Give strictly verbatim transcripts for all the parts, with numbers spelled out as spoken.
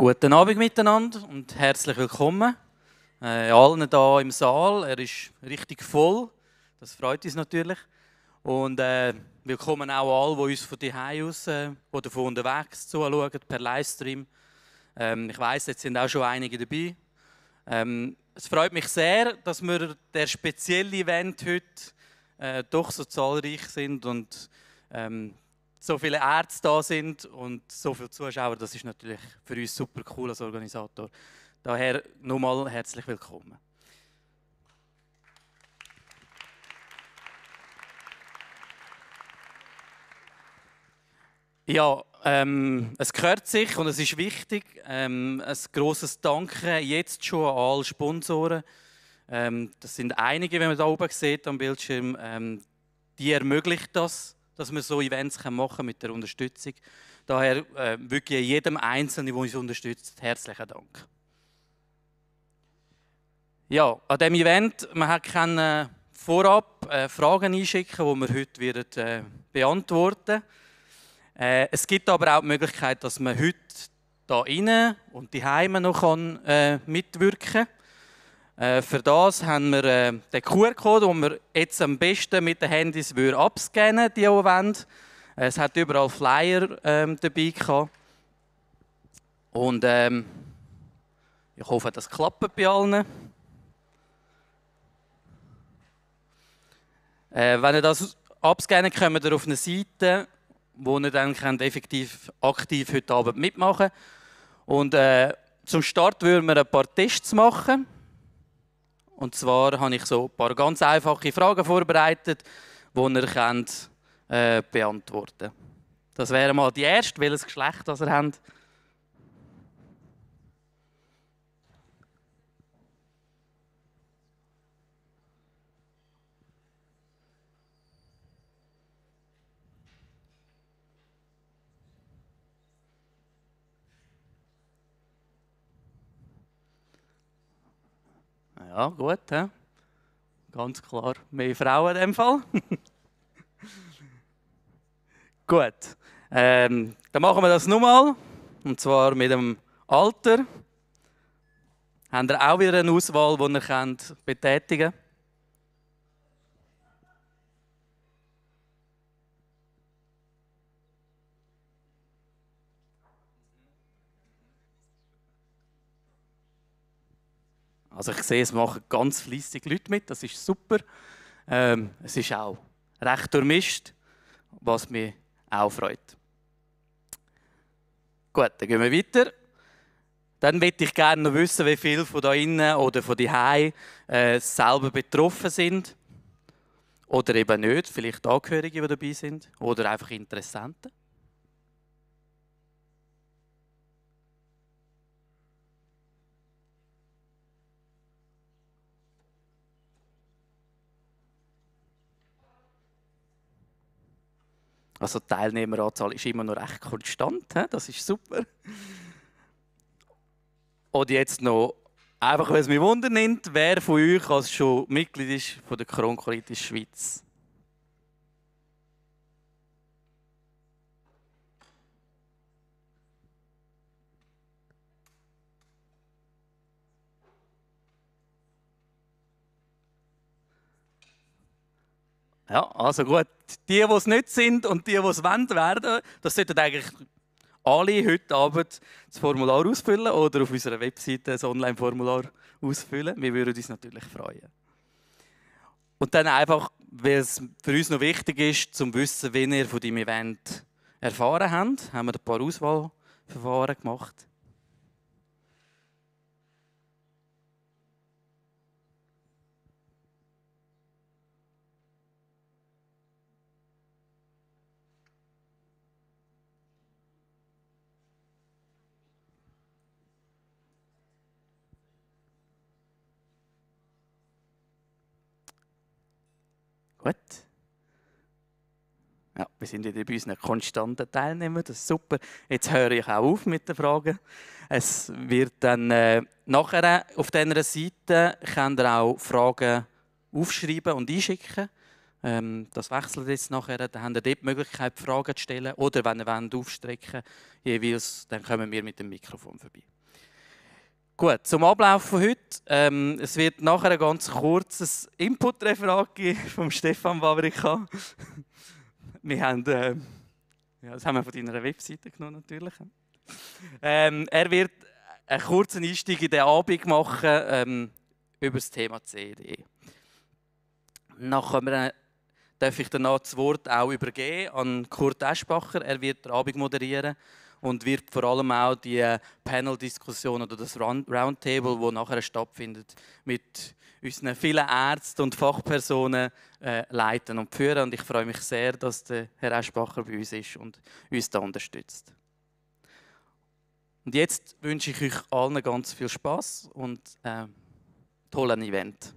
Guten Abend miteinander und herzlich willkommen. Äh, allen hier im Saal. Er ist richtig voll. Das freut uns natürlich. Und äh, willkommen auch alle, die uns von hier aus äh, oder von unterwegs zuschauen, per Livestream. Ähm, ich weiss, jetzt sind auch schon einige dabei. Ähm, es freut mich sehr, dass wir der spezielle Event heute äh, doch so zahlreich sind und ähm, so viele Ärzte da sind und so viele Zuschauer. Das ist natürlich für uns super cool als Organisator. Daher nochmal herzlich willkommen. Ja, ähm, es gehört sich und es ist wichtig. Ähm, ein grosses Danke jetzt schon an alle Sponsoren. Ähm, das sind einige, wenn man da oben sieht am Bildschirm. Ähm, die ermöglicht das, dass wir so Events machen können mit der Unterstützung. Daher äh, wirklich jedem Einzelnen, der uns unterstützt, herzlichen Dank. Ja, an diesem Event, man kann vorab äh, Fragen einschicken, die wir heute werden, äh, beantworten. Äh, es gibt aber auch die Möglichkeit, dass man heute hier innen und die Heime noch kann, äh, mitwirken kann. Äh, für das haben wir äh, den Q R-Code, den wir jetzt am besten mit den Handys abscannen, die auch wollen. Äh, es hat überall Flyer ähm, dabei gehabt. Und ähm, ich hoffe, das klappt bei allen. Äh, wenn ihr das abscannen könnt, kommt ihr auf eine Seite, wo ihr dann könnt effektiv aktiv heute Abend mitmachen könnt. Und äh, zum Start würden wir ein paar Tests machen. Und zwar habe ich so ein paar ganz einfache Fragen vorbereitet, die ihr könnt, äh, beantworten könnt. Das wäre mal die erste, welches Geschlecht das ihr habt. Ja, gut. He? Ganz klar, mehr Frauen in dem Fall. Gut. Ähm, dann machen wir das nochmal. Und zwar mit dem Alter. Habt ihr auch wieder eine Auswahl, die ihr könnt betätigen könnt? Also ich sehe, es machen ganz fleissig Leute mit, das ist super. Ähm, es ist auch recht durchmischt, was mich auch freut. Gut, dann gehen wir weiter. Dann möchte ich gerne noch wissen, wie viele von da innen oder von daheim äh, selber betroffen sind. Oder eben nicht, vielleicht Angehörige, die dabei sind. Oder einfach Interessenten. Also die Teilnehmeranzahl ist immer noch recht konstant, das ist super. Und jetzt noch, einfach weil es mich Wunder nimmt, wer von euch als schon Mitglied ist von der Crohn-Colitis Schweiz? Ja, also gut, die, die es nicht sind und die, die es werden wollen, das sollten eigentlich alle heute Abend das Formular ausfüllen oder auf unserer Webseite das Online-Formular ausfüllen. Wir würden uns natürlich freuen. Und dann einfach, weil es für uns noch wichtig ist, zum wissen, wie ihr von diesem Event erfahren habt, haben wir ein paar Auswahlverfahren gemacht. Gut. Ja, wir sind wieder bei unseren konstanten Teilnehmern, das ist super. Jetzt höre ich auch auf mit den Fragen. Es wird dann äh, nachher auf dieser Seite könnt ihr auch Fragen aufschreiben und einschicken. Ähm, das wechselt jetzt nachher, dann habt ihr dort die Möglichkeit, Fragen zu stellen. Oder wenn ihr wollt, aufstrecken jeweils, dann kommen wir mit dem Mikrofon vorbei. Gut, zum Ablauf von heute. Ähm, es wird nachher ein ganz kurzes Input-Referat geben vom Stefan Babrika. Wir haben, äh, ja, das haben wir von deiner Webseite genommen natürlich. Ähm, er wird einen kurzen Einstieg in den Abend machen ähm, über das Thema C D E. Nachher darf ich danach das Wort auch übergeben an Kurt Eschbacher. Er wird den Abend moderieren und wird vor allem auch die Panel-Diskussion oder das Roundtable, das nachher stattfindet, mit unseren vielen Ärzten und Fachpersonen äh, leiten und führen. Und ich freue mich sehr, dass der Herr Eschbacher bei uns ist und uns da unterstützt. Und jetzt wünsche ich euch allen ganz viel Spaß und äh, tollen Event.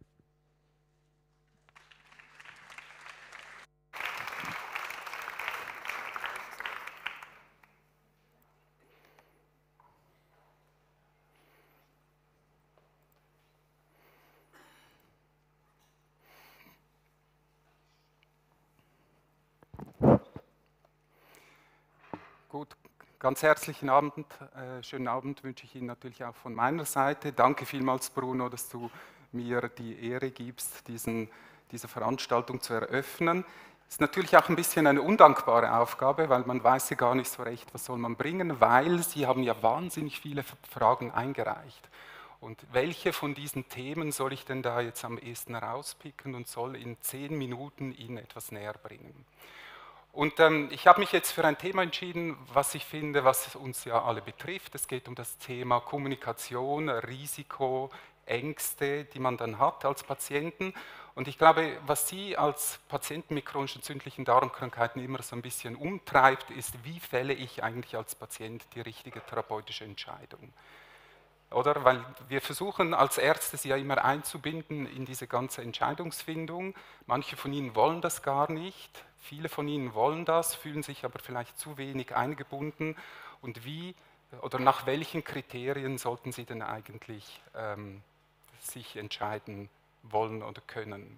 Gut, ganz herzlichen Abend, äh, schönen Abend wünsche ich Ihnen natürlich auch von meiner Seite. Danke vielmals, Bruno, dass du mir die Ehre gibst, diesen, diese Veranstaltung zu eröffnen. Es ist natürlich auch ein bisschen eine undankbare Aufgabe, weil man weiß ja gar nicht so recht, was soll man bringen, weil Sie haben ja wahnsinnig viele Fragen eingereicht. Und welche von diesen Themen soll ich denn da jetzt am ehesten rauspicken und soll in zehn Minuten Ihnen etwas näher bringen? Und ähm, ich habe mich jetzt für ein Thema entschieden, was ich finde, was uns ja alle betrifft. Es geht um das Thema Kommunikation, Risiko, Ängste, die man dann hat als Patienten. Und ich glaube, was Sie als Patienten mit chronischen entzündlichen Darmkrankheiten immer so ein bisschen umtreibt, ist, wie fälle ich eigentlich als Patient die richtige therapeutische Entscheidung? Oder? Weil wir versuchen als Ärzte sie ja immer einzubinden in diese ganze Entscheidungsfindung. Manche von ihnen wollen das gar nicht, viele von ihnen wollen das, fühlen sich aber vielleicht zu wenig eingebunden. Und wie oder nach welchen Kriterien sollten sie denn eigentlich ähm, sich entscheiden wollen oder können?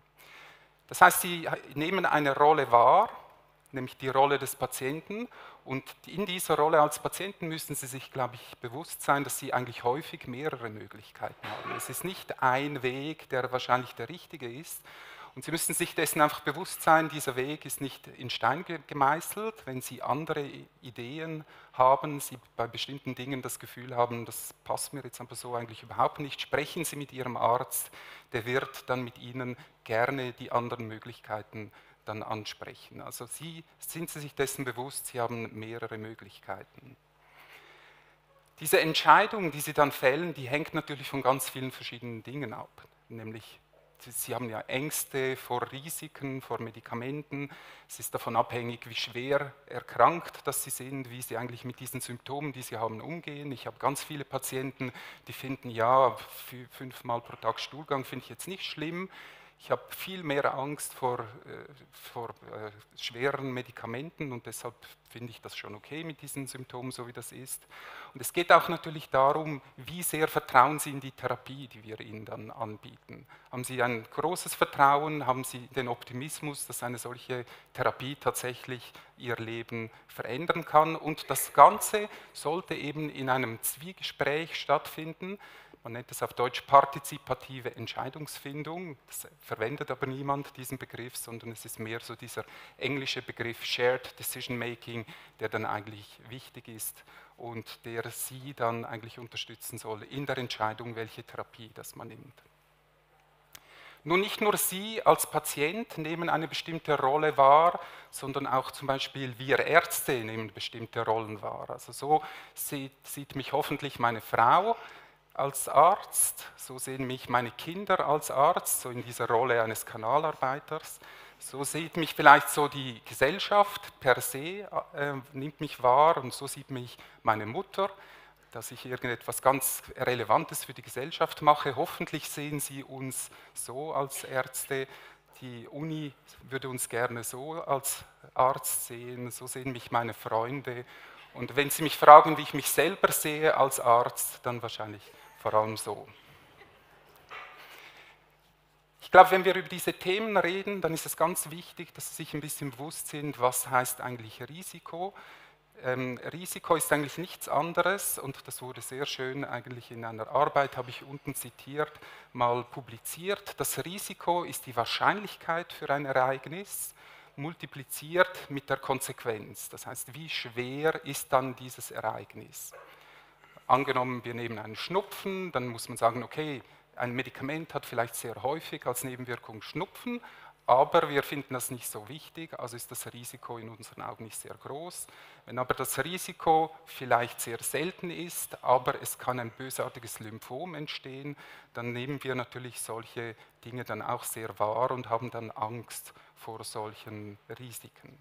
Das heißt, sie nehmen eine Rolle wahr, nämlich die Rolle des Patienten. Und in dieser Rolle als Patienten müssen Sie sich, glaube ich, bewusst sein, dass Sie eigentlich häufig mehrere Möglichkeiten haben. Es ist nicht ein Weg, der wahrscheinlich der richtige ist. Und Sie müssen sich dessen einfach bewusst sein, dieser Weg ist nicht in Stein gemeißelt. Wenn Sie andere Ideen haben, Sie bei bestimmten Dingen das Gefühl haben, das passt mir jetzt aber so eigentlich überhaupt nicht, sprechen Sie mit Ihrem Arzt, der wird dann mit Ihnen gerne die anderen Möglichkeiten dann ansprechen. Also Sie, sind Sie sich dessen bewusst, Sie haben mehrere Möglichkeiten. Diese Entscheidung, die Sie dann fällen, die hängt natürlich von ganz vielen verschiedenen Dingen ab, nämlich Sie haben ja Ängste vor Risiken, vor Medikamenten. Es ist davon abhängig, wie schwer erkrankt dass Sie sind, wie Sie eigentlich mit diesen Symptomen, die Sie haben, umgehen. Ich habe ganz viele Patienten, die finden, ja, fünfmal pro Tag Stuhlgang finde ich jetzt nicht schlimm. Ich habe viel mehr Angst vor, äh, vor äh, schweren Medikamenten und deshalb finde ich das schon okay mit diesen Symptomen, so wie das ist. Und es geht auch natürlich darum, wie sehr vertrauen Sie in die Therapie, die wir Ihnen dann anbieten. Haben Sie ein großes Vertrauen, haben Sie den Optimismus, dass eine solche Therapie tatsächlich Ihr Leben verändern kann? Und das Ganze sollte eben in einem Zwiegespräch stattfinden. Man nennt es auf Deutsch partizipative Entscheidungsfindung. Das verwendet aber niemand, diesen Begriff, sondern es ist mehr so dieser englische Begriff Shared Decision Making, der dann eigentlich wichtig ist und der Sie dann eigentlich unterstützen soll in der Entscheidung, welche Therapie das man nimmt. Nun, nicht nur Sie als Patient nehmen eine bestimmte Rolle wahr, sondern auch zum Beispiel wir Ärzte nehmen bestimmte Rollen wahr. Also so sieht, sieht mich hoffentlich meine Frau als Arzt, so sehen mich meine Kinder als Arzt, so in dieser Rolle eines Kanalarbeiters. So sieht mich vielleicht so die Gesellschaft per se, äh, nimmt mich wahr und so sieht mich meine Mutter, dass ich irgendetwas ganz Relevantes für die Gesellschaft mache. Hoffentlich sehen Sie uns so als Ärzte. Die Uni würde uns gerne so als Arzt sehen, so sehen mich meine Freunde. Und wenn Sie mich fragen, wie ich mich selber sehe als Arzt, dann wahrscheinlich vor allem so. Ich glaube, wenn wir über diese Themen reden, dann ist es ganz wichtig, dass Sie sich ein bisschen bewusst sind, was heißt eigentlich Risiko. Ähm, Risiko ist eigentlich nichts anderes, und das wurde sehr schön eigentlich in einer Arbeit, habe ich unten zitiert, mal publiziert. Das Risiko ist die Wahrscheinlichkeit für ein Ereignis multipliziert mit der Konsequenz. Das heißt, wie schwer ist dann dieses Ereignis? Angenommen, wir nehmen einen Schnupfen, dann muss man sagen, okay, ein Medikament hat vielleicht sehr häufig als Nebenwirkung Schnupfen, aber wir finden das nicht so wichtig, also ist das Risiko in unseren Augen nicht sehr groß. Wenn aber das Risiko vielleicht sehr selten ist, aber es kann ein bösartiges Lymphom entstehen, dann nehmen wir natürlich solche Dinge dann auch sehr wahr und haben dann Angst vor solchen Risiken.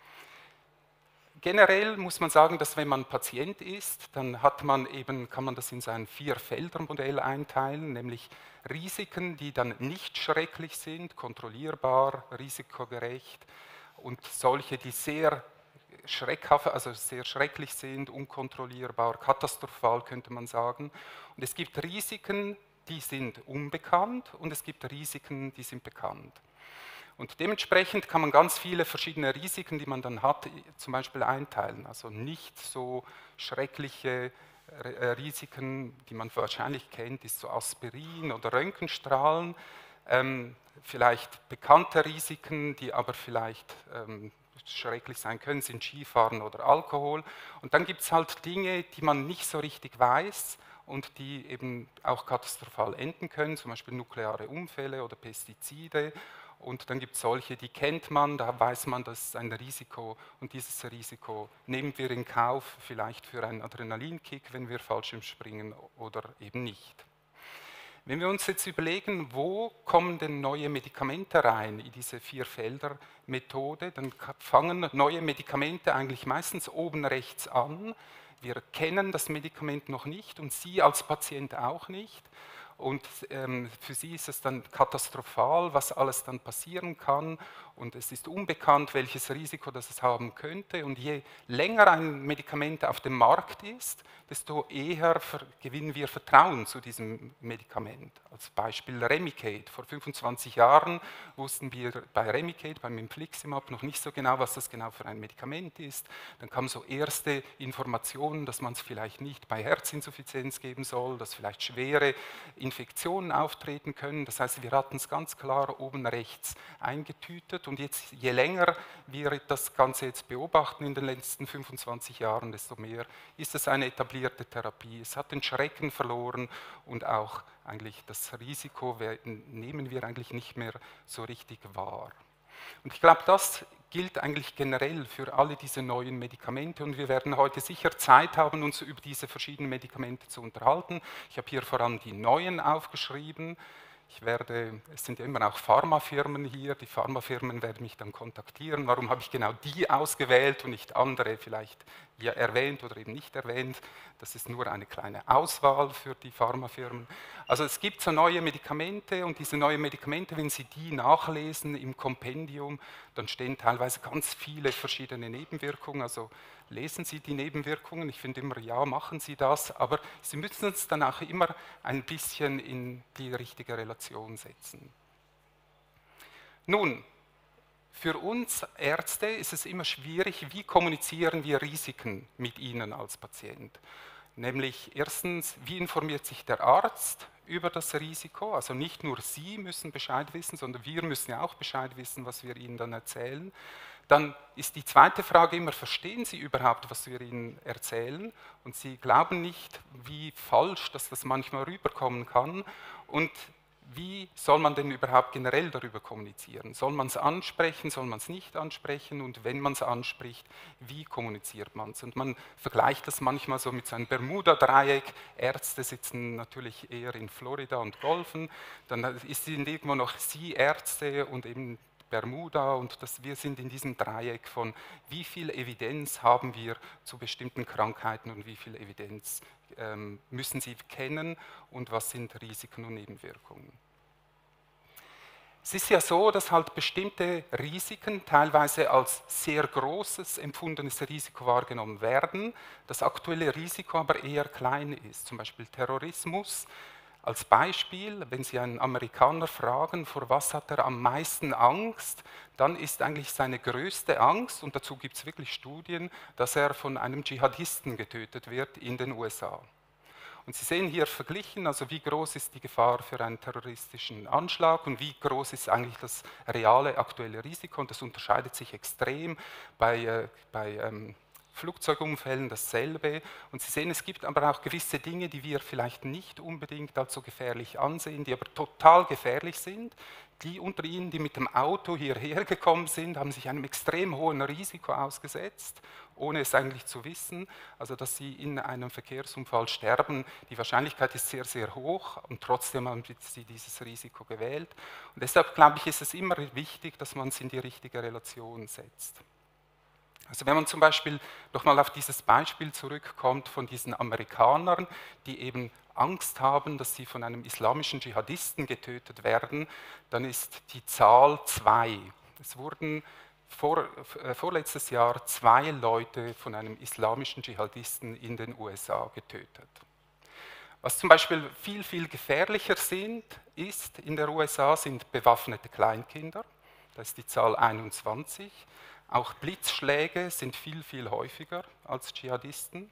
Generell muss man sagen, dass wenn man Patient ist, dann hat man eben, kann man das in sein Vier-Felder-Modell einteilen, nämlich Risiken, die dann nicht schrecklich sind, kontrollierbar, risikogerecht, und solche, die sehr schreckhaft, also sehr schrecklich sind, unkontrollierbar, katastrophal könnte man sagen. Und es gibt Risiken, die sind unbekannt, und es gibt Risiken, die sind bekannt. Und dementsprechend kann man ganz viele verschiedene Risiken, die man dann hat, zum Beispiel einteilen. Also nicht so schreckliche Risiken, die man wahrscheinlich kennt, ist so Aspirin oder Röntgenstrahlen. Ähm, vielleicht bekannte Risiken, die aber vielleicht ähm, schrecklich sein können, sind Skifahren oder Alkohol. Und dann gibt es halt Dinge, die man nicht so richtig weiß und die eben auch katastrophal enden können, zum Beispiel nukleare Unfälle oder Pestizide. Und dann gibt es solche, die kennt man, da weiß man, das ist ein Risiko, und dieses Risiko nehmen wir in Kauf, vielleicht für einen Adrenalinkick, wenn wir Fallschirmspringen, oder eben nicht. Wenn wir uns jetzt überlegen, wo kommen denn neue Medikamente rein in diese Vier-Felder-Methode, dann fangen neue Medikamente eigentlich meistens oben rechts an. Wir kennen das Medikament noch nicht und Sie als Patient auch nicht. Und ähm, für sie ist es dann katastrophal, was alles dann passieren kann, und es ist unbekannt, welches Risiko das es haben könnte. Und je länger ein Medikament auf dem Markt ist, desto eher gewinnen wir Vertrauen zu diesem Medikament. Als Beispiel Remicade. Vor fünfundzwanzig Jahren wussten wir bei Remicade, beim Infliximab, noch nicht so genau, was das genau für ein Medikament ist. Dann kamen so erste Informationen, dass man es vielleicht nicht bei Herzinsuffizienz geben soll, dass vielleicht schwere Infektionen auftreten können. Das heißt, wir hatten es ganz klar oben rechts eingetütet, und jetzt, je länger wir das Ganze jetzt beobachten in den letzten fünfundzwanzig Jahren, desto mehr ist es eine etablierte Therapie. Es hat den Schrecken verloren, und auch eigentlich das Risiko nehmen wir eigentlich nicht mehr so richtig wahr. Und ich glaube, das gilt eigentlich generell für alle diese neuen Medikamente, und wir werden heute sicher Zeit haben, uns über diese verschiedenen Medikamente zu unterhalten. Ich habe hier vor allem die neuen aufgeschrieben. Ich werde, es sind ja immer auch Pharmafirmen hier, die Pharmafirmen werden mich dann kontaktieren, warum habe ich genau die ausgewählt und nicht andere vielleicht ja erwähnt oder eben nicht erwähnt. Das ist nur eine kleine Auswahl für die Pharmafirmen. Also es gibt so neue Medikamente, und diese neuen Medikamente, wenn Sie die nachlesen im Kompendium, dann stehen teilweise ganz viele verschiedene Nebenwirkungen. Also lesen Sie die Nebenwirkungen, ich finde immer, ja, machen Sie das, aber Sie müssen es dann auch immer ein bisschen in die richtige Relation setzen. Nun, für uns Ärzte ist es immer schwierig, wie kommunizieren wir Risiken mit Ihnen als Patient. Nämlich erstens, wie informiert sich der Arzt über das Risiko? Also nicht nur Sie müssen Bescheid wissen, sondern wir müssen ja auch Bescheid wissen, was wir Ihnen dann erzählen. Dann ist die zweite Frage immer, verstehen Sie überhaupt, was wir Ihnen erzählen? Und Sie glauben nicht, wie falsch dass das manchmal rüberkommen kann. Und wie soll man denn überhaupt generell darüber kommunizieren? Soll man es ansprechen, soll man es nicht ansprechen? Und wenn man es anspricht, wie kommuniziert man es? Und man vergleicht das manchmal so mit so einem Bermuda-Dreieck. Ärzte sitzen natürlich eher in Florida und golfen. Dann sind irgendwo noch Sie Ärzte und eben Bermuda, und das, wir sind in diesem Dreieck von, wie viel Evidenz haben wir zu bestimmten Krankheiten und wie viel Evidenz ähm, müssen Sie kennen und was sind Risiken und Nebenwirkungen. Es ist ja so, dass halt bestimmte Risiken teilweise als sehr großes empfundenes Risiko wahrgenommen werden, das aktuelle Risiko aber eher klein ist, zum Beispiel Terrorismus. Als Beispiel, wenn Sie einen Amerikaner fragen, vor was hat er am meisten Angst, dann ist eigentlich seine größte Angst, und dazu gibt es wirklich Studien, dass er von einem Dschihadisten getötet wird in den U S A. Und Sie sehen hier verglichen, also wie groß ist die Gefahr für einen terroristischen Anschlag und wie groß ist eigentlich das reale aktuelle Risiko. Und das unterscheidet sich extrem bei, äh, bei ähm, Flugzeugunfällen dasselbe. Und Sie sehen, es gibt aber auch gewisse Dinge, die wir vielleicht nicht unbedingt als so gefährlich ansehen, die aber total gefährlich sind. Die unter Ihnen, die mit dem Auto hierher gekommen sind, haben sich einem extrem hohen Risiko ausgesetzt, ohne es eigentlich zu wissen. Also, dass sie in einem Verkehrsunfall sterben, die Wahrscheinlichkeit ist sehr, sehr hoch und trotzdem haben sie dieses Risiko gewählt. Und deshalb, glaube ich, ist es immer wichtig, dass man es in die richtige Relation setzt. Also wenn man zum Beispiel nochmal auf dieses Beispiel zurückkommt von diesen Amerikanern, die eben Angst haben, dass sie von einem islamischen Dschihadisten getötet werden, dann ist die Zahl zwei. Es wurden vor, äh, vorletztes Jahr zwei Leute von einem islamischen Dschihadisten in den U S A getötet. Was zum Beispiel viel, viel gefährlicher sind, ist in der U S A sind bewaffnete Kleinkinder, das ist die Zahl einundzwanzig. Auch Blitzschläge sind viel, viel häufiger als Dschihadisten.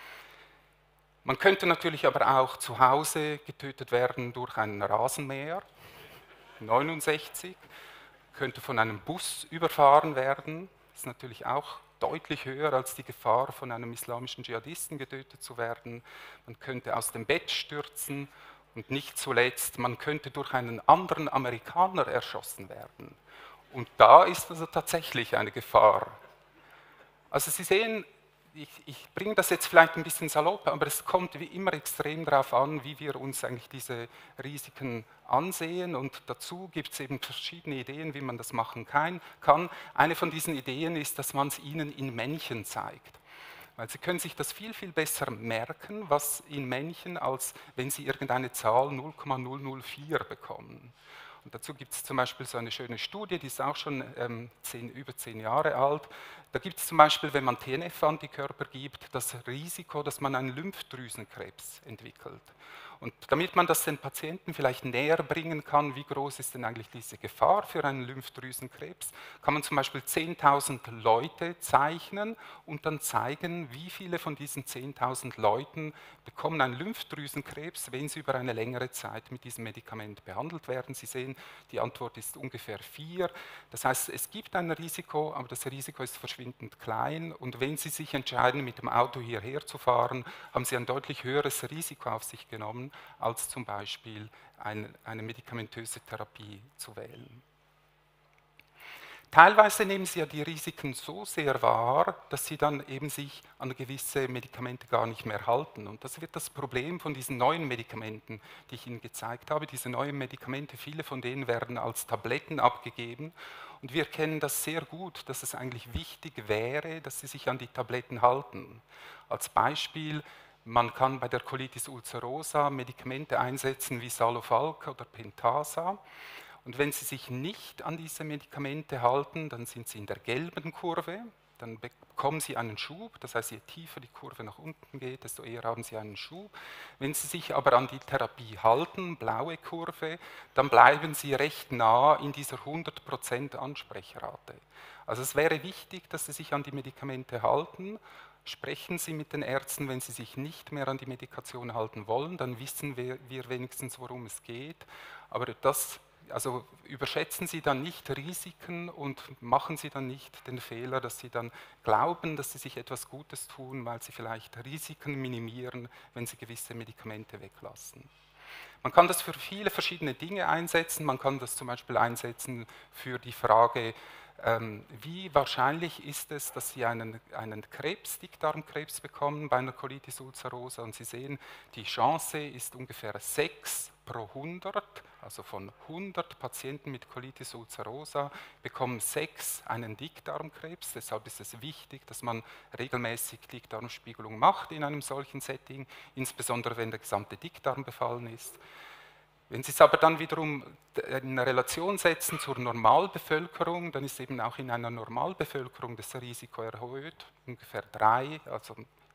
Man könnte natürlich aber auch zu Hause getötet werden durch einen Rasenmäher, neunundsechzig, könnte von einem Bus überfahren werden, das ist natürlich auch deutlich höher als die Gefahr, von einem islamischen Dschihadisten getötet zu werden. Man könnte aus dem Bett stürzen und nicht zuletzt, man könnte durch einen anderen Amerikaner erschossen werden. Und da ist also tatsächlich eine Gefahr. Also Sie sehen, ich, ich bringe das jetzt vielleicht ein bisschen salopp, aber es kommt wie immer extrem darauf an, wie wir uns eigentlich diese Risiken ansehen. Und dazu gibt es eben verschiedene Ideen, wie man das machen kann. Eine von diesen Ideen ist, dass man es Ihnen in Männchen zeigt. Weil Sie können sich das viel, viel besser merken, was in Männchen, als wenn Sie irgendeine Zahl null Komma null null vier bekommen. Und dazu gibt es zum Beispiel so eine schöne Studie, die ist auch schon ähm, zehn, über zehn Jahre alt. Da gibt es zum Beispiel, wenn man T N F-Antikörper gibt, das Risiko, dass man einen Lymphdrüsenkrebs entwickelt. Und damit man das den Patienten vielleicht näher bringen kann, wie groß ist denn eigentlich diese Gefahr für einen Lymphdrüsenkrebs, kann man zum Beispiel zehntausend Leute zeichnen und dann zeigen, wie viele von diesen zehntausend Leuten bekommen einen Lymphdrüsenkrebs, wenn sie über eine längere Zeit mit diesem Medikament behandelt werden. Sie sehen, die Antwort ist ungefähr vier. Das heißt, es gibt ein Risiko, aber das Risiko ist verschwindend klein. Und wenn Sie sich entscheiden, mit dem Auto hierher zu fahren, haben Sie ein deutlich höheres Risiko auf sich genommen, als zum Beispiel eine, eine medikamentöse Therapie zu wählen. Teilweise nehmen Sie ja die Risiken so sehr wahr, dass Sie dann eben sich an gewisse Medikamente gar nicht mehr halten. Und das wird das Problem von diesen neuen Medikamenten, die ich Ihnen gezeigt habe. Diese neuen Medikamente, viele von denen werden als Tabletten abgegeben. Und wir kennen das sehr gut, dass es eigentlich wichtig wäre, dass Sie sich an die Tabletten halten. Als Beispiel, man kann bei der Colitis ulcerosa Medikamente einsetzen wie Salofalc oder Pentasa. Und wenn Sie sich nicht an diese Medikamente halten, dann sind Sie in der gelben Kurve, dann bekommen Sie einen Schub, das heißt, je tiefer die Kurve nach unten geht, desto eher haben Sie einen Schub. Wenn Sie sich aber an die Therapie halten, blaue Kurve, dann bleiben Sie recht nah in dieser hundert Prozent Ansprechrate. Also es wäre wichtig, dass Sie sich an die Medikamente halten. Sprechen Sie mit den Ärzten, wenn Sie sich nicht mehr an die Medikation halten wollen, dann wissen wir, wir wenigstens, worum es geht. Aber das, also überschätzen Sie dann nicht Risiken und machen Sie dann nicht den Fehler, dass Sie dann glauben, dass Sie sich etwas Gutes tun, weil Sie vielleicht Risiken minimieren, wenn Sie gewisse Medikamente weglassen. Man kann das für viele verschiedene Dinge einsetzen. Man kann das zum Beispiel einsetzen für die Frage, wie wahrscheinlich ist es, dass Sie einen, einen Krebs, Dickdarmkrebs bekommen bei einer Colitis ulcerosa? Und Sie sehen, die Chance ist ungefähr sechs pro hundert, also von hundert Patienten mit Colitis ulcerosa bekommen sechs einen Dickdarmkrebs. Deshalb ist es wichtig, dass man regelmäßig Dickdarmspiegelung macht in einem solchen Setting, insbesondere wenn der gesamte Dickdarm befallen ist. Wenn Sie es aber dann wiederum in Relation setzen zur Normalbevölkerung, dann ist eben auch in einer Normalbevölkerung das Risiko erhöht, ungefähr drei, also die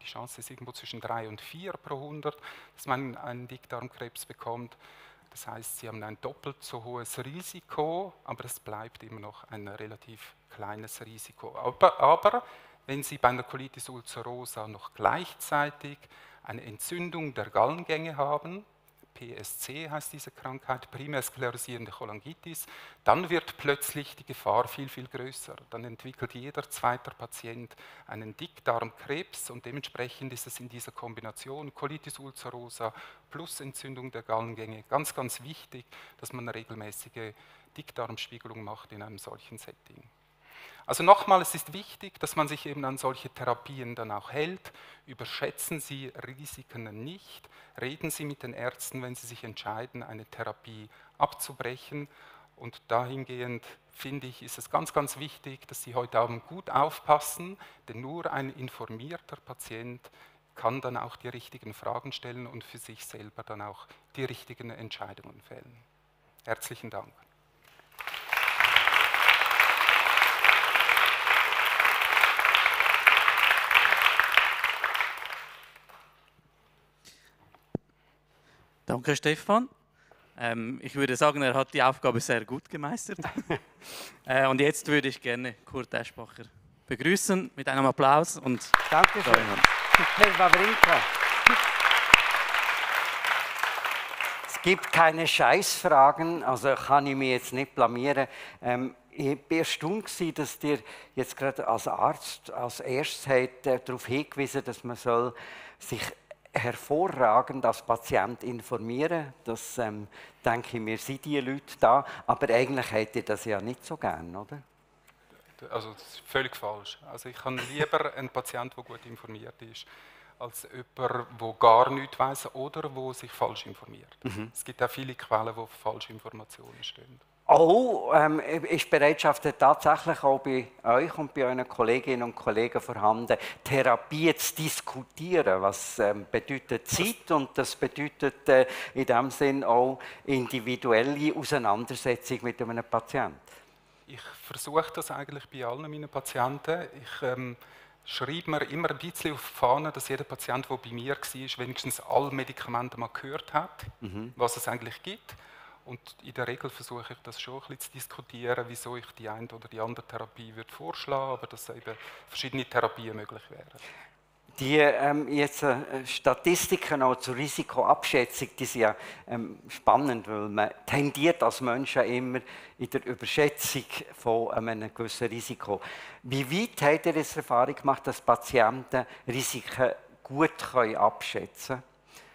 die Chance ist irgendwo zwischen drei und vier pro hundert, dass man einen Dickdarmkrebs bekommt. Das heißt, Sie haben ein doppelt so hohes Risiko, aber es bleibt immer noch ein relativ kleines Risiko. Aber, aber wenn Sie bei einer Colitis ulcerosa noch gleichzeitig eine Entzündung der Gallengänge haben, P S C heißt diese Krankheit, primär sklerosierende Cholangitis, dann wird plötzlich die Gefahr viel, viel größer. Dann entwickelt jeder zweite Patient einen Dickdarmkrebs und dementsprechend ist es in dieser Kombination Colitis ulcerosa plus Entzündung der Gallengänge ganz, ganz wichtig, dass man eine regelmäßige Dickdarmspiegelung macht in einem solchen Setting. Also nochmal, es ist wichtig, dass man sich eben an solche Therapien dann auch hält. Überschätzen Sie Risiken nicht. Reden Sie mit den Ärzten, wenn Sie sich entscheiden, eine Therapie abzubrechen. Und dahingehend finde ich, ist es ganz, ganz wichtig, dass Sie heute Abend gut aufpassen, denn nur ein informierter Patient kann dann auch die richtigen Fragen stellen und für sich selber dann auch die richtigen Entscheidungen fällen. Herzlichen Dank. Danke, Stefan. Ähm, ich würde sagen, er hat die Aufgabe sehr gut gemeistert. äh, und jetzt würde ich gerne Kurt Eschbacher begrüßen mit einem Applaus. Und danke schön. Herr Wawrinka. Es gibt keine Scheißfragen, also kann ich mich jetzt nicht blamieren. Ähm, ich war erstaunt, dass ihr jetzt gerade als Arzt als erstes habt, äh, darauf hingewiesen, dass man soll sich hervorragend als Patient informieren. Das ähm, denke ich mir, sind die Leute da. Aber eigentlich habt ihr das ja nicht so gern, oder? Also das ist völlig falsch. Also ich habe lieber einen Patient, der gut informiert ist, als jemand, der gar nichts weiss oder der sich falsch informiert. Mhm. Es gibt auch viele Quellen, wo falsche Informationen stehen. Oh, ähm, ist Bereitschaft tatsächlich auch bei euch und bei euren Kolleginnen und Kollegen vorhanden, Therapie zu diskutieren? Was ähm, bedeutet Zeit und das bedeutet äh, in dem Sinn auch individuelle Auseinandersetzung mit einem Patienten? Ich versuche das eigentlich bei allen meinen Patienten. Ich ähm, schreibe mir immer ein bisschen auf die Fahne, dass jeder Patient, der bei mir war, wenigstens alle Medikamente mal gehört hat, mhm. was es eigentlich gibt. Und in der Regel versuche ich das schon ein bisschen zu diskutieren, wieso ich die eine oder die andere Therapie würde vorschlagen, aber dass eben verschiedene Therapien möglich wären. Die ähm, jetzt, äh, Statistiken auch zur Risikoabschätzung, die sind ja ähm, spannend, weil man tendiert als Menschen immer in der Überschätzung von einem gewissen Risiko. Wie weit habt ihr jetzt Erfahrung gemacht, dass Patienten Risiken gut können abschätzen können?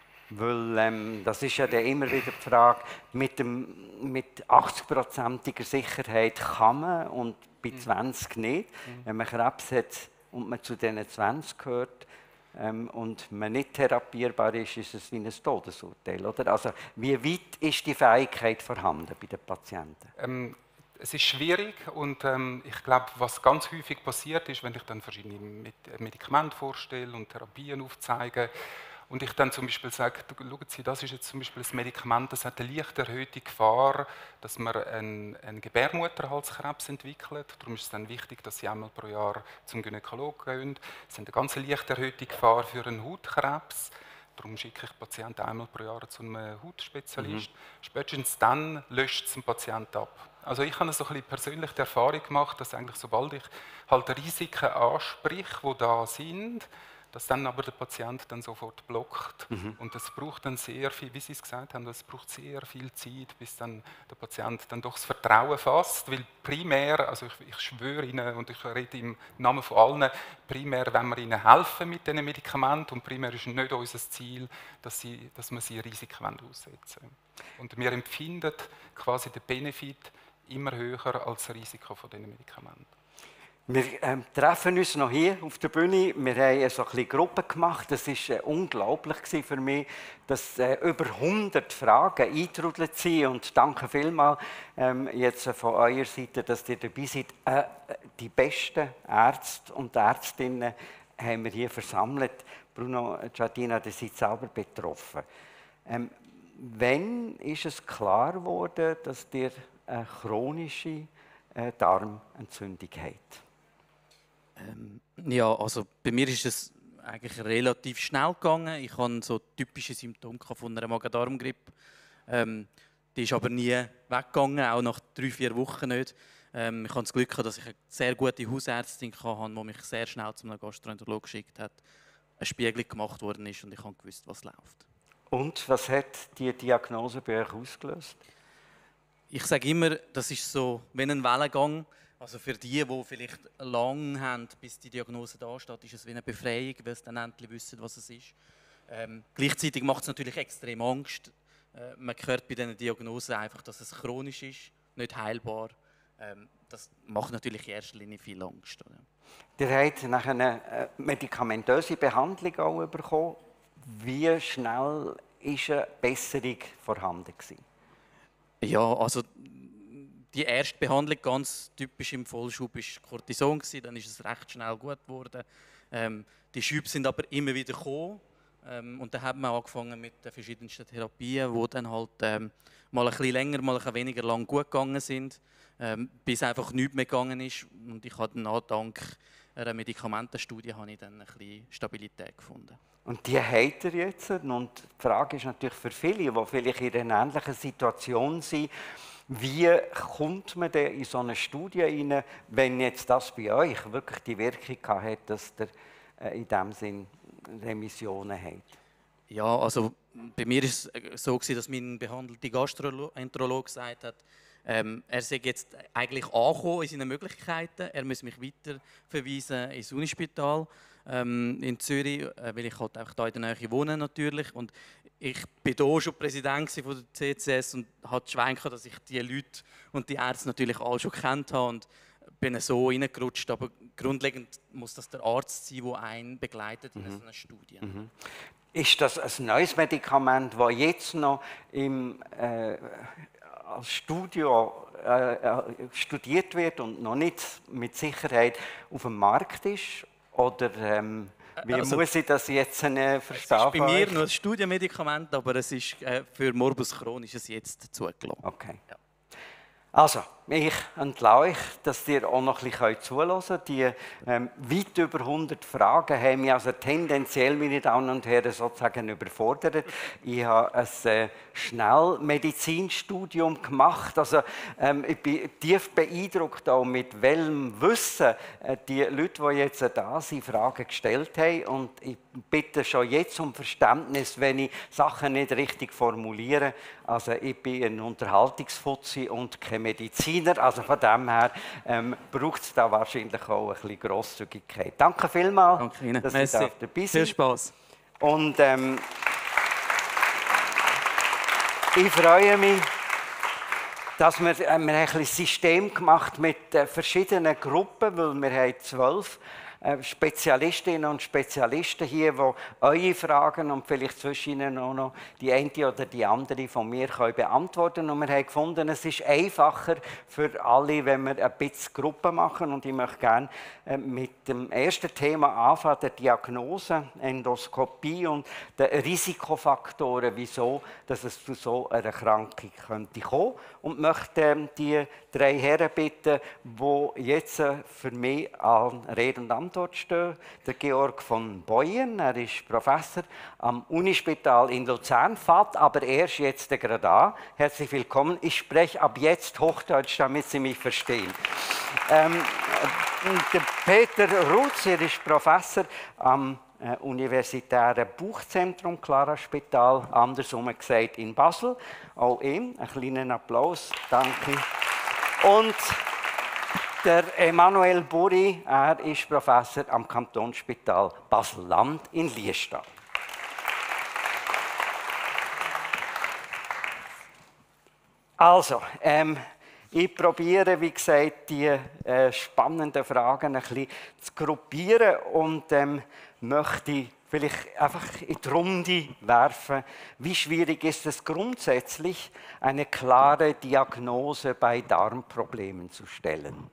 Weil ähm, das ist ja dann immer wieder die Frage, mit, dem, mit achtzig-prozentiger Sicherheit kann man und bei zwanzig nicht. Mhm. Wenn man Krebs hat und man zu diesen zwanzig gehört ähm, und man nicht therapierbar ist, ist es wie ein Todesurteil. Oder? Also, wie weit ist die Fähigkeit vorhanden bei den Patienten? Ähm, es ist schwierig und ähm, ich glaube, was ganz häufig passiert ist, wenn ich dann verschiedene Medikamente vorstelle und Therapien aufzeige, und ich dann zum Beispiel sage, schauen Sie, das ist jetzt zum Beispiel ein Medikament, das hat eine leicht erhöhte Gefahr, dass man einen, einen Gebärmutterhalskrebs entwickelt. Darum ist es dann wichtig, dass Sie einmal pro Jahr zum Gynäkologen gehen. Es ist eine ganz leicht erhöhte Gefahr für einen Hautkrebs. Darum schicke ich Patienten einmal pro Jahr zu einem Hautspezialist. Mhm. Spätestens dann löscht es den Patienten ab. Also ich habe so ein bisschen persönlich die Erfahrung gemacht, dass eigentlich sobald ich halt Risiken anspreche, die da sind, dass dann aber der Patient dann sofort blockt. Mhm. Und es braucht dann sehr viel, wie Sie es gesagt haben, es braucht sehr viel Zeit, bis dann der Patient dann doch das Vertrauen fasst, weil primär, also ich, ich schwöre Ihnen und ich rede im Namen von allen, primär, wenn wir Ihnen helfen mit diesen Medikamenten und primär ist nicht unser Ziel, dass, sie, dass wir sie Risiken aussetzen. Und wir empfinden quasi den Benefit immer höher als das Risiko von diesen Medikamenten. Wir ähm, treffen uns noch hier auf der Bühne. Wir haben so ein bisschen Gruppen gemacht. Das war äh, unglaublich für mich, dass äh, über hundert Fragen eingetrudelt sind. Und danke vielmals ähm, jetzt von eurer Seite, dass ihr dabei seid. Äh, die besten Ärzte und Ärztinnen haben wir hier versammelt. Bruno Giardina, ihr seid selber betroffen. Ähm, wann ist es klar geworden, dass ihr eine chronische äh, Darmentzündung habt? Ähm, ja, also bei mir ist es eigentlich relativ schnell gegangen. Ich hatte so typische Symptome von einer Magen-Darm-Grippe. Ähm, die ist aber nie weggegangen, auch nach drei, vier Wochen nicht. Ähm, ich hatte das Glück gehabt, dass ich eine sehr gute Hausärztin hatte, die mich sehr schnell zu einem Gastroenterologen geschickt hat, eine Spiegelung gemacht worden ist und ich wusste, was läuft. Und was hat die Diagnose bei euch ausgelöst? Ich sage immer, das ist so wie ein Wellengang. Also für die, die vielleicht lange haben, bis die Diagnose da steht, ist es wie eine Befreiung, weil sie dann endlich wissen, was es ist. Ähm, gleichzeitig macht es natürlich extrem Angst. Äh, man hört bei diesen Diagnosen einfach, dass es chronisch ist, nicht heilbar. Ähm, das macht natürlich in erster Linie viel Angst. Oder? Ihr habt nach einer äh, medikamentösen Behandlung auch bekommen. Wie schnell war eine Besserung vorhanden gewesen? Ja, also die erste Behandlung, ganz typisch im Vollschub, war Cortison. Dann ist es recht schnell gut geworden. Ähm, die Schübe sind aber immer wieder gekommen. Ähm, und dann hat man angefangen mit den verschiedensten Therapien, die dann halt ähm, mal ein bisschen länger, mal ein bisschen weniger lang gut gegangen sind, ähm, bis einfach nichts mehr gegangen ist. Und ich habe dann auch dank einer Medikamentenstudie habe ich dann ein bisschen Stabilität gefunden. Und die habt ihr jetzt. Und die Frage ist natürlich für viele, die vielleicht in einer ähnlichen Situation sind, wie kommt man denn in so eine Studie rein, wenn jetzt das bei euch wirklich die Wirkung hat, dass ihr äh, in diesem Sinn Remissionen habt? Ja, also bei mir war es so, dass mein behandelter Gastroenterologe gesagt hat, ähm, er sei jetzt eigentlich angekommen in seinen Möglichkeiten. Er muss mich weiter verweisen ins Unispital ähm, in Zürich, äh, weil ich halt auch hier in der Nähe wohne natürlich. Und ich war hier schon Präsident von der C C S und hatte Schwein, dass ich die Leute und die Ärzte natürlich alle schon kennt habe und bin so reingerutscht. Aber grundlegend muss das der Arzt sein, der einen begleitet in mhm. so einer Studie. Mhm. Ist das ein neues Medikament, das jetzt noch im äh, als Studio äh, studiert wird und noch nicht mit Sicherheit auf dem Markt ist? Oder ähm, wie also, muss ich das jetzt äh, verstehen? Es ist bei mir noch ein Studienmedikament, aber es ist äh, für Morbus Crohn ist es jetzt zugelassen. Okay. Ja. Also, ich entlasse euch, dass ihr auch noch ein bisschen zuhören könnt. Die ähm, weit über hundert Fragen haben mich also tendenziell, meine Damen und Herren, sozusagen überfordert. Ich habe ein äh, Schnellmedizinstudium gemacht. Also, ähm, ich bin tief beeindruckt, auch mit welchem Wissen äh, die Leute, die jetzt äh, da sind, Fragen gestellt haben. Und ich bitte schon jetzt um Verständnis, wenn ich Sachen nicht richtig formuliere. Also, ich bin ein Unterhaltungsfuzzi und kein Mediziner. Also von dem her ähm, braucht es da wahrscheinlich auch ein bisschen Grosszügigkeit. Danke vielmals, Danke Ihnen. dass Merci. Sie dabei sind. Viel Spaß. Und ähm, ich freue mich, dass wir, äh, wir haben ein bisschen System gemacht mit äh, verschiedenen Gruppen, weil wir haben zwölf Spezialistinnen und Spezialisten hier, die eure Fragen und vielleicht zwischen ihnen auch noch die eine oder die andere von mir können beantworten können. Und wir haben gefunden, es ist einfacher für alle, wenn wir ein bisschen Gruppen machen. Und ich möchte gerne mit dem ersten Thema anfangen, der Diagnose, Endoskopie und den Risikofaktoren, wieso dass es zu so einer Erkrankung könnte kommen. Und möchte die drei Herren bitten, die jetzt für mich an Rede und Antwort stehen. Der Georg von Boyen, er ist Professor am Unispital in Luzern, fährt aber erst jetzt gerade an. Herzlich willkommen. Ich spreche ab jetzt Hochdeutsch, damit Sie mich verstehen. ähm, der Peter Rutz, er ist Professor am äh, Universitären Buchzentrum Clara Spital, andersrum gesagt in Basel. Auch ihm einen kleinen Applaus. Danke. Und der Emanuel Buri, er ist Professor am Kantonsspital Basel-Land in Liestal. Also, ähm, ich probiere, wie gesagt, die äh, spannenden Fragen ein bisschen zu gruppieren und ähm, möchte vielleicht einfach in die Runde werfen. Wie schwierig ist es grundsätzlich, eine klare Diagnose bei Darmproblemen zu stellen?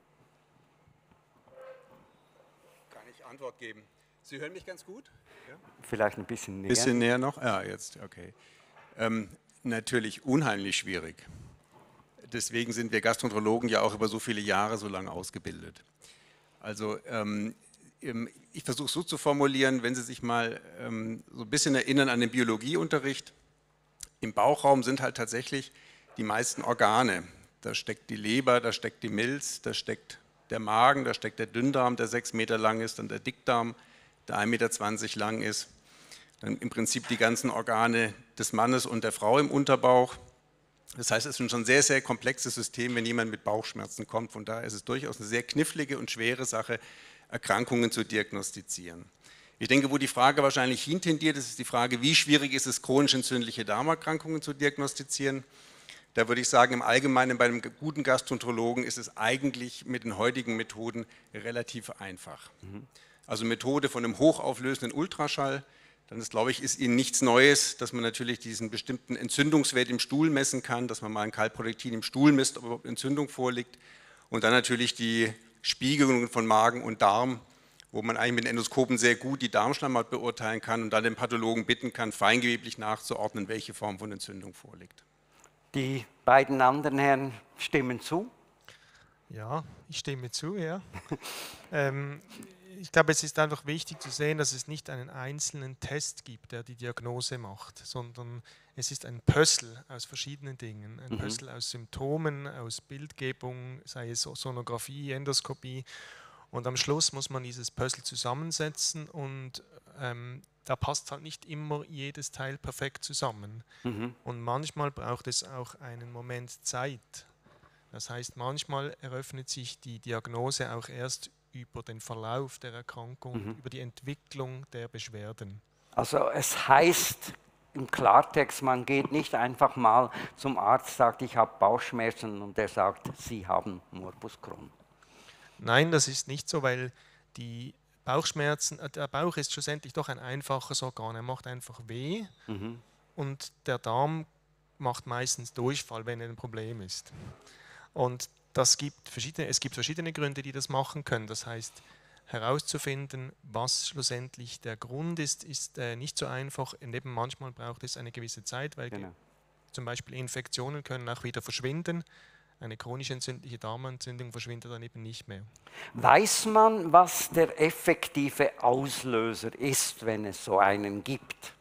Kann ich Antwort geben? Sie hören mich ganz gut? Ja? Vielleicht ein bisschen näher. Bisschen näher noch? Ja, jetzt, okay. Ähm, natürlich unheimlich schwierig. Deswegen sind wir Gastroenterologen ja auch über so viele Jahre so lange ausgebildet. Also ähm, ich versuche es so zu formulieren, wenn Sie sich mal ähm, so ein bisschen erinnern an den Biologieunterricht. Im Bauchraum sind halt tatsächlich die meisten Organe. Da steckt die Leber, da steckt die Milz, da steckt der Magen, da steckt der Dünndarm, der sechs Meter lang ist, dann der Dickdarm, der ein Meter zwanzig lang ist. Dann im Prinzip die ganzen Organe des Mannes und der Frau im Unterbauch. Das heißt, es ist schon ein sehr, sehr komplexes System, wenn jemand mit Bauchschmerzen kommt. Von daher ist es durchaus eine sehr knifflige und schwere Sache, Erkrankungen zu diagnostizieren. Ich denke, wo die Frage wahrscheinlich hintendiert, ist die Frage, wie schwierig ist es, chronisch entzündliche Darmerkrankungen zu diagnostizieren. Da würde ich sagen, im Allgemeinen bei einem guten Gastroenterologen ist es eigentlich mit den heutigen Methoden relativ einfach. Mhm. Also Methode von einem hochauflösenden Ultraschall, dann ist, glaube ich, ist Ihnen nichts Neues, dass man natürlich diesen bestimmten Entzündungswert im Stuhl messen kann, dass man mal ein Calprotectin im Stuhl misst, ob überhaupt Entzündung vorliegt. Und dann natürlich die Spiegelungen von Magen und Darm, wo man eigentlich mit Endoskopen sehr gut die Darmschleimhaut beurteilen kann und dann den Pathologen bitten kann, feingeweblich nachzuordnen, welche Form von Entzündung vorliegt. Die beiden anderen Herren stimmen zu? Ja, ich stimme zu, ja. ähm, ich glaube, es ist einfach wichtig zu sehen, dass es nicht einen einzelnen Test gibt, der die Diagnose macht, sondern es ist ein Puzzle aus verschiedenen Dingen. Ein mhm. Puzzle aus Symptomen, aus Bildgebung, sei es Sonographie, Endoskopie. Und am Schluss muss man dieses Puzzle zusammensetzen und ähm, da passt halt nicht immer jedes Teil perfekt zusammen. Mhm. Und manchmal braucht es auch einen Moment Zeit. Das heißt, manchmal eröffnet sich die Diagnose auch erst über den Verlauf der Erkrankung, mhm. über die Entwicklung der Beschwerden. Also es heißt im Klartext, man geht nicht einfach mal zum Arzt, sagt, ich habe Bauchschmerzen und der sagt, Sie haben Morbus Crohn. Nein, das ist nicht so, weil die Bauchschmerzen, der Bauch ist schlussendlich doch ein einfaches Organ, er macht einfach weh mhm. und der Darm macht meistens Durchfall, wenn er ein Problem ist. Und das gibt verschiedene, es gibt verschiedene Gründe, die das machen können. Das heißt, herauszufinden, was schlussendlich der Grund ist, ist äh, nicht so einfach. Und eben manchmal braucht es eine gewisse Zeit, weil genau. zum Beispiel Infektionen können auch wieder verschwinden. Eine chronisch entzündliche Darmentzündung verschwindet dann eben nicht mehr. Weiß man, was der effektive Auslöser ist, wenn es so einen gibt?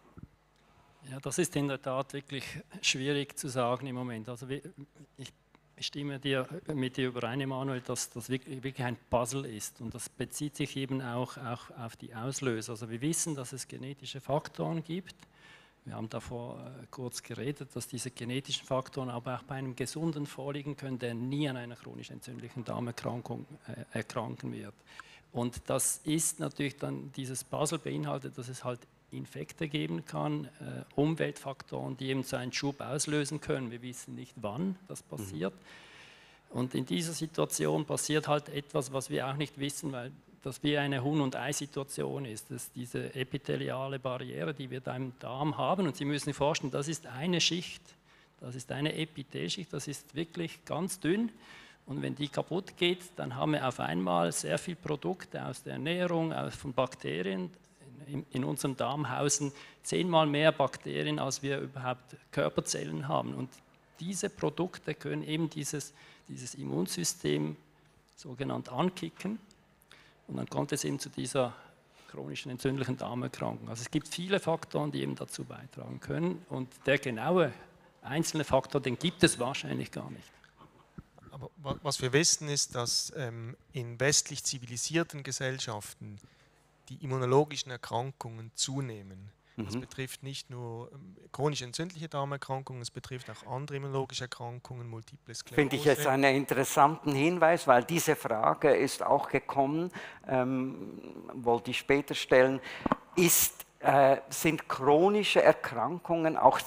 Ja, das ist in der Tat wirklich schwierig zu sagen im Moment. Also ich stimme dir, mit dir überein, Emanuel, dass das wirklich ein Puzzle ist. Und das bezieht sich eben auch, auch auf die Auslöser. Also wir wissen, dass es genetische Faktoren gibt. Wir haben davor äh, kurz geredet, dass diese genetischen Faktoren aber auch bei einem Gesunden vorliegen können, der nie an einer chronisch entzündlichen Darmerkrankung äh, erkranken wird. Und das ist natürlich dann, dieses Puzzle beinhaltet, dass es halt Infekte geben kann, äh, Umweltfaktoren, die eben so einen Schub auslösen können. Wir wissen nicht, wann das passiert. Mhm. Und in dieser Situation passiert halt etwas, was wir auch nicht wissen, weil das wie eine Huhn- und Ei-Situation ist. Das ist diese epitheliale Barriere, die wir da im Darm haben. Und Sie müssen sich vorstellen, das ist eine Schicht, das ist eine Epithelschicht, das ist wirklich ganz dünn. Und wenn die kaputt geht, dann haben wir auf einmal sehr viele Produkte aus der Ernährung, von Bakterien. In, in unserem Darm hausen zehnmal mehr Bakterien, als wir überhaupt Körperzellen haben. Und diese Produkte können eben dieses, dieses Immunsystem sogenannt ankicken. Und dann kommt es eben zu dieser chronischen entzündlichen Darmerkrankung. Also es gibt viele Faktoren, die eben dazu beitragen können. Und der genaue einzelne Faktor, den gibt es wahrscheinlich gar nicht. Aber was wir wissen ist, dass ähm, in westlich zivilisierten Gesellschaften die immunologischen Erkrankungen zunehmen. Das mhm. betrifft nicht nur ähm, chronisch entzündliche Darmerkrankungen, es betrifft auch andere immunologische Erkrankungen, Multiple Sklerose. Finde ich jetzt einen interessanten Hinweis, weil diese Frage ist auch gekommen, ähm, wollte ich später stellen. Ist, äh, sind chronische Erkrankungen auch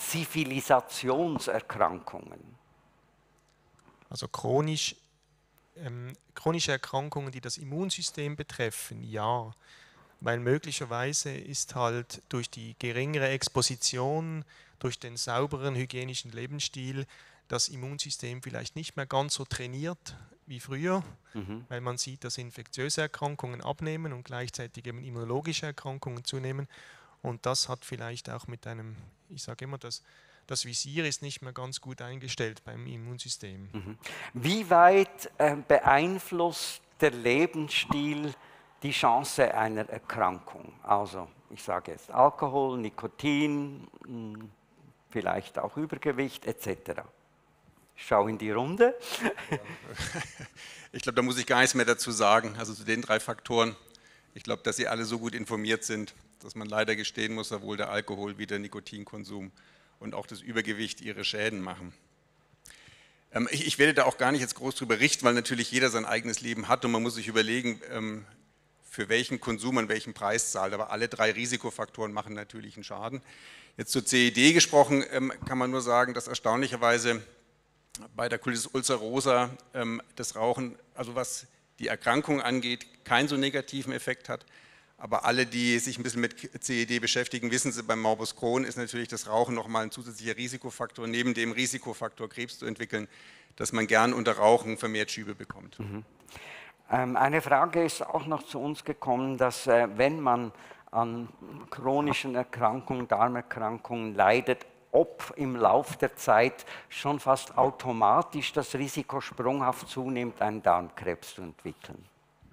Zivilisationserkrankungen? Also chronisch, ähm, chronische Erkrankungen, die das Immunsystem betreffen, ja. Weil möglicherweise ist halt durch die geringere Exposition, durch den sauberen hygienischen Lebensstil das Immunsystem vielleicht nicht mehr ganz so trainiert wie früher, mhm. weil man sieht, dass infektiöse Erkrankungen abnehmen und gleichzeitig eben immunologische Erkrankungen zunehmen. Und das hat vielleicht auch mit einem, ich sage immer, das, das Visier ist nicht mehr ganz gut eingestellt beim Immunsystem. Mhm. Wie weit äh, beeinflusst der Lebensstil die Chance einer Erkrankung. Also ich sage jetzt Alkohol, Nikotin, vielleicht auch Übergewicht et cetera. Schau in die Runde. Ich glaube, da muss ich gar nichts mehr dazu sagen. Also zu den drei Faktoren. Ich glaube, dass Sie alle so gut informiert sind, dass man leider gestehen muss, sowohl der Alkohol wie der Nikotinkonsum und auch das Übergewicht ihre Schäden machen. Ähm, ich, ich werde da auch gar nicht jetzt groß drüber richten, weil natürlich jeder sein eigenes Leben hat und man muss sich überlegen, ähm, für welchen Konsum man welchen Preis zahlt. Aber alle drei Risikofaktoren machen natürlich einen Schaden. Jetzt zur C E D gesprochen, ähm, kann man nur sagen, dass erstaunlicherweise bei der Colitis ulcerosa ähm, das Rauchen, also was die Erkrankung angeht, keinen so negativen Effekt hat. Aber alle, die sich ein bisschen mit C E D beschäftigen, wissen Sie, beim Morbus Crohn ist natürlich das Rauchen nochmal ein zusätzlicher Risikofaktor, neben dem Risikofaktor Krebs zu entwickeln, dass man gern unter Rauchen vermehrt Schübe bekommt. Mhm. Ähm, eine Frage ist auch noch zu uns gekommen, dass äh, wenn man an chronischen Erkrankungen, Darmerkrankungen leidet, ob im Lauf der Zeit schon fast automatisch das Risiko sprunghaft zunimmt, einen Darmkrebs zu entwickeln.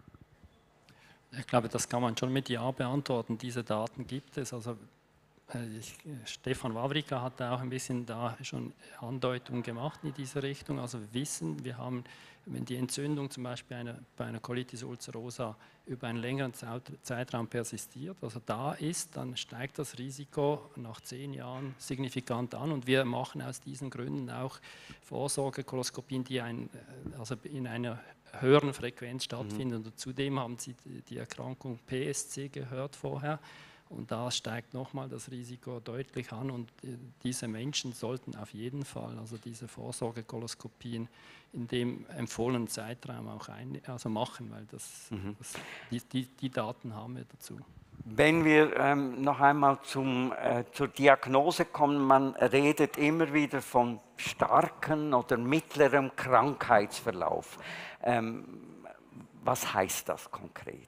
Ich glaube, das kann man schon mit Ja beantworten. Diese Daten gibt es. Also, ich, Stefan Wawrika hat auch ein bisschen da schon Andeutungen gemacht in diese Richtung. Also wir wissen, wir haben, wenn die Entzündung zum Beispiel eine, bei einer Colitis ulcerosa über einen längeren Zeitraum persistiert, also da ist, dann steigt das Risiko nach zehn Jahren signifikant an. Und wir machen aus diesen Gründen auch Vorsorgekoloskopien, die ein, also in einer höheren Frequenz stattfinden. Mhm. Und zudem haben Sie die Erkrankung P S C gehört vorher. Und da steigt nochmal das Risiko deutlich an und diese Menschen sollten auf jeden Fall, also diese Vorsorgekoloskopien in dem empfohlenen Zeitraum auch ein, also machen, weil das, mhm. das, die, die, die Daten haben wir dazu. Wenn wir ähm, noch einmal zum, äh, zur Diagnose kommen, man redet immer wieder von starkem oder mittlerem Krankheitsverlauf. Ähm, was heißt das konkret?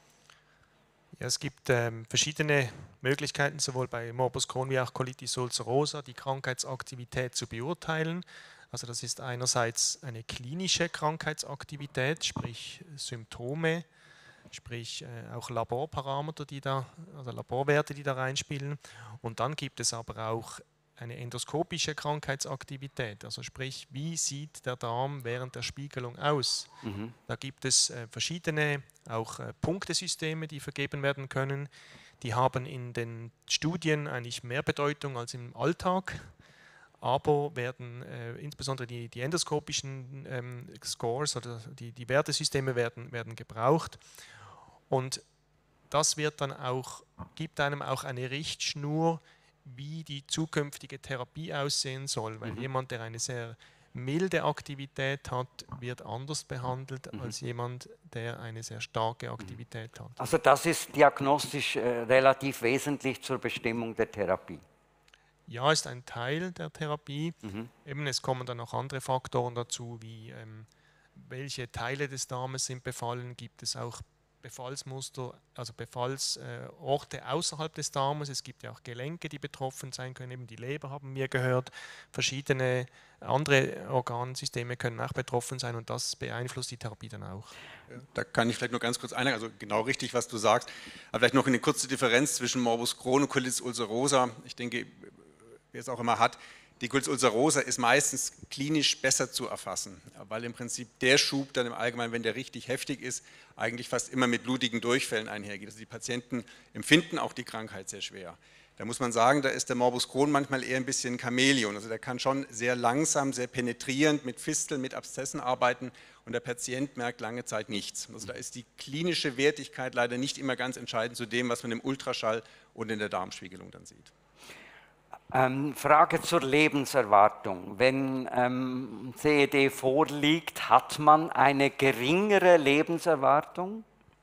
Ja, es gibt ähm, verschiedene Möglichkeiten, sowohl bei Morbus Crohn wie auch Colitis ulcerosa, die Krankheitsaktivität zu beurteilen. Also das ist einerseits eine klinische Krankheitsaktivität, sprich Symptome, sprich äh, auch Laborparameter, die da, also Laborwerte, die da reinspielen. Und dann gibt es aber auch eine endoskopische Krankheitsaktivität, also sprich, wie sieht der Darm während der Spiegelung aus? Mhm. Da gibt es äh, verschiedene auch äh, Punktesysteme, die vergeben werden können. Die haben in den Studien eigentlich mehr Bedeutung als im Alltag, aber werden äh, insbesondere die, die endoskopischen ähm, Scores oder die, die Wertesysteme werden, werden gebraucht. Und das wird dann auch, gibt einem auch eine Richtschnur, wie die zukünftige Therapie aussehen soll, weil mhm. jemand, der eine sehr milde Aktivität hat, wird anders behandelt mhm. als jemand, der eine sehr starke Aktivität hat. Also das ist diagnostisch äh, relativ wesentlich zur Bestimmung der Therapie? Ja, ist ein Teil der Therapie. Mhm. Eben, es kommen dann noch andere Faktoren dazu, wie ähm, welche Teile des Darmes sind befallen, gibt es auch Befallsmuster, also Befallsorte äh, außerhalb des Darmes. Es gibt ja auch Gelenke, die betroffen sein können, eben die Leber haben wir gehört. Verschiedene andere Organsysteme können auch betroffen sein und das beeinflusst die Therapie dann auch. Da kann ich vielleicht nur ganz kurz einhaken, also genau richtig, was du sagst, aber vielleicht noch eine kurze Differenz zwischen Morbus Crohn und Colitis ulcerosa. Ich denke, wer es auch immer hat, die Colitis ulcerosa ist meistens klinisch besser zu erfassen, weil im Prinzip der Schub dann im Allgemeinen, wenn der richtig heftig ist, eigentlich fast immer mit blutigen Durchfällen einhergeht. Also die Patienten empfinden auch die Krankheit sehr schwer. Da muss man sagen, da ist der Morbus Crohn manchmal eher ein bisschen ein Chamäleon. Also der kann schon sehr langsam, sehr penetrierend mit Fisteln, mit Abszessen arbeiten und der Patient merkt lange Zeit nichts. Also da ist die klinische Wertigkeit leider nicht immer ganz entscheidend zu dem, was man im Ultraschall und in der Darmspiegelung dann sieht. Ähm, Frage zur Lebenserwartung. Wenn ähm, C E D vorliegt, hat man eine geringere Lebenserwartung?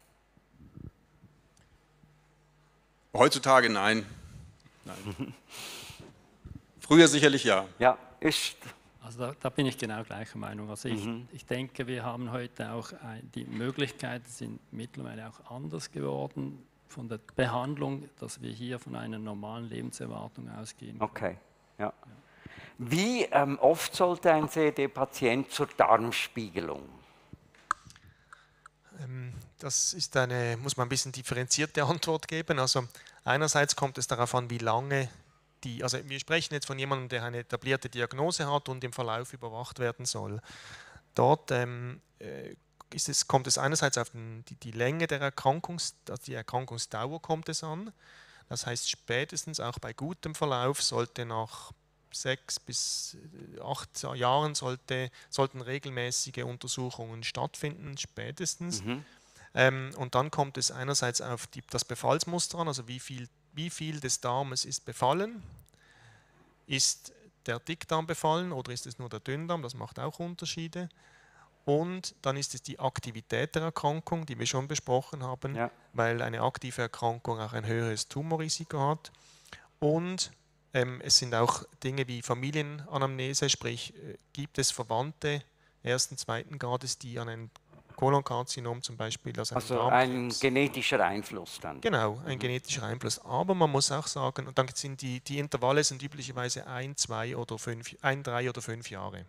Heutzutage nein. nein. Früher sicherlich ja. Ja, ist. Also da, da bin ich genau gleicher Meinung. Also ich, mhm. ich denke, wir haben heute auch ein, die Möglichkeiten sind mittlerweile auch anders geworden von der Behandlung, dass wir hier von einer normalen Lebenserwartung ausgehen können. Okay, ja. ja. Wie ähm, oft sollte ein C E D-Patient zur Darmspiegelung? Ähm, das ist eine, muss man ein bisschen differenzierte Antwort geben. Also einerseits kommt es darauf an, wie lange die, also wir sprechen jetzt von jemandem, der eine etablierte Diagnose hat und im Verlauf überwacht werden soll. Dort ähm, ist es, kommt es einerseits auf den, die, die Länge der Erkrankungs, also die Erkrankungsdauer kommt es an. Das heißt, spätestens auch bei gutem Verlauf sollte nach sechs bis acht Jahren sollte, sollten regelmäßige Untersuchungen stattfinden, spätestens. Mhm. Ähm, und dann kommt es einerseits auf die, das Befallsmuster an, also wie viel, wie viel des Darmes ist befallen. Ist der Dickdarm befallen oder ist es nur der Dünndarm? Das macht auch Unterschiede. Und dann ist es die Aktivität der Erkrankung, die wir schon besprochen haben, ja. weil eine aktive Erkrankung auch ein höheres Tumorrisiko hat. Und ähm, es sind auch Dinge wie Familienanamnese, sprich, äh, gibt es Verwandte ersten, zweiten Grades, die an einem Kolonkarzinom zum Beispiel, also, also ein genetischer Einfluss dann. Genau, ein mhm. genetischer Einfluss. Aber man muss auch sagen, und dann sind die, die Intervalle sind üblicherweise ein, zwei oder fünf, ein, drei oder fünf Jahre.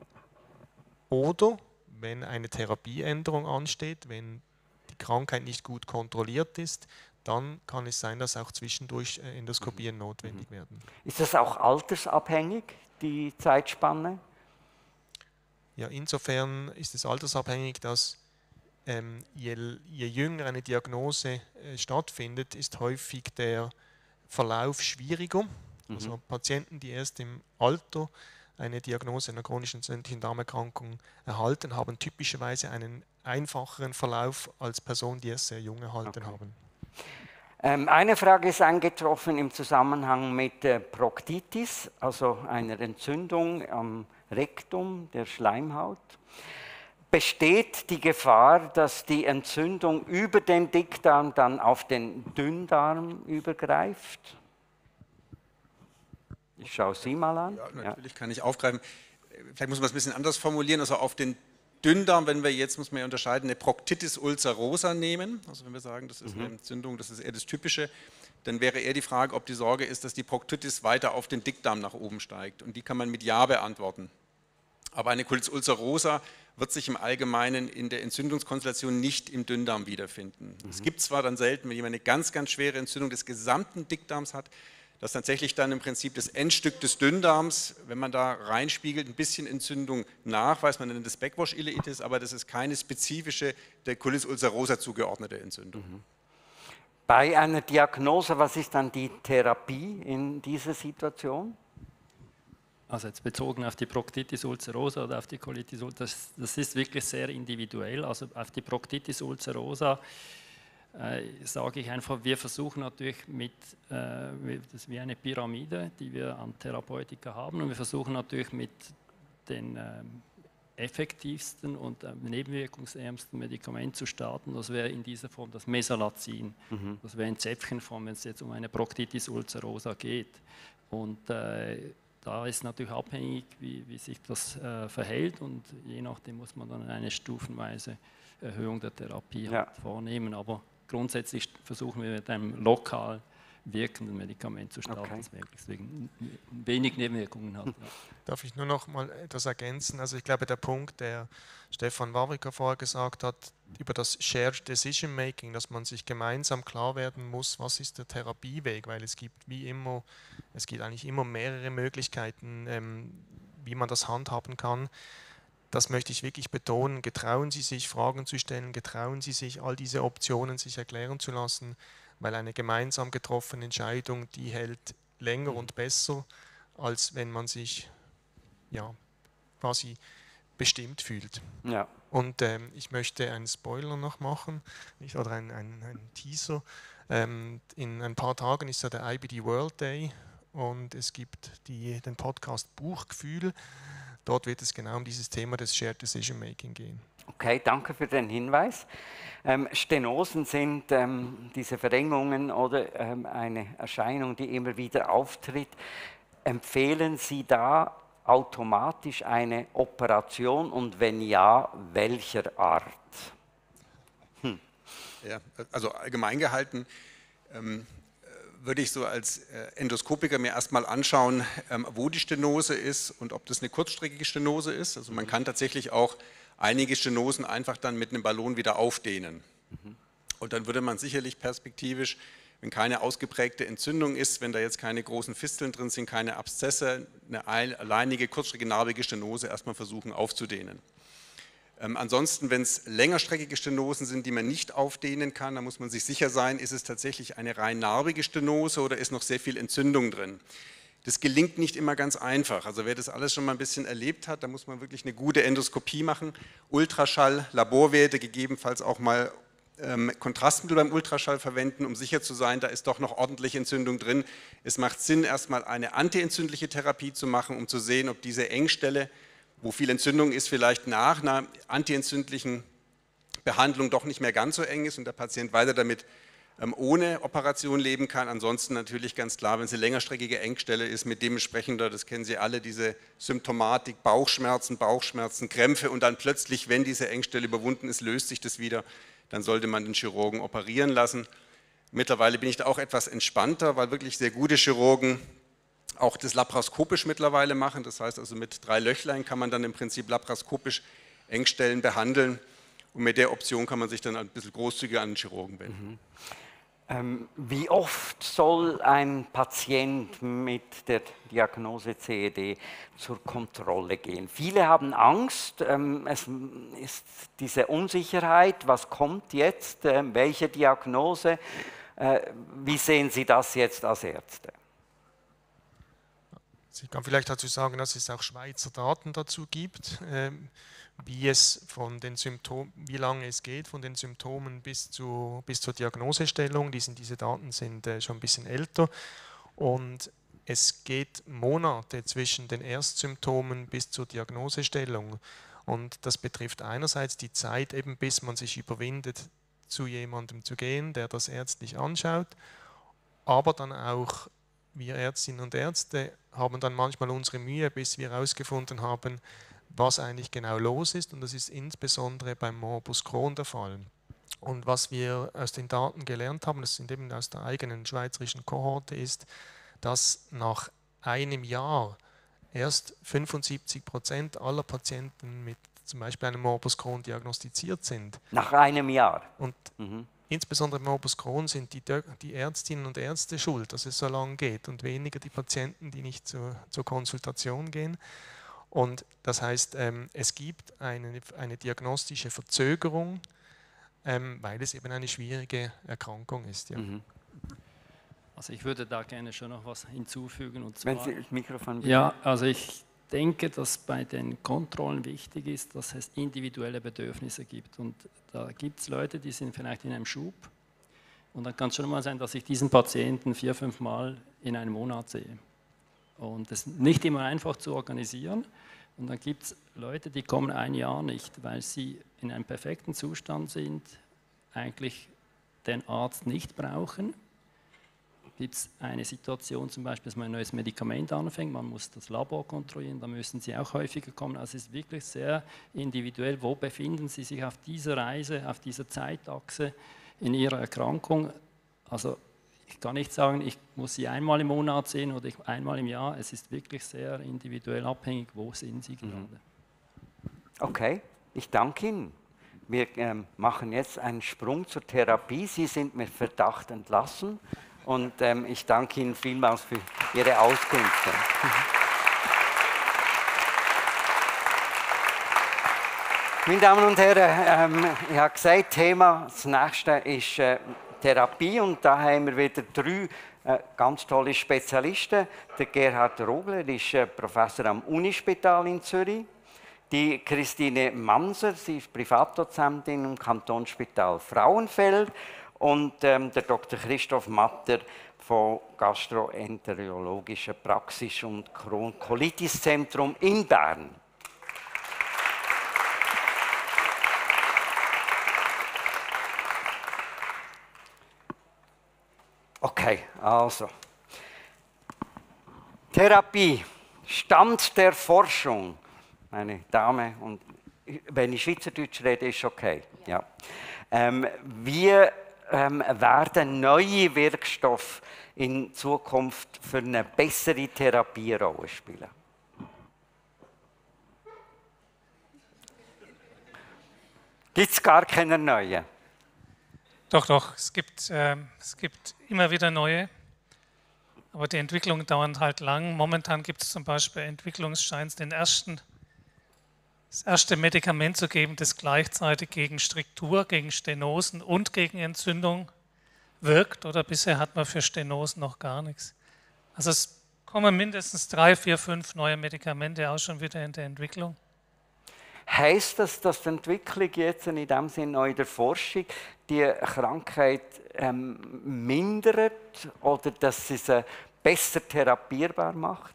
Oder wenn eine Therapieänderung ansteht, wenn die Krankheit nicht gut kontrolliert ist, dann kann es sein, dass auch zwischendurch Endoskopien mhm. notwendig werden. Ist das auch altersabhängig, die Zeitspanne? Ja, insofern ist es altersabhängig, dass ähm, je, je jünger eine Diagnose äh, stattfindet, ist häufig der Verlauf schwieriger. Mhm. Also Patienten, die erst im Alter eine Diagnose einer chronischen entzündlichen Darmerkrankung erhalten, haben typischerweise einen einfacheren Verlauf als Personen, die es sehr jung erhalten okay. haben. Ähm, eine Frage ist eingetroffen im Zusammenhang mit äh, Proktitis, also einer Entzündung am Rektum der Schleimhaut. Besteht die Gefahr, dass die Entzündung über den Dickdarm dann auf den Dünndarm übergreift? Ich schaue Sie mal an. Ja, natürlich ja. kann ich aufgreifen. Vielleicht muss man es ein bisschen anders formulieren. Also auf den Dünndarm, wenn wir jetzt, muss man ja unterscheiden, eine Proktitis ulcerosa nehmen, also wenn wir sagen, das ist mhm. eine Entzündung, das ist eher das Typische, dann wäre eher die Frage, ob die Sorge ist, dass die Proktitis weiter auf den Dickdarm nach oben steigt. Und die kann man mit Ja beantworten. Aber eine Colitis ulcerosa wird sich im Allgemeinen in der Entzündungskonstellation nicht im Dünndarm wiederfinden. Mhm. Es gibt zwar dann selten, wenn jemand eine ganz, ganz schwere Entzündung des gesamten Dickdarms hat, dass tatsächlich dann im Prinzip das Endstück des Dünndarms, wenn man da reinspiegelt, ein bisschen Entzündung nachweist, man nennt das Backwash-Ileitis, aber das ist keine spezifische der Colitis ulcerosa zugeordnete Entzündung. Mhm. Bei einer Diagnose, was ist dann die Therapie in dieser Situation? Also jetzt bezogen auf die Proktitis ulcerosa oder auf die Colitis ulcerosa, das, das ist wirklich sehr individuell. Also auf die Proktitis ulcerosa äh, sage ich einfach, wir versuchen natürlich mit, äh, das ist wie eine Pyramide, die wir an Therapeutika haben, und wir versuchen natürlich mit den äh, effektivsten und äh, nebenwirkungsärmsten Medikament zu starten. Das wäre in dieser Form das Mesalazin. Mhm. Das wäre in Zäpfchenform, wenn es jetzt um eine Proktitis ulcerosa geht. Und äh, da ist natürlich abhängig, wie, wie sich das äh, verhält, und je nachdem muss man dann eine stufenweise Erhöhung der Therapie ja. halt vornehmen. Aber grundsätzlich versuchen wir mit einem lokal wirkenden Medikament zu starten, okay. das deswegen wenig Nebenwirkungen hat. Ja. Darf ich nur noch mal etwas ergänzen? Also ich glaube, der Punkt, der Stefan Wawrika vorher gesagt hat, über das Shared Decision Making, dass man sich gemeinsam klar werden muss, was ist der Therapieweg, weil es gibt wie immer, es gibt eigentlich immer mehrere Möglichkeiten, ähm, wie man das handhaben kann. Das möchte ich wirklich betonen. Getrauen Sie sich, Fragen zu stellen, getrauen Sie sich, all diese Optionen sich erklären zu lassen, weil eine gemeinsam getroffene Entscheidung, die hält länger und besser, als wenn man sich ja, quasi bestimmt fühlt. Ja. Und ähm, ich möchte einen Spoiler noch machen, nicht, oder einen, einen, einen Teaser. Ähm, in ein paar Tagen ist ja der I B D World Day und es gibt die, den Podcast Buchgefühl. Dort wird es genau um dieses Thema des Shared Decision Making gehen. Okay, danke für den Hinweis. Ähm, Stenosen sind ähm, diese Verengungen oder ähm, eine Erscheinung, die immer wieder auftritt. Empfehlen Sie da automatisch eine Operation und wenn ja, welcher Art? Hm. Ja, also allgemein gehalten ähm, würde ich so als äh, Endoskopiker mir erstmal anschauen, ähm, wo die Stenose ist und ob das eine kurzstreckige Stenose ist. Also man kann tatsächlich auch einige Stenosen einfach dann mit einem Ballon wieder aufdehnen. Mhm. Und dann würde man sicherlich perspektivisch, wenn keine ausgeprägte Entzündung ist, wenn da jetzt keine großen Fisteln drin sind, keine Abszesse, eine alleinige kurzstreckige narbige Stenose erstmal versuchen aufzudehnen. Ähm, ansonsten, wenn es längerstreckige Stenosen sind, die man nicht aufdehnen kann, dann muss man sich sicher sein, ist es tatsächlich eine rein narbige Stenose oder ist noch sehr viel Entzündung drin. Das gelingt nicht immer ganz einfach. Also wer das alles schon mal ein bisschen erlebt hat, da muss man wirklich eine gute Endoskopie machen, Ultraschall, Laborwerte, gegebenenfalls auch mal ähm, Kontrastmittel beim Ultraschall verwenden, um sicher zu sein, da ist doch noch ordentlich Entzündung drin. Es macht Sinn, erstmal eine antientzündliche Therapie zu machen, um zu sehen, ob diese Engstelle, wo viel Entzündung ist, vielleicht nach einer antientzündlichen Behandlung doch nicht mehr ganz so eng ist und der Patient weiter damit ähm, ohne Operation leben kann. Ansonsten natürlich ganz klar, wenn es eine längerstreckige Engstelle ist, mit dementsprechender, das kennen Sie alle, diese Symptomatik, Bauchschmerzen, Bauchschmerzen, Krämpfe und dann plötzlich, wenn diese Engstelle überwunden ist, löst sich das wieder, dann sollte man den Chirurgen operieren lassen. Mittlerweile bin ich da auch etwas entspannter, weil wirklich sehr gute Chirurgen auch das laparoskopisch mittlerweile machen. Das heißt also mit drei Löchlein kann man dann im Prinzip laparoskopisch Engstellen behandeln und mit der Option kann man sich dann ein bisschen großzügiger an den Chirurgen wenden. Mhm. Ähm, wie oft soll ein Patient mit der Diagnose C E D zur Kontrolle gehen? Viele haben Angst, ähm, es ist diese Unsicherheit, was kommt jetzt, äh, welche Diagnose, äh, wie sehen Sie das jetzt als Ärzte? Ich kann vielleicht dazu sagen, dass es auch Schweizer Daten dazu gibt, ähm, wie es von den Symptomen, wie lange es geht von den Symptomen bis, zu, bis zur Diagnosestellung. Diese, diese Daten sind äh, schon ein bisschen älter und es geht Monate zwischen den Erstsymptomen bis zur Diagnosestellung. Und das betrifft einerseits die Zeit, eben bis man sich überwindet, zu jemandem zu gehen, der das ärztlich anschaut, aber dann auch wir Ärztinnen und Ärzte haben dann manchmal unsere Mühe, bis wir herausgefunden haben, was eigentlich genau los ist. Und das ist insbesondere beim Morbus Crohn der Fall. Und was wir aus den Daten gelernt haben, das sind eben aus der eigenen schweizerischen Kohorte, ist, dass nach einem Jahr erst fünfundsiebzig Prozent aller Patienten mit zum Beispiel einem Morbus Crohn diagnostiziert sind. Nach einem Jahr? Und mhm. insbesondere bei Morbus Crohn sind die, die Ärztinnen und Ärzte schuld, dass es so lange geht und weniger die Patienten, die nicht zur, zur Konsultation gehen. Und das heißt, ähm, es gibt eine, eine diagnostische Verzögerung, ähm, weil es eben eine schwierige Erkrankung ist. Ja. Mhm. Also ich würde da gerne schon noch was hinzufügen. Und zwar, Wenn Sie das Mikrofon ja, also ich denke, dass bei den Kontrollen wichtig ist, dass es individuelle Bedürfnisse gibt. Und da gibt es Leute, die sind vielleicht in einem Schub. Und dann kann es schon mal sein, dass ich diesen Patienten vier, fünf Mal in einem Monat sehe. Und das ist nicht immer einfach zu organisieren. Und dann gibt es Leute, die kommen ein Jahr nicht, weil sie in einem perfekten Zustand sind, eigentlich den Arzt nicht brauchen. Gibt es eine Situation zum Beispiel, dass man ein neues Medikament anfängt, man muss das Labor kontrollieren, da müssen Sie auch häufiger kommen. Also es ist wirklich sehr individuell, wo befinden Sie sich auf dieser Reise, auf dieser Zeitachse in Ihrer Erkrankung. Also ich kann nicht sagen, ich muss Sie einmal im Monat sehen oder einmal im Jahr. Es ist wirklich sehr individuell abhängig, wo sind Sie gerade. Okay, ich danke Ihnen. Wir ähm, machen jetzt einen Sprung zur Therapie. Sie sind mit Verdacht entlassen und ähm, ich danke Ihnen vielmals für Ihre Auskünfte. Meine Damen und Herren, ähm, ich habe gesagt, Thema, das nächste ist äh, Therapie und da haben wir wieder drei äh, ganz tolle Spezialisten. Der Gerhard Rogler ist äh, Professor am Unispital in Zürich. Die Christine Manser, sie ist Privatdozentin im Kantonsspital Frauenfeld. Und ähm, der Doktor Christoph Matter von Gastroenterologischer Praxis und Colitis-Zentrum in Bern. Okay, also. Therapie, Stand der Forschung. Meine Dame, und wenn ich Schweizerdeutsch rede, ist okay. Ja. Ähm, wir ähm, werden neue Wirkstoffe in Zukunft für eine bessere Therapie eine Rolle spielen. Gibt es gar keine neuen? Doch, doch, es gibt, äh, es gibt immer wieder neue, aber die Entwicklungen dauern halt lang. Momentan gibt es zum Beispiel Entwicklungsscheins, den ersten, das erste Medikament zu geben, das gleichzeitig gegen Struktur, gegen Stenosen und gegen Entzündung wirkt, oder bisher hat man für Stenosen noch gar nichts. Also es kommen mindestens drei, vier, fünf neue Medikamente auch schon wieder in der Entwicklung. Heißt das, dass die Entwicklung jetzt in dem Sinne auch in der Forschung die Krankheit ähm, mindert oder dass sie sie besser therapierbar macht?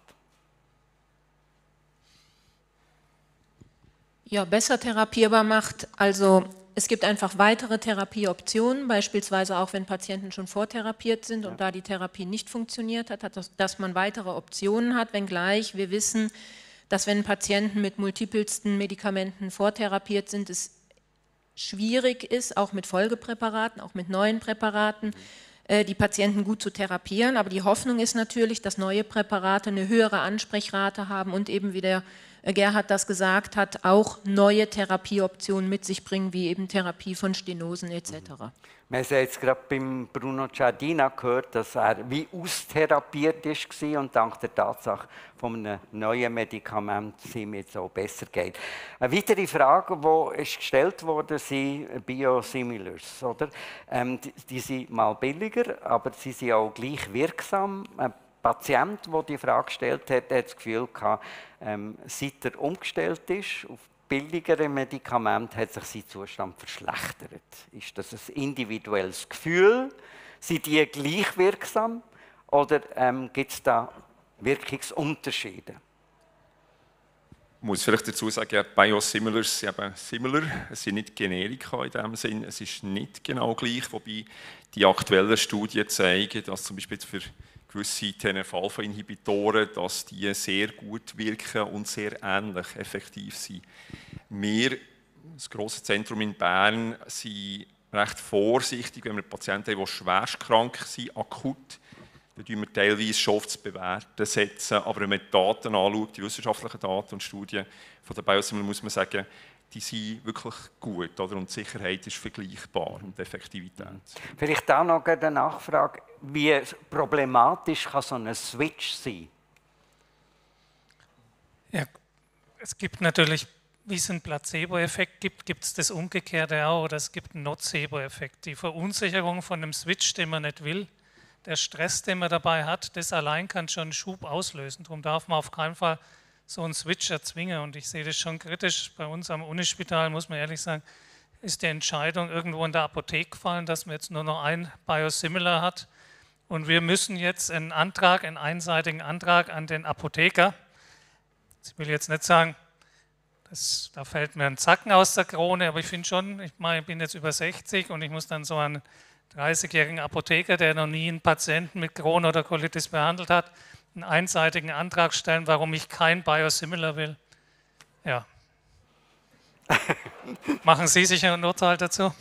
Ja, besser therapierbar macht. Also es gibt einfach weitere Therapieoptionen, beispielsweise auch wenn Patienten schon vortherapiert sind und ja. da die Therapie nicht funktioniert hat, hat das, dass man weitere Optionen hat, wenngleich wir wissen, dass wenn Patienten mit multipelsten Medikamenten vortherapiert sind, es schwierig ist, auch mit Folgepräparaten, auch mit neuen Präparaten, äh, die Patienten gut zu therapieren. Aber die Hoffnung ist natürlich, dass neue Präparate eine höhere Ansprechrate haben und eben, wie der Gerhard das gesagt hat, auch neue Therapieoptionen mit sich bringen, wie eben Therapie von Stenosen et cetera. Wir haben jetzt gerade beim Bruno Giardina gehört, dass er wie austherapiert war und dank der Tatsache von einem neuen Medikament es ihm jetzt auch besser geht. Eine weitere Frage, die ist gestellt wurde, sind Biosimilars. Oder? Ähm, die, die sind mal billiger, aber sie sind auch gleich wirksam. Ein Patient, der die Frage gestellt hat, hat das Gefühl gehabt, ähm, seit er umgestellt ist auf billigere Medikamente, hat sich sein Zustand verschlechtert. Ist das ein individuelles Gefühl? Sind die gleich wirksam oder ähm, gibt es da Wirkungsunterschiede? Ich muss vielleicht dazu sagen, Biosimilars sind eben similar, es sind nicht Generika in dem Sinn, es ist nicht genau gleich, wobei die aktuellen Studien zeigen, dass zum Beispiel für gewisse T N F-Alpha-Inhibitoren, dass die sehr gut wirken und sehr ähnlich effektiv sind. Wir, das grosse Zentrum in Bern, sind recht vorsichtig, wenn wir Patienten haben, die schwerst krank sind, akut. Da setzen wir teilweise schon auf das Bewerten setzen, aber wenn man die Daten anschaut, die wissenschaftlichen Daten und Studien von der Biosimilars, muss man sagen, die sind wirklich gut, oder? Und die Sicherheit ist vergleichbar und die Effektivität. Vielleicht auch noch eine Nachfrage, wie problematisch kann so ein Switch sein? Ja, es gibt natürlich, wie es einen Placebo-Effekt gibt, gibt es das Umgekehrte auch, oder es gibt einen Nocebo-Effekt. Die Verunsicherung von einem Switch, den man nicht will, der Stress, den man dabei hat, das allein kann schon einen Schub auslösen. Darum darf man auf keinen Fall so einen Switch erzwingen. Und ich sehe das schon kritisch. Bei uns am Unispital, muss man ehrlich sagen, ist die Entscheidung irgendwo in der Apotheke gefallen, dass man jetzt nur noch ein Biosimilar hat. Und wir müssen jetzt einen Antrag, einen einseitigen Antrag an den Apotheker. Ich will jetzt nicht sagen, das, da fällt mir ein Zacken aus der Krone, aber ich finde schon, ich, meine, ich bin jetzt über sechzig und ich muss dann so einen dreißigjährigen Apotheker, der noch nie einen Patienten mit Crohn oder Colitis behandelt hat, einen einseitigen Antrag stellen, warum ich kein Biosimilar will. Ja. Machen Sie sich ein Urteil dazu?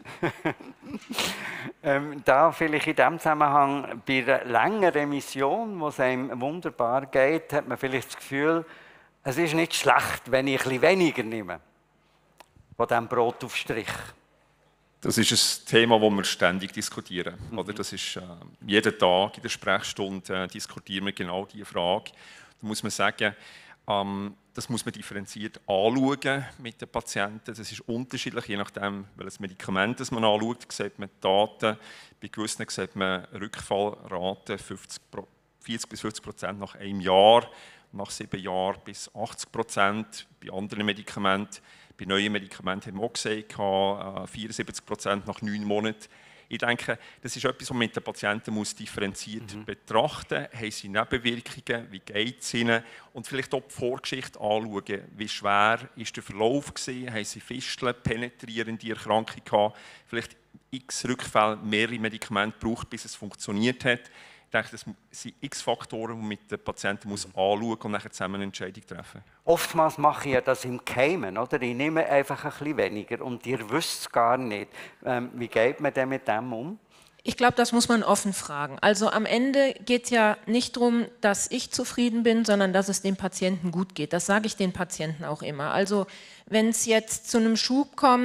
ähm, da vielleicht in diesem Zusammenhang, bei einer längeren Mission, wo es einem wunderbar geht, hat man vielleicht das Gefühl, es ist nicht schlecht, wenn ich ein bisschen weniger nehme von diesem Brotaufstrich. Das ist ein Thema, das wir ständig diskutieren. Mhm. Oder das ist, äh, jeden Tag in der Sprechstunde äh, diskutieren wir genau diese Frage. Da muss man sagen, ähm, das muss man differenziert anschauen mit den Patienten. Das ist unterschiedlich, je nachdem, welches Medikament das man anschaut, sieht man Daten. Bei gewissen sieht man Rückfallraten vierzig bis fünfzig Prozent nach einem Jahr, nach sieben Jahren bis achtzig Prozent. Bei anderen Medikamenten, bei neuen Medikamenten haben wir auch gesehen, vierundsiebzig Prozent nach neun Monaten. Ich denke, das ist etwas, was man mit den Patienten muss differenziert mhm. betrachten muss. Haben sie Nebenwirkungen, wie geht es ihnen? Und vielleicht auch die Vorgeschichte anschauen. Wie schwer war der Verlauf gewesen? Haben sie Fisteln, penetrierende Erkrankungen gehabt? Vielleicht x Rückfälle, mehrere Medikamente gebraucht, bis es funktioniert hat. Ich denke, das sind x Faktoren, die man mit den Patienten muss anschauen und nachher zusammen eine Entscheidung treffen. Oftmals mache ich ja das im Geheimen, oder? Ich nehme einfach ein bisschen weniger und ihr wisst es gar nicht. Ähm, wie geht man denn mit dem um? Ich glaube, das muss man offen fragen. Also am Ende geht es ja nicht darum, dass ich zufrieden bin, sondern dass es dem Patienten gut geht. Das sage ich den Patienten auch immer. Also wenn es jetzt zu einem Schub kommt,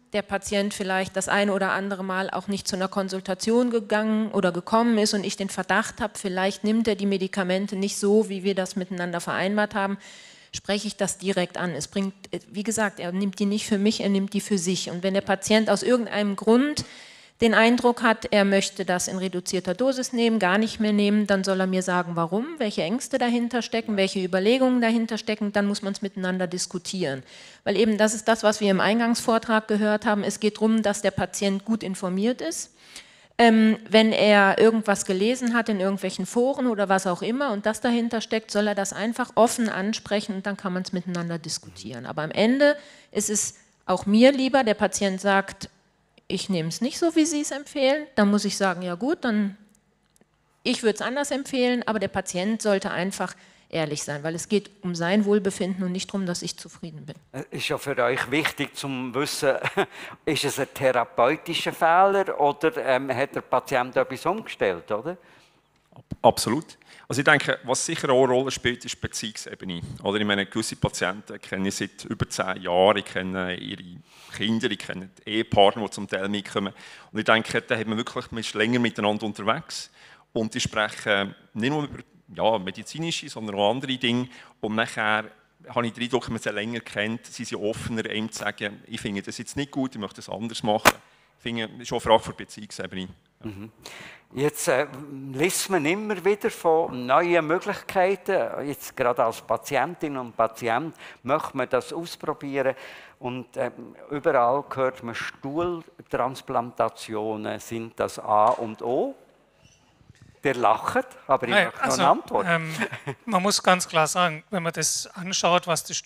der Patient vielleicht das eine oder andere Mal auch nicht zu einer Konsultation gegangen oder gekommen ist und ich den Verdacht habe, vielleicht nimmt er die Medikamente nicht so, wie wir das miteinander vereinbart haben, spreche ich das direkt an. Es bringt, wie gesagt, er nimmt die nicht für mich, er nimmt die für sich. Und wenn der Patient aus irgendeinem Grund den Eindruck hat, er möchte das in reduzierter Dosis nehmen, gar nicht mehr nehmen, dann soll er mir sagen, warum, welche Ängste dahinter stecken, welche Überlegungen dahinter stecken, dann muss man es miteinander diskutieren. Weil eben das ist das, was wir im Eingangsvortrag gehört haben, es geht darum, dass der Patient gut informiert ist. Ähm, wenn er irgendwas gelesen hat in irgendwelchen Foren oder was auch immer und das dahinter steckt, soll er das einfach offen ansprechen und dann kann man es miteinander diskutieren. Aber am Ende ist es auch mir lieber, der Patient sagt, ich nehme es nicht so, wie Sie es empfehlen, dann muss ich sagen, ja gut, dann ich würde es anders empfehlen, aber der Patient sollte einfach ehrlich sein, weil es geht um sein Wohlbefinden und nicht darum, dass ich zufrieden bin. Ist ja für euch wichtig zu wissen, ist es ein therapeutischer Fehler oder ähm, hat der Patient etwas umgestellt, oder? Absolut. Also ich denke, was sicher auch eine Rolle spielt, ist die Beziehungsebene. Oder ich meine, gewisse Patienten kenne ich seit über zehn Jahren, ich kenne ihre Kinder, ich kenne die Ehepartner, die zum Teil mitkommen. Und ich denke, da hat man wirklich, man ist länger miteinander unterwegs und die sprechen nicht nur über ja, medizinische, sondern auch andere Dinge. Und nachher habe ich den Eindruck, wenn man sie länger kennt, sind sie offener, einem zu sagen, ich finde das jetzt nicht gut, ich möchte das anders machen. Ich finde, das ist auch eine Frage der Beziehungsebene. Mhm. Jetzt äh, liest man immer wieder von neuen Möglichkeiten. Jetzt gerade als Patientin und Patient möchte man das ausprobieren. Und äh, überall hört man, Stuhltransplantationen sind das A und O. Der lacht, aber ich Nein, möchte also, noch eine Antwort. Ähm, man muss ganz klar sagen, wenn man das anschaut, was die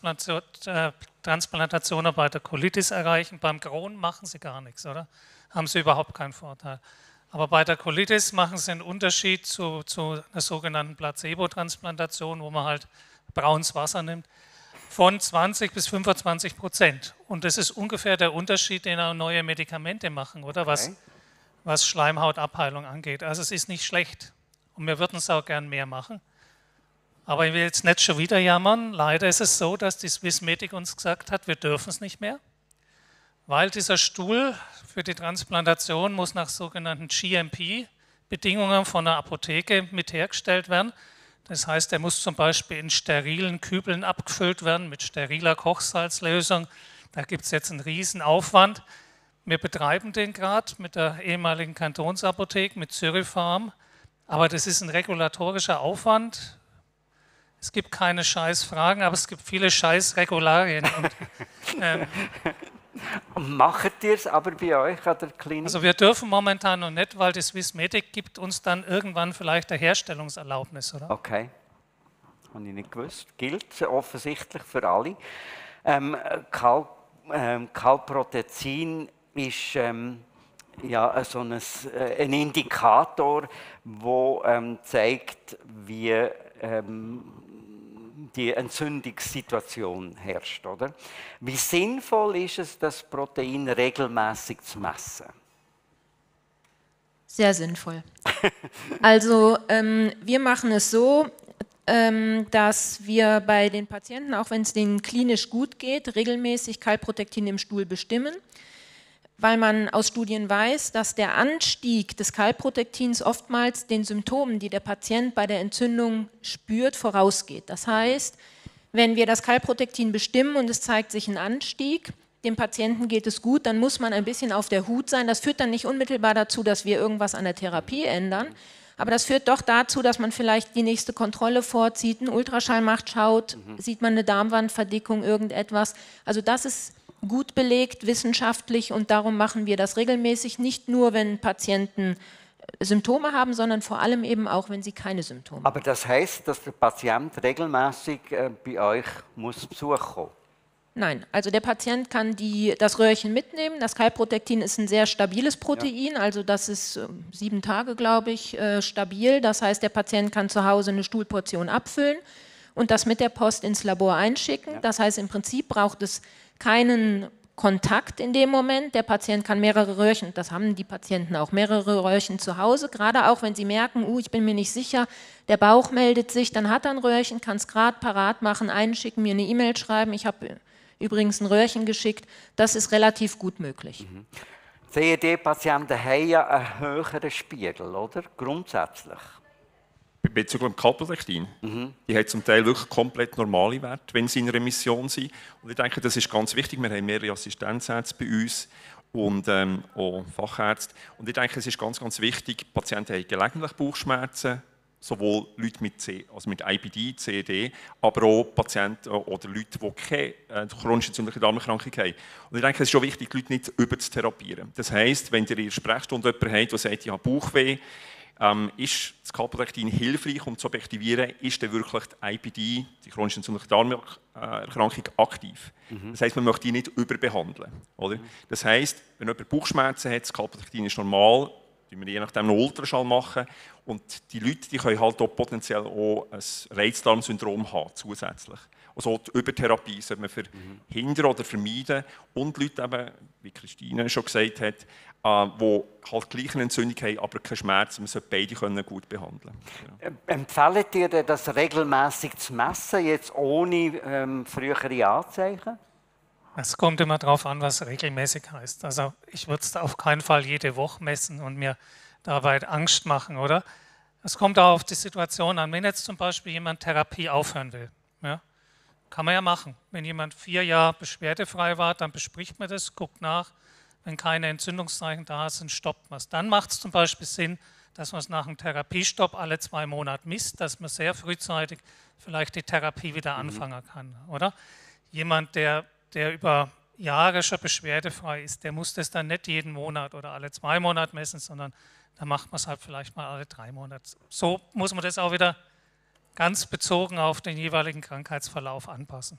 Stuhltransplantationen bei der Colitis erreichen, beim Crohn machen sie gar nichts, oder? Haben sie überhaupt keinen Vorteil. Aber bei der Colitis machen sie einen Unterschied zu, zu einer sogenannten Placebo-Transplantation, wo man halt braunes Wasser nimmt, von zwanzig bis fünfundzwanzig Prozent. Und das ist ungefähr der Unterschied, den auch neue Medikamente machen, oder? Was, Okay. was Schleimhautabheilung angeht. Also es ist nicht schlecht. Und wir würden es auch gern mehr machen. Aber ich will jetzt nicht schon wieder jammern. Leider ist es so, dass die Swissmedic uns gesagt hat, wir dürfen es nicht mehr. Weil dieser Stuhl für die Transplantation muss nach sogenannten G M P-Bedingungen von der Apotheke mit hergestellt werden. Das heißt, er muss zum Beispiel in sterilen Kübeln abgefüllt werden mit steriler Kochsalzlösung. Da gibt es jetzt einen riesen Aufwand. Wir betreiben den gerade mit der ehemaligen Kantonsapotheke, mit Zürifarm. Aber das ist ein regulatorischer Aufwand. Es gibt keine Scheißfragen, aber es gibt viele Scheißregularien. Und, ähm, Macht ihr es aber bei euch an der Klinik? Also wir dürfen momentan noch nicht, weil die Swissmedic gibt uns dann irgendwann vielleicht eine Herstellungserlaubnis, oder? Okay, habe ich nicht gewusst. Gilt offensichtlich für alle. Ähm, Cal ähm, Calprotecin ist ähm, ja, so ein, äh, ein Indikator, der ähm, zeigt, wie ähm, die Entzündungssituation herrscht, oder? Wie sinnvoll ist es, das Protein regelmäßig zu messen? Sehr sinnvoll. Also ähm, wir machen es so, ähm, dass wir bei den Patienten, auch wenn es denen klinisch gut geht, regelmäßig Calprotectin im Stuhl bestimmen, weil man aus Studien weiß, dass der Anstieg des Calprotektins oftmals den Symptomen, die der Patient bei der Entzündung spürt, vorausgeht. Das heißt, wenn wir das Calprotectin bestimmen und es zeigt sich ein Anstieg, dem Patienten geht es gut, dann muss man ein bisschen auf der Hut sein. Das führt dann nicht unmittelbar dazu, dass wir irgendwas an der Therapie ändern, aber das führt doch dazu, dass man vielleicht die nächste Kontrolle vorzieht, einen Ultraschall macht, schaut, mhm. sieht man eine Darmwandverdickung, irgendetwas. Also das ist gut belegt, wissenschaftlich, und darum machen wir das regelmäßig, nicht nur, wenn Patienten Symptome haben, sondern vor allem eben auch, wenn sie keine Symptome haben. Aber das heißt, dass der Patient regelmäßig äh, bei euch muss Besuch kommen? Nein, also der Patient kann die, das Röhrchen mitnehmen. Das Calprotectin ist ein sehr stabiles Protein, ja. Also das ist äh, sieben Tage, glaube ich, äh, stabil. Das heißt, der Patient kann zu Hause eine Stuhlportion abfüllen und das mit der Post ins Labor einschicken. Ja. Das heißt, im Prinzip braucht es keinen Kontakt in dem Moment. Der Patient kann mehrere Röhrchen, das haben die Patienten auch, mehrere Röhrchen zu Hause, gerade auch wenn sie merken, uh, ich bin mir nicht sicher, der Bauch meldet sich, dann hat er ein Röhrchen, kann es gerade parat machen, einschicken, mir eine E-Mail schreiben, ich habe übrigens ein Röhrchen geschickt. Das ist relativ gut möglich. Mhm. C E D-Patienten haben ja einen höheren Spiegel, oder? Grundsätzlich. Bezüglich dem Calprotectin. Mhm. Die haben zum Teil wirklich komplett normale Werte, wenn sie in Remission sind. Und ich denke, das ist ganz wichtig. Wir haben mehrere Assistenzärzte bei uns und ähm, auch Fachärzte. Und ich denke, es ist ganz, ganz wichtig, Patienten haben gelegentlich Bauchschmerzen, sowohl Leute mit, C, also mit I B D, C E D, aber auch Patienten oder Leute, die keine äh, chronische entzündliche Darmerkrankung haben. Und ich denke, es ist schon wichtig, die Leute nicht überzutherapieren. Das heisst, wenn ihr in der Sprechstunde jemanden habt, der sagt, ich habe Bauchweh, ähm, ist das Calprotectin hilfreich, um zu objektivieren, ist denn wirklich die I B D, die chronische entzündliche Darmerkrankung, aktiv. Mhm. Das heisst, man möchte die nicht überbehandeln. Oder? Mhm. Das heisst, wenn jemand Bauchschmerzen hat, das Calprotectin ist normal, wir je nachdem einen Ultraschall machen. Und die Leute die können halt auch potenziell auch ein Reizdarmsyndrom haben, zusätzlich. Also die Übertherapie sollte man verhindern oder vermeiden. Und Leute, eben, wie Christine schon gesagt hat, äh, die halt gleich eine Entzündung haben, aber keine Schmerzen, man sollte beide können gut behandeln. Ja. Empfehlt ihr denn, das regelmäßig zu messen, jetzt ohne ähm, frühere Anzeichen? Es kommt immer darauf an, was regelmäßig heißt. Also ich würde es auf keinen Fall jede Woche messen und mir dabei Angst machen, oder? Es kommt auch auf die Situation an. Wenn jetzt zum Beispiel jemand Therapie aufhören will, ja, kann man ja machen. Wenn jemand vier Jahre beschwerdefrei war, dann bespricht man das, guckt nach. Wenn keine Entzündungszeichen da sind, stoppt man es. Dann macht es zum Beispiel Sinn, dass man es nach einem Therapiestopp alle zwei Monate misst, dass man sehr frühzeitig vielleicht die Therapie wieder anfangen kann, oder? Jemand, der der über Jahre schon beschwerdefrei ist, der muss das dann nicht jeden Monat oder alle zwei Monate messen, sondern da macht man es halt vielleicht mal alle drei Monate. So muss man das auch wieder ganz bezogen auf den jeweiligen Krankheitsverlauf anpassen.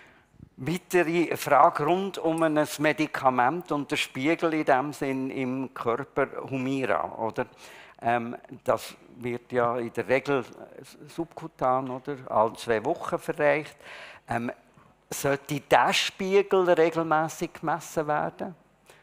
Weitere Frage rund um ein Medikament und der Spiegel in dem Sinn im Körper Humira, oder? Ähm, das wird ja in der Regel subkutan, oder? Alle zwei Wochen verreicht. Ähm, Sollte dieser Spiegel regelmäßig gemessen werden?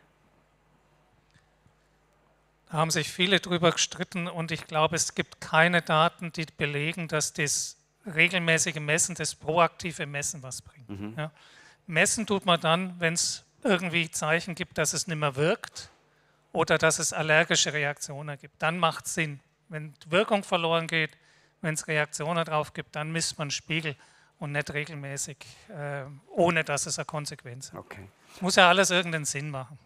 Da haben sich viele darüber gestritten und ich glaube, es gibt keine Daten, die belegen, dass das regelmäßige Messen, das proaktive Messen was bringt. Mhm. Ja. Messen tut man dann, wenn es irgendwie Zeichen gibt, dass es nicht mehr wirkt oder dass es allergische Reaktionen gibt. Dann macht es Sinn. Wenn die Wirkung verloren geht, wenn es Reaktionen drauf gibt, dann misst man Spiegel. Und nicht regelmäßig, äh, ohne dass es eine Konsequenz hat. Okay. Es muss ja alles irgendeinen Sinn machen.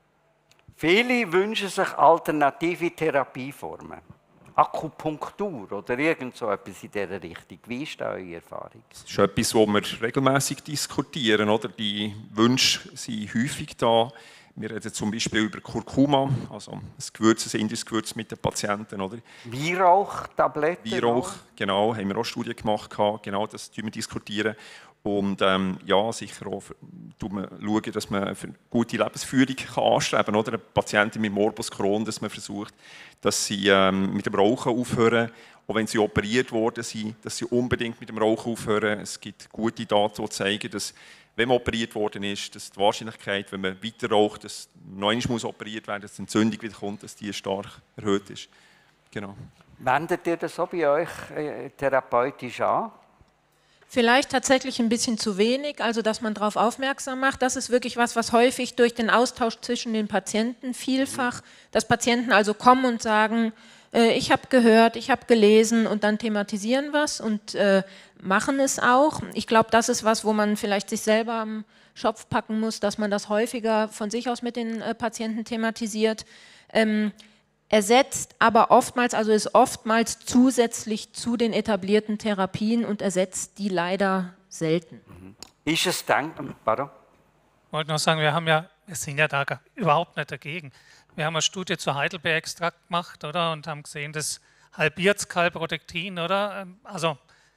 Viele wünschen sich alternative Therapieformen. Akupunktur oder irgend so etwas in dieser Richtung. Wie ist da eure Erfahrung? Das ist etwas, das wir regelmäßig diskutieren. Oder? Die Wünsche sind häufig da. Wir reden zum Beispiel über Kurkuma, also ein Gewürz, ein indisches Gewürz mit den Patienten. Oder? Weihrauchtabletten? Weihrauch, genau, haben wir auch Studien gemacht, genau das diskutieren. Und ähm, ja, sicher auch schauen, dass man für gute Lebensführung kann anstreben kann. Oder? Eine Patientin mit Morbus Crohn, dass man versucht, dass sie ähm, mit dem Rauchen aufhören, auch wenn sie operiert worden sind, dass sie unbedingt mit dem Rauchen aufhören. Es gibt gute Daten, die zeigen, dass wenn man operiert worden ist, dass die Wahrscheinlichkeit, wenn man weiter raucht, dass noch einmal operiert werden muss, dass die Entzündung wieder kommt, dass die stark erhöht ist. Genau. Wendet ihr das so bei euch äh, therapeutisch an? Vielleicht tatsächlich ein bisschen zu wenig, also dass man darauf aufmerksam macht. Das ist wirklich was, was häufig durch den Austausch zwischen den Patienten vielfach, dass Patienten also kommen und sagen, äh, ich habe gehört, ich habe gelesen und dann thematisieren was und äh, machen es auch. Ich glaube, das ist was, wo man vielleicht sich selber am Schopf packen muss, dass man das häufiger von sich aus mit den äh, Patienten thematisiert. Ähm, ersetzt aber oftmals, also ist oftmals zusätzlich zu den etablierten Therapien und ersetzt die leider selten. Mhm. Ist es dann, pardon? Ich wollte noch sagen, wir haben ja, wir sind ja da überhaupt nicht dagegen. Wir haben eine Studie zu Heidelbeer-Extrakt gemacht, oder, und haben gesehen, das halbiert das Calprotectin, oder? Also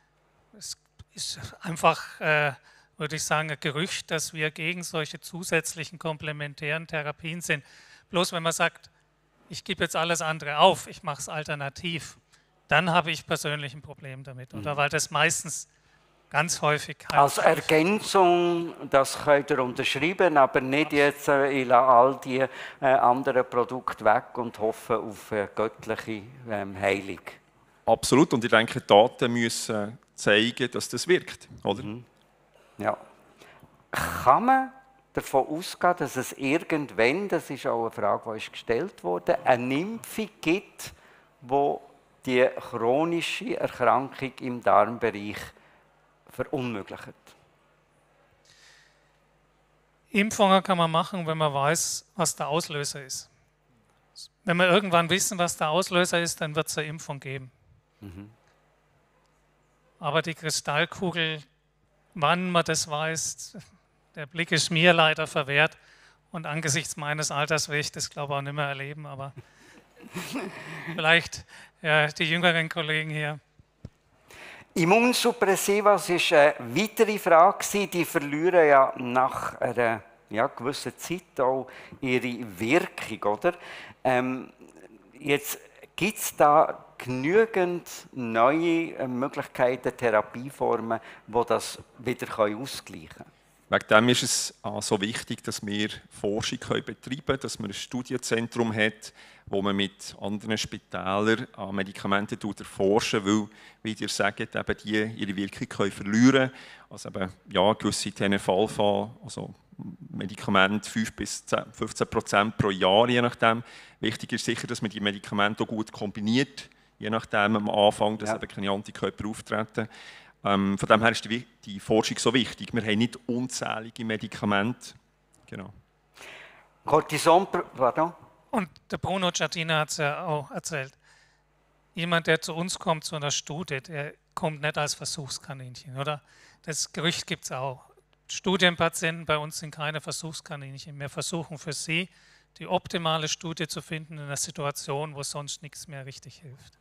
es ist einfach, äh, würde ich sagen, ein Gerücht, dass wir gegen solche zusätzlichen komplementären Therapien sind. Bloß wenn man sagt, ich gebe jetzt alles andere auf, ich mache es alternativ, dann habe ich persönlich ein Problem damit, oder? Weil das meistens ganz häufig halt als Ergänzung, das könnt ihr unterschreiben, aber nicht jetzt, äh, ich lasse all die äh, anderen Produkte weg und hoffe auf äh, göttliche ähm, Heilung. Absolut, und ich denke, die Daten müssen zeigen, dass das wirkt, oder? Mhm. Ja. kann man davon ausgehen, dass es irgendwann, das ist auch eine Frage, die ist gestellt wurde, eine Impfung gibt, die die chronische Erkrankung im Darmbereich verunmöglicht? Impfungen kann man machen, wenn man weiß, was der Auslöser ist. Wenn wir irgendwann wissen, was der Auslöser ist, dann wird es eine Impfung geben. Mhm. Aber die Kristallkugel, wann man das weiß, der Blick ist mir leider verwehrt. Und angesichts meines Alters will ich das, glaube ich, auch nicht mehr erleben. Aber vielleicht ja, die jüngeren Kollegen hier. Immunsuppressiva, das ist eine weitere Frage. Die verlieren ja nach einer ja, gewissen Zeit auch ihre Wirkung, oder? Ähm, jetzt gibt es da genügend neue Möglichkeiten, Therapieformen, die das wieder ausgleichen können? Wegen dem ist es so wichtig, dass wir Forschung betreiben können, dass man ein Studienzentrum hat, wo man mit anderen Spitälern an Medikamenten erforschen, weil, wie ihr sagt, eben die ihre Wirkung können verlieren können. Also eben, ja, gewisse T N F-Alpha, also Medikamente fünf bis fünfzehn Prozent pro Jahr, je nachdem. Wichtig ist sicher, dass man die Medikamente auch gut kombiniert, je nachdem am Anfang, dass ja. eben keine Antikörper auftreten. Ähm, von dem her ist die, die Forschung so wichtig. Wir haben nicht unzählige Medikamente. Genau. Cortison, pardon? Und der Bruno Giardina hat es ja auch erzählt. Jemand, der zu uns kommt zu einer Studie, der kommt nicht als Versuchskaninchen, oder? Das Gerücht gibt es auch. Studienpatienten bei uns sind keine Versuchskaninchen. Wir versuchen für sie, die optimale Studie zu finden in einer Situation, wo sonst nichts mehr richtig hilft.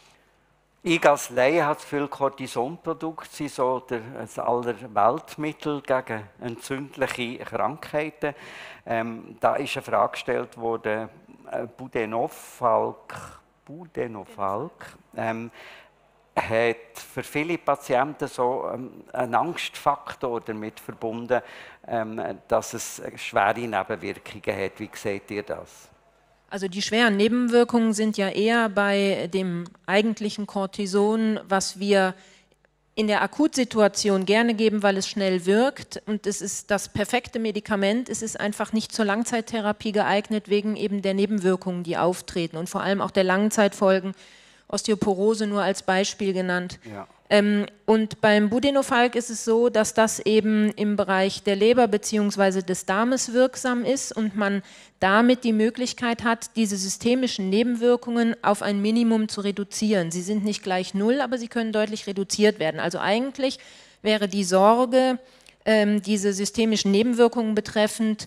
Ich als Laie habe viel Cortisonprodukte, sind so das aller Weltmittel gegen entzündliche Krankheiten. Ähm, da ist eine Frage gestellt worden, äh, Budenofalk, Budenofalk ähm, hat für viele Patienten so ähm, einen Angstfaktor damit verbunden, ähm, dass es schwere Nebenwirkungen hat. Wie seht ihr das? Also die schweren Nebenwirkungen sind ja eher bei dem eigentlichen Cortison, was wir in der Akutsituation gerne geben, weil es schnell wirkt und es ist das perfekte Medikament. Es ist einfach nicht zur Langzeittherapie geeignet, wegen eben der Nebenwirkungen, die auftreten und vor allem auch der Langzeitfolgen. Osteoporose nur als Beispiel genannt. Ja. Ähm, und beim Budenofalk ist es so, dass das eben im Bereich der Leber bzw. des Darmes wirksam ist und man damit die Möglichkeit hat, diese systemischen Nebenwirkungen auf ein Minimum zu reduzieren. Sie sind nicht gleich null, aber sie können deutlich reduziert werden. Also eigentlich wäre die Sorge, ähm, diese systemischen Nebenwirkungen betreffend,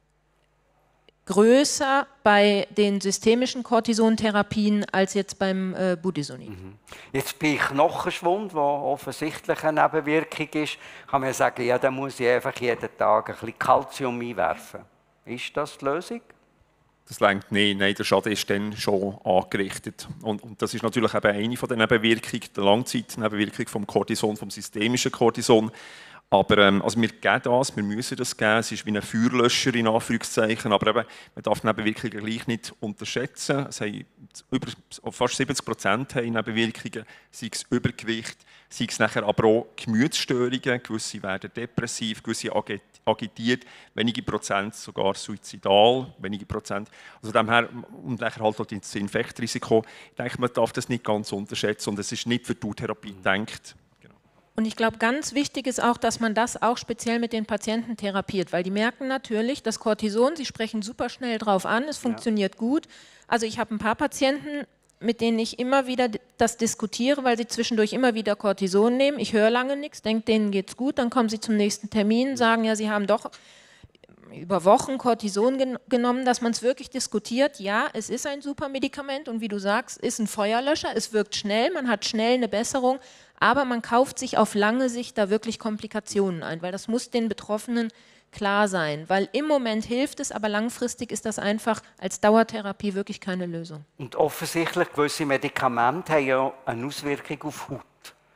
größer bei den systemischen Cortisontherapien als jetzt beim äh, Budesonid. Mhm. Jetzt bei Knochenschwund, der offensichtlich eine Nebenwirkung ist, kann man sagen, ja, da muss ich einfach jeden Tag ein bisschen Kalzium einwerfen. Ist das die Lösung? Das reicht nicht. Nein, der Schaden ist dann schon angerichtet. Und, und das ist natürlich eben eine von den Nebenwirkungen, der Langzeitnebenwirkung vom Cortison, vom systemischen Cortison. Aber ähm, also wir geben das, wir müssen das geben, es ist wie ein Feuerlöscher in Anführungszeichen, aber eben, man darf die Nebenwirkungen gleich nicht unterschätzen. Es haben über, fast siebzig Prozent haben Nebenwirkungen, sei es Übergewicht, sei es nachher aber auch Gemütsstörungen, gewisse werden depressiv, gewisse agitiert, wenige Prozent sogar suizidal, wenige Prozent. Also dem her, und nachher halt auch das Infektrisiko, ich denke, man darf das nicht ganz unterschätzen und es ist nicht für die Therapie gedacht. Und ich glaube, ganz wichtig ist auch, dass man das auch speziell mit den Patienten therapiert, weil die merken natürlich, das Cortison, sie sprechen super schnell drauf an, es funktioniert ja. gut. Also ich habe ein paar Patienten, mit denen ich immer wieder das diskutiere, weil sie zwischendurch immer wieder Cortison nehmen. Ich höre lange nichts, denke, denen geht's gut, dann kommen sie zum nächsten Termin, sagen, ja, sie haben doch über Wochen Cortison gen- genommen, dass man es wirklich diskutiert. Ja, es ist ein super Medikament und wie du sagst, ist ein Feuerlöscher, es wirkt schnell, man hat schnell eine Besserung, aber man kauft sich auf lange Sicht da wirklich Komplikationen ein, weil das muss den Betroffenen klar sein, weil im Moment hilft es, aber langfristig ist das einfach als Dauertherapie wirklich keine Lösung. Und offensichtlich gewisse Medikamente haben ja eine Auswirkung auf Haut.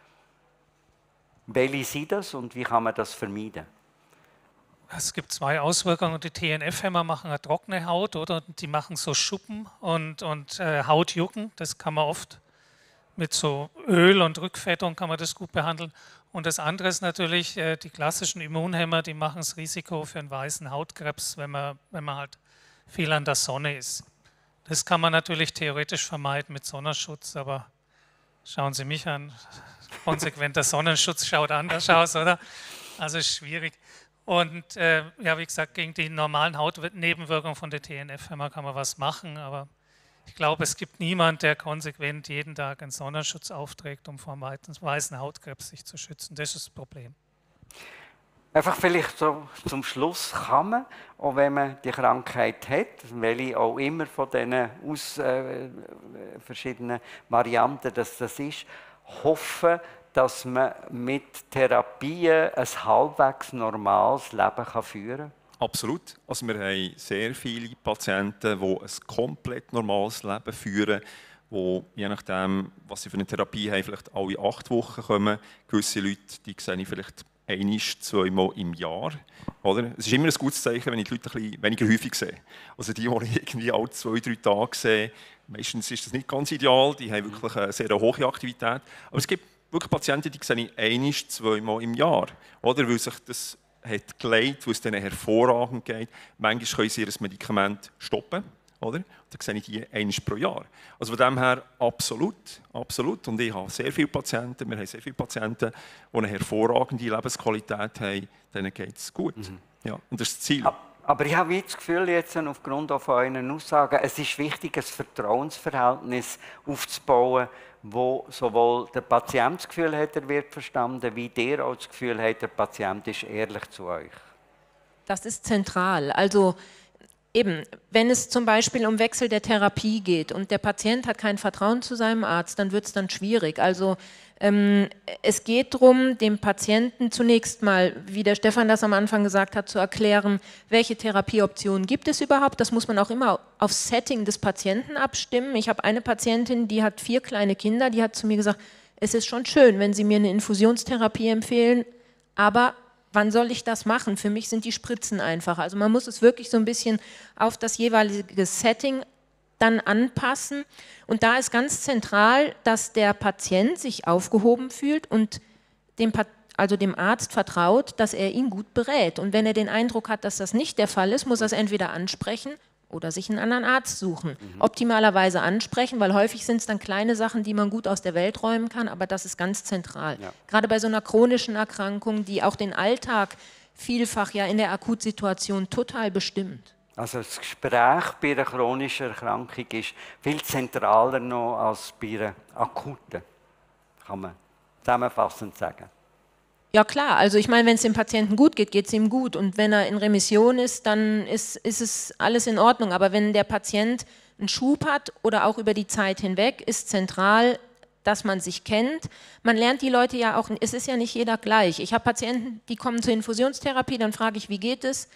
Welche sind das und wie kann man das vermeiden? Es gibt zwei Auswirkungen. Die T N F-Hämmer machen eine trockene Haut, oder? Die machen so Schuppen und, und äh, Hautjucken. Das kann man oft mit so Öl und Rückfettung kann man das gut behandeln. Und das andere ist natürlich, äh, die klassischen Immunhemmer, die machen das Risiko für einen weißen Hautkrebs, wenn man, wenn man halt viel an der Sonne ist. Das kann man natürlich theoretisch vermeiden mit Sonnenschutz, aber schauen Sie mich an, konsequenter Sonnenschutz schaut anders aus, oder? Also ist schwierig. Und äh, ja, wie gesagt, gegen die normalen Hautnebenwirkungen von der T N F-Hämmer kann man was machen, aber ich glaube, es gibt niemanden, der konsequent jeden Tag einen Sonnenschutz aufträgt, um vor dem weißen Hautkrebs sich zu schützen. Das ist das Problem. Einfach vielleicht so zum Schluss kann man, auch wenn man die Krankheit hat, welche auch immer von diesen aus, äh, verschiedenen Varianten das, das ist, hoffen, dass man mit Therapien ein halbwegs normales Leben kann führen kann? Absolut. Also wir haben sehr viele Patienten, die ein komplett normales Leben führen, die je nachdem, was sie für eine Therapie haben, vielleicht alle acht Wochen kommen. Gewisse Leute, die sehe ich vielleicht ein-, zweimal im Jahr. Oder? Es ist immer ein gutes Zeichen, wenn ich die Leute ein bisschen weniger häufig sehe. Also die, die ich irgendwie alle zwei, drei Tage sehe, meistens ist das nicht ganz ideal, die haben wirklich eine sehr hohe Aktivität. Aber es gibt wirklich Patienten, die sehe ich ein-, zweimal im Jahr. Oder? Weil sich das hat geleitet, wo es denen hervorragend geht. Manchmal können sie ihr Medikament stoppen, oder? Dann sehe ich die einmal pro Jahr. Also von dem her absolut, absolut. Und ich habe sehr viele Patienten, wir haben sehr viele Patienten, die eine hervorragende Lebensqualität haben, denen geht es gut. Mhm. Ja, und das ist das Ziel. Aber ich habe das Gefühl, jetzt aufgrund von euren Aussagen, es ist wichtig, ein Vertrauensverhältnis aufzubauen, wo sowohl der Patient das Gefühl hat, er wird verstanden, wie der auch das Gefühl hat, der Patient ist ehrlich zu euch. Das ist zentral. Also eben, wenn es zum Beispiel um Wechsel der Therapie geht und der Patient hat kein Vertrauen zu seinem Arzt, dann wird es dann schwierig. Also ähm, es geht darum, dem Patienten zunächst mal, wie der Stefan das am Anfang gesagt hat, zu erklären, welche Therapieoptionen gibt es überhaupt. Das muss man auch immer aufs Setting des Patienten abstimmen. Ich habe eine Patientin, die hat vier kleine Kinder, die hat zu mir gesagt, es ist schon schön, wenn Sie mir eine Infusionstherapie empfehlen, aber wann soll ich das machen? Für mich sind die Spritzen einfach. Also man muss es wirklich so ein bisschen auf das jeweilige Setting dann anpassen. Und da ist ganz zentral, dass der Patient sich aufgehoben fühlt und dem, also dem Arzt vertraut, dass er ihn gut berät. Und wenn er den Eindruck hat, dass das nicht der Fall ist, muss er es entweder ansprechen oder sich einen anderen Arzt suchen. Mhm. Optimalerweise ansprechen, weil häufig sind es dann kleine Sachen, die man gut aus der Welt räumen kann, aber das ist ganz zentral. Ja. Gerade bei so einer chronischen Erkrankung, die auch den Alltag vielfach ja in der Akutsituation total bestimmt. Also das Gespräch bei einer chronischen Erkrankung ist viel zentraler noch als bei einer akuten, kann man zusammenfassend sagen. Ja klar, also ich meine, wenn es dem Patienten gut geht, geht es ihm gut. Und wenn er in Remission ist, dann ist, ist es alles in Ordnung. Aber wenn der Patient einen Schub hat oder auch über die Zeit hinweg, ist zentral, dass man sich kennt. Man lernt die Leute ja auch, es ist ja nicht jeder gleich. Ich habe Patienten, die kommen zur Infusionstherapie, dann frage ich, wie geht es?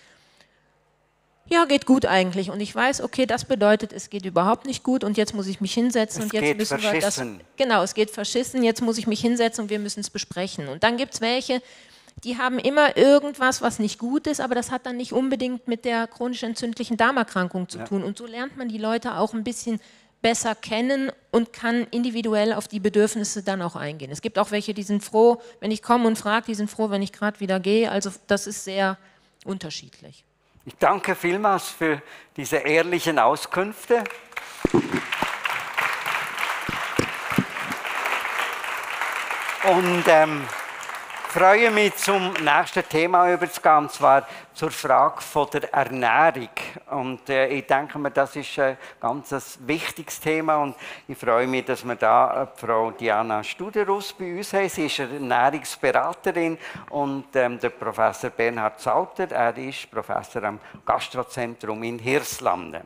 Ja, geht gut eigentlich. Und ich weiß, okay, das bedeutet, es geht überhaupt nicht gut und jetzt muss ich mich hinsetzen es und jetzt geht müssen verschissen. wir das. Genau, es geht verschissen, jetzt muss ich mich hinsetzen und wir müssen es besprechen. Und dann gibt es welche, die haben immer irgendwas, was nicht gut ist, aber das hat dann nicht unbedingt mit der chronisch entzündlichen Darmerkrankung zu ja. tun. Und so lernt man die Leute auch ein bisschen besser kennen und kann individuell auf die Bedürfnisse dann auch eingehen. Es gibt auch welche, die sind froh, wenn ich komme und frage, die sind froh, wenn ich gerade wieder gehe. Also das ist sehr unterschiedlich. Ich danke vielmals für diese ehrlichen Auskünfte. Und ähm, freue mich zum nächsten Thema überzugehen, und zwar zur Frage von der Ernährung. Und äh, ich denke mir, das ist ein ganz wichtiges Thema und ich freue mich, dass wir da äh, Frau Diana Studerus bei uns haben. Sie ist Ernährungsberaterin und ähm, der Professor Bernhard Sauter, er ist Professor am Gastrozentrum in Hirslanden.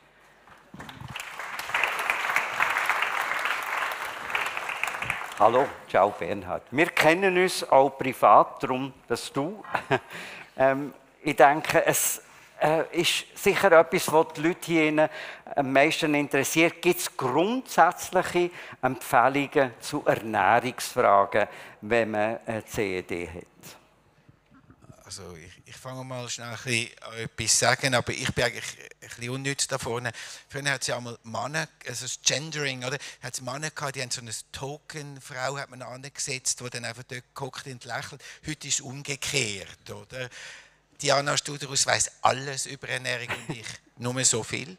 Hallo, ciao Bernhard. Wir kennen uns auch privat, darum, dass du. ähm, ich denke, es äh, ist sicher etwas, was die Leute hier am meisten interessiert. Gibt es grundsätzliche Empfehlungen zu Ernährungsfragen, wenn man eine C E D hat? Also ich, ich fange mal schnell ein bisschen an etwas sagen, aber ich bin eigentlich ein bisschen unnütz da vorne. Früher hat es ja einmal Männer, also das Gendering, oder? Hat es Männer gehabt, die haben so eine Token-Frau hat man angesetzt, die dann einfach dort guckt und lächelt. Heute ist es umgekehrt, oder? Diana Studerus weiss alles über Ernährung und ich nur so viel.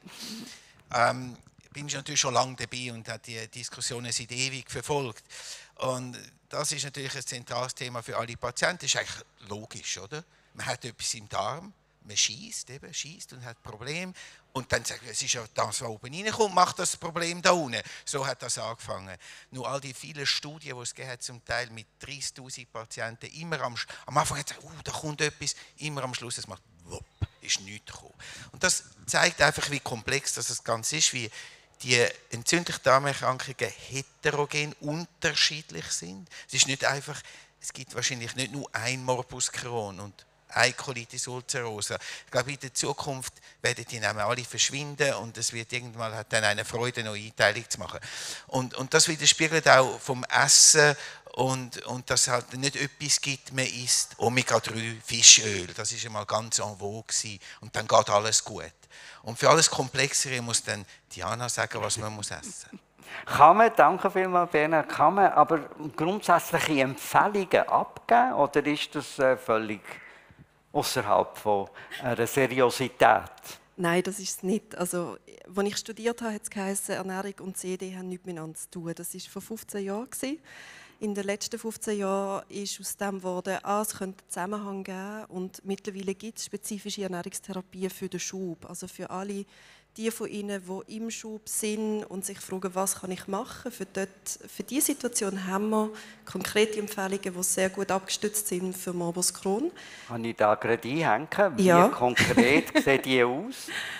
Ähm, bin ich natürlich schon lange dabei und habe die Diskussionen seit ewig verfolgt. Und das ist natürlich ein zentrales Thema für alle Patienten. Das ist eigentlich logisch, oder? Man hat etwas im Darm, man schießt eben, schießt und hat Probleme. Und dann sagt man, es ist ja das, was oben reinkommt, macht das Problem da unten. So hat das angefangen. Nur all die vielen Studien, die es gegeben hat, zum Teil mit dreißigtausend Patienten, immer am, am Anfang hat es gesagt, uh, da kommt etwas, immer am Schluss, es macht, wupp, ist nichts gekommen. Und das zeigt einfach, wie komplex das Ganze ist, wie die entzündlichen Darmerkrankungen heterogen unterschiedlich sind. Es ist nicht einfach, es gibt wahrscheinlich nicht nur ein Morbus Crohn und eine Colitis ulcerosa. Ich glaube, in der Zukunft werden die Namen alle verschwinden und es wird irgendwann hat dann eine Freude, eine neue Einteilung zu machen. Und, und das widerspiegelt auch vom Essen und, und dass es halt nicht etwas gibt, man isst Omega drei Fischöl. Das war einmal ganz en vogue gewesen. Und dann geht alles gut. Und für alles Komplexere muss dann Diana sagen, was man muss essen muss. Kann man, danke vielmals Bernhard, kann man aber grundsätzliche Empfehlungen abgeben oder ist das äh, völlig außerhalb von einer Seriosität? Nein, das ist es nicht. Also, als ich studiert habe, hat es geheißen, Ernährung und C D haben nichts miteinander zu tun. Das war vor fünfzehn Jahren. In den letzten fünfzehn Jahren ist aus dem geworden, ah, es könnte einen Zusammenhang geben. Und mittlerweile gibt es spezifische Ernährungstherapien für den Schub. Also für alle die von Ihnen, die im Schub sind und sich fragen, was kann ich machen. Für, dort, für diese Situation haben wir konkrete Empfehlungen, die sehr gut abgestützt sind für Morbus Crohn. Kann ich da gerade einhängen? Wie ja. konkret sehen die aus?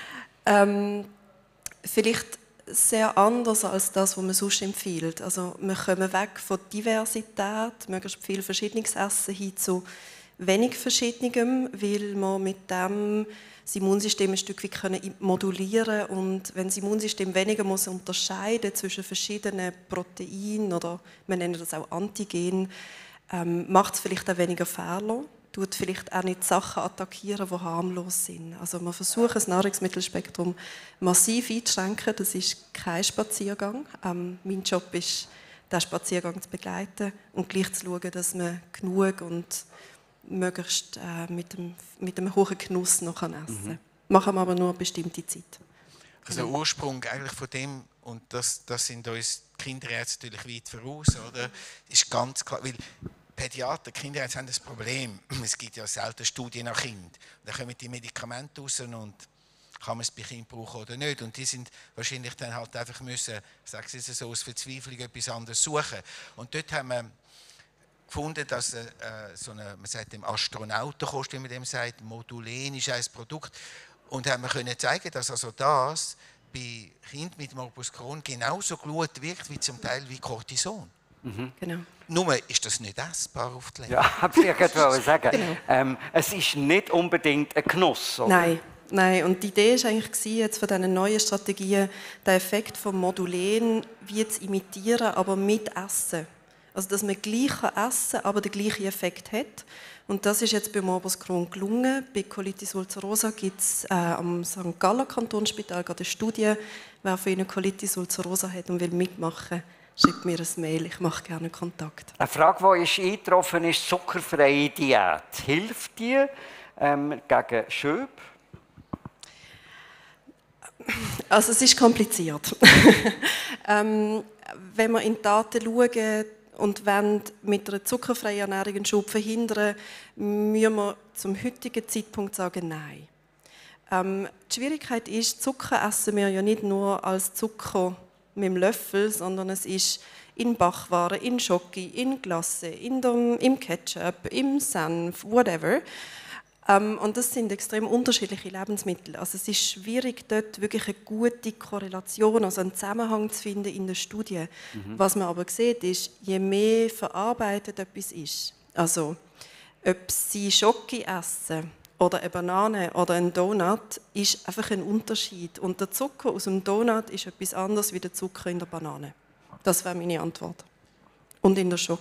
Ähm, vielleicht sehr anders als das, was man sonst empfiehlt. Also wir kommen weg von Diversität, möglichst viel Verschiedenes essen, hin zu wenig Verschiedenem, weil man mit dem das Immunsystem ein Stück weit modulieren kann. Und wenn das Immunsystem weniger muss unterscheiden zwischen verschiedenen Proteinen oder wir nennen das auch Antigen, ähm, macht es vielleicht auch weniger Fehler. Tut vielleicht auch nicht Sachen attackieren, die harmlos sind. Also man versucht, das Nahrungsmittelspektrum massiv einzuschränken. Das ist kein Spaziergang. Ähm, mein Job ist, diesen Spaziergang zu begleiten und gleich zu schauen, dass man genug und möglichst äh, mit, dem, mit dem hohen Genuss noch essen kann. Mhm. Machen wir aber nur eine bestimmte Zeit. Also der Ursprung eigentlich von dem, und das, das sind uns die Kinderärzte natürlich weit voraus, oder? Ist ganz klar, weil Pädiater, Kinderärzte haben das Problem, es gibt ja selten Studien nach Kind. Da kommen die Medikamente raus und kann man es bei Kindern brauchen oder nicht. Und die sind wahrscheinlich dann halt einfach müssen, sagen Sie es so, aus Verzweiflung etwas anderes suchen. Und dort haben wir gefunden, dass äh, so eine, man sagt dem Astronautenkost, wie man dem sagt, Modulen ist ein Produkt. Und haben wir können zeigen, dass also das bei Kindern mit Morbus Crohn genauso gut wirkt wie zum Teil wie Cortison. Mhm. Genau. Nur ist das nicht essbar auf die Länge. Ja, habe ich gerade sagen. Genau. Ähm, es ist nicht unbedingt ein Genuss, oder? Nein, nein. Und die Idee war eigentlich jetzt von diesen neuen Strategien, den Effekt von Modulen wie zu imitieren, aber mit Essen. Also dass man gleich essen kann, aber den gleichen Effekt hat. Und das ist jetzt bei Morbus Crohn gelungen. Bei Colitis ulcerosa gibt es äh, am Sankt Galler Kantonsspital gerade eine Studie, wer von Ihnen Colitis ulcerosa hat und will mitmachen, schreibt mir ein Mail, ich mache gerne Kontakt. Eine Frage, die ist eingetroffen ist, zuckerfreie Diät. Hilft die ähm, gegen Schöb? Also es ist kompliziert. ähm, wenn wir in die Daten schauen und wollen mit einer zuckerfreien Ernährung einen Schub verhindern, müssen wir zum heutigen Zeitpunkt sagen, nein. Ähm, die Schwierigkeit ist, Zucker essen wir ja nicht nur als Zucker mit dem Löffel, sondern es ist in Backwaren, in Schoki, in Glasse, in dem, im Ketchup, im Senf, whatever. Ähm, und das sind extrem unterschiedliche Lebensmittel. Also es ist schwierig, dort wirklich eine gute Korrelation, also einen Zusammenhang zu finden in der Studie. Mhm. Was man aber sieht, ist, je mehr verarbeitet etwas ist, also ob sie Schoki essen oder eine Banane oder ein Donut, ist einfach ein Unterschied. Und der Zucker aus dem Donut ist etwas anderes wie der Zucker in der Banane. Das wäre meine Antwort. Und in der Schoki.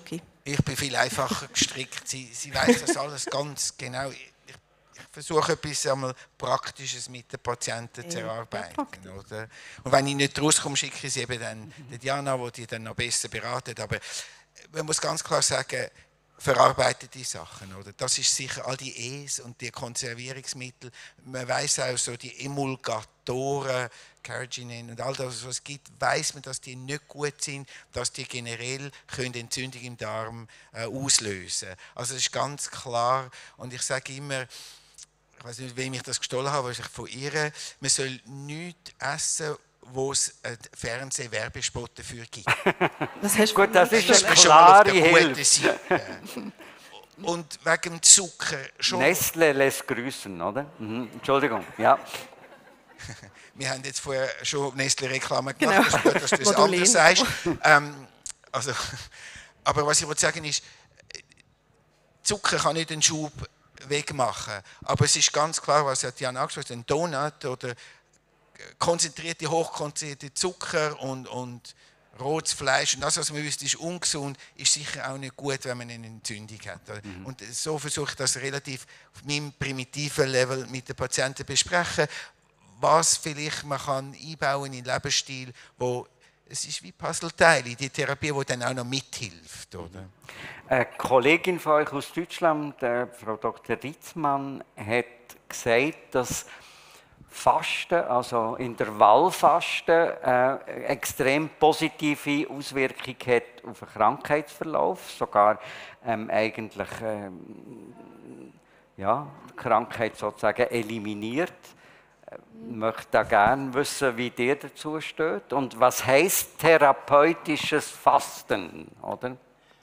Ich bin viel einfacher gestrickt. Sie, sie weiß das alles ganz genau. Ich, ich versuche etwas einmal Praktisches mit den Patienten zu erarbeiten. Oder? Und wenn ich nicht rauskomme, schicke ich sie eben dann der Diana, die die dann noch besser beraten. Aber man muss ganz klar sagen, verarbeitete Sachen. Oder? Das ist sicher all die E's und die Konservierungsmittel. Man weiß auch so die Emulgatoren, Carrageenan und all das, was es gibt, weiß man, dass die nicht gut sind, dass die generell können Entzündung im Darm äh, auslösen. Also das ist ganz klar. Und ich sage immer, ich weiß nicht, wem ich das gestohlen habe, wahrscheinlich von ihr, man soll nichts essen, wo es einen Fernsehwerbespot dafür gibt. Das hast Gut, das ist eine klare Hilfe. Und wegen dem Zucker schon. Nestle lässt grüßen, oder? Mhm. Entschuldigung, ja. Wir haben jetzt vorher schon Nestle-Reklame gemacht, genau. Das ist gut, dass du das Modulin. anders sagst. Ähm, also, aber was ich wollte sagen ist, Zucker kann nicht einen Schub wegmachen. Aber es ist ganz klar, was Diana angesprochen hat, ein Donut oder konzentrierte, hochkonzentrierte Zucker und, und rotes Fleisch und das, was man wüsste, ist ungesund, ist sicher auch nicht gut, wenn man eine Entzündung hat. Mhm. Und so versuche ich das relativ auf meinem primitiven Level mit den Patienten besprechen, was vielleicht man kann einbauen in den Lebensstil, wo es ist wie Puzzleteile, die Therapie, die dann auch noch mithilft. Oder? Eine Kollegin von euch aus Deutschland, Frau Doktor Ritzmann, hat gesagt, dass Fasten, also Intervallfasten, äh, extrem positive Auswirkungen hat auf den Krankheitsverlauf, sogar ähm, eigentlich ähm, ja, die Krankheit sozusagen eliminiert. Ich möchte da gerne wissen, wie ihr dazu steht und was heisst therapeutisches Fasten, oder?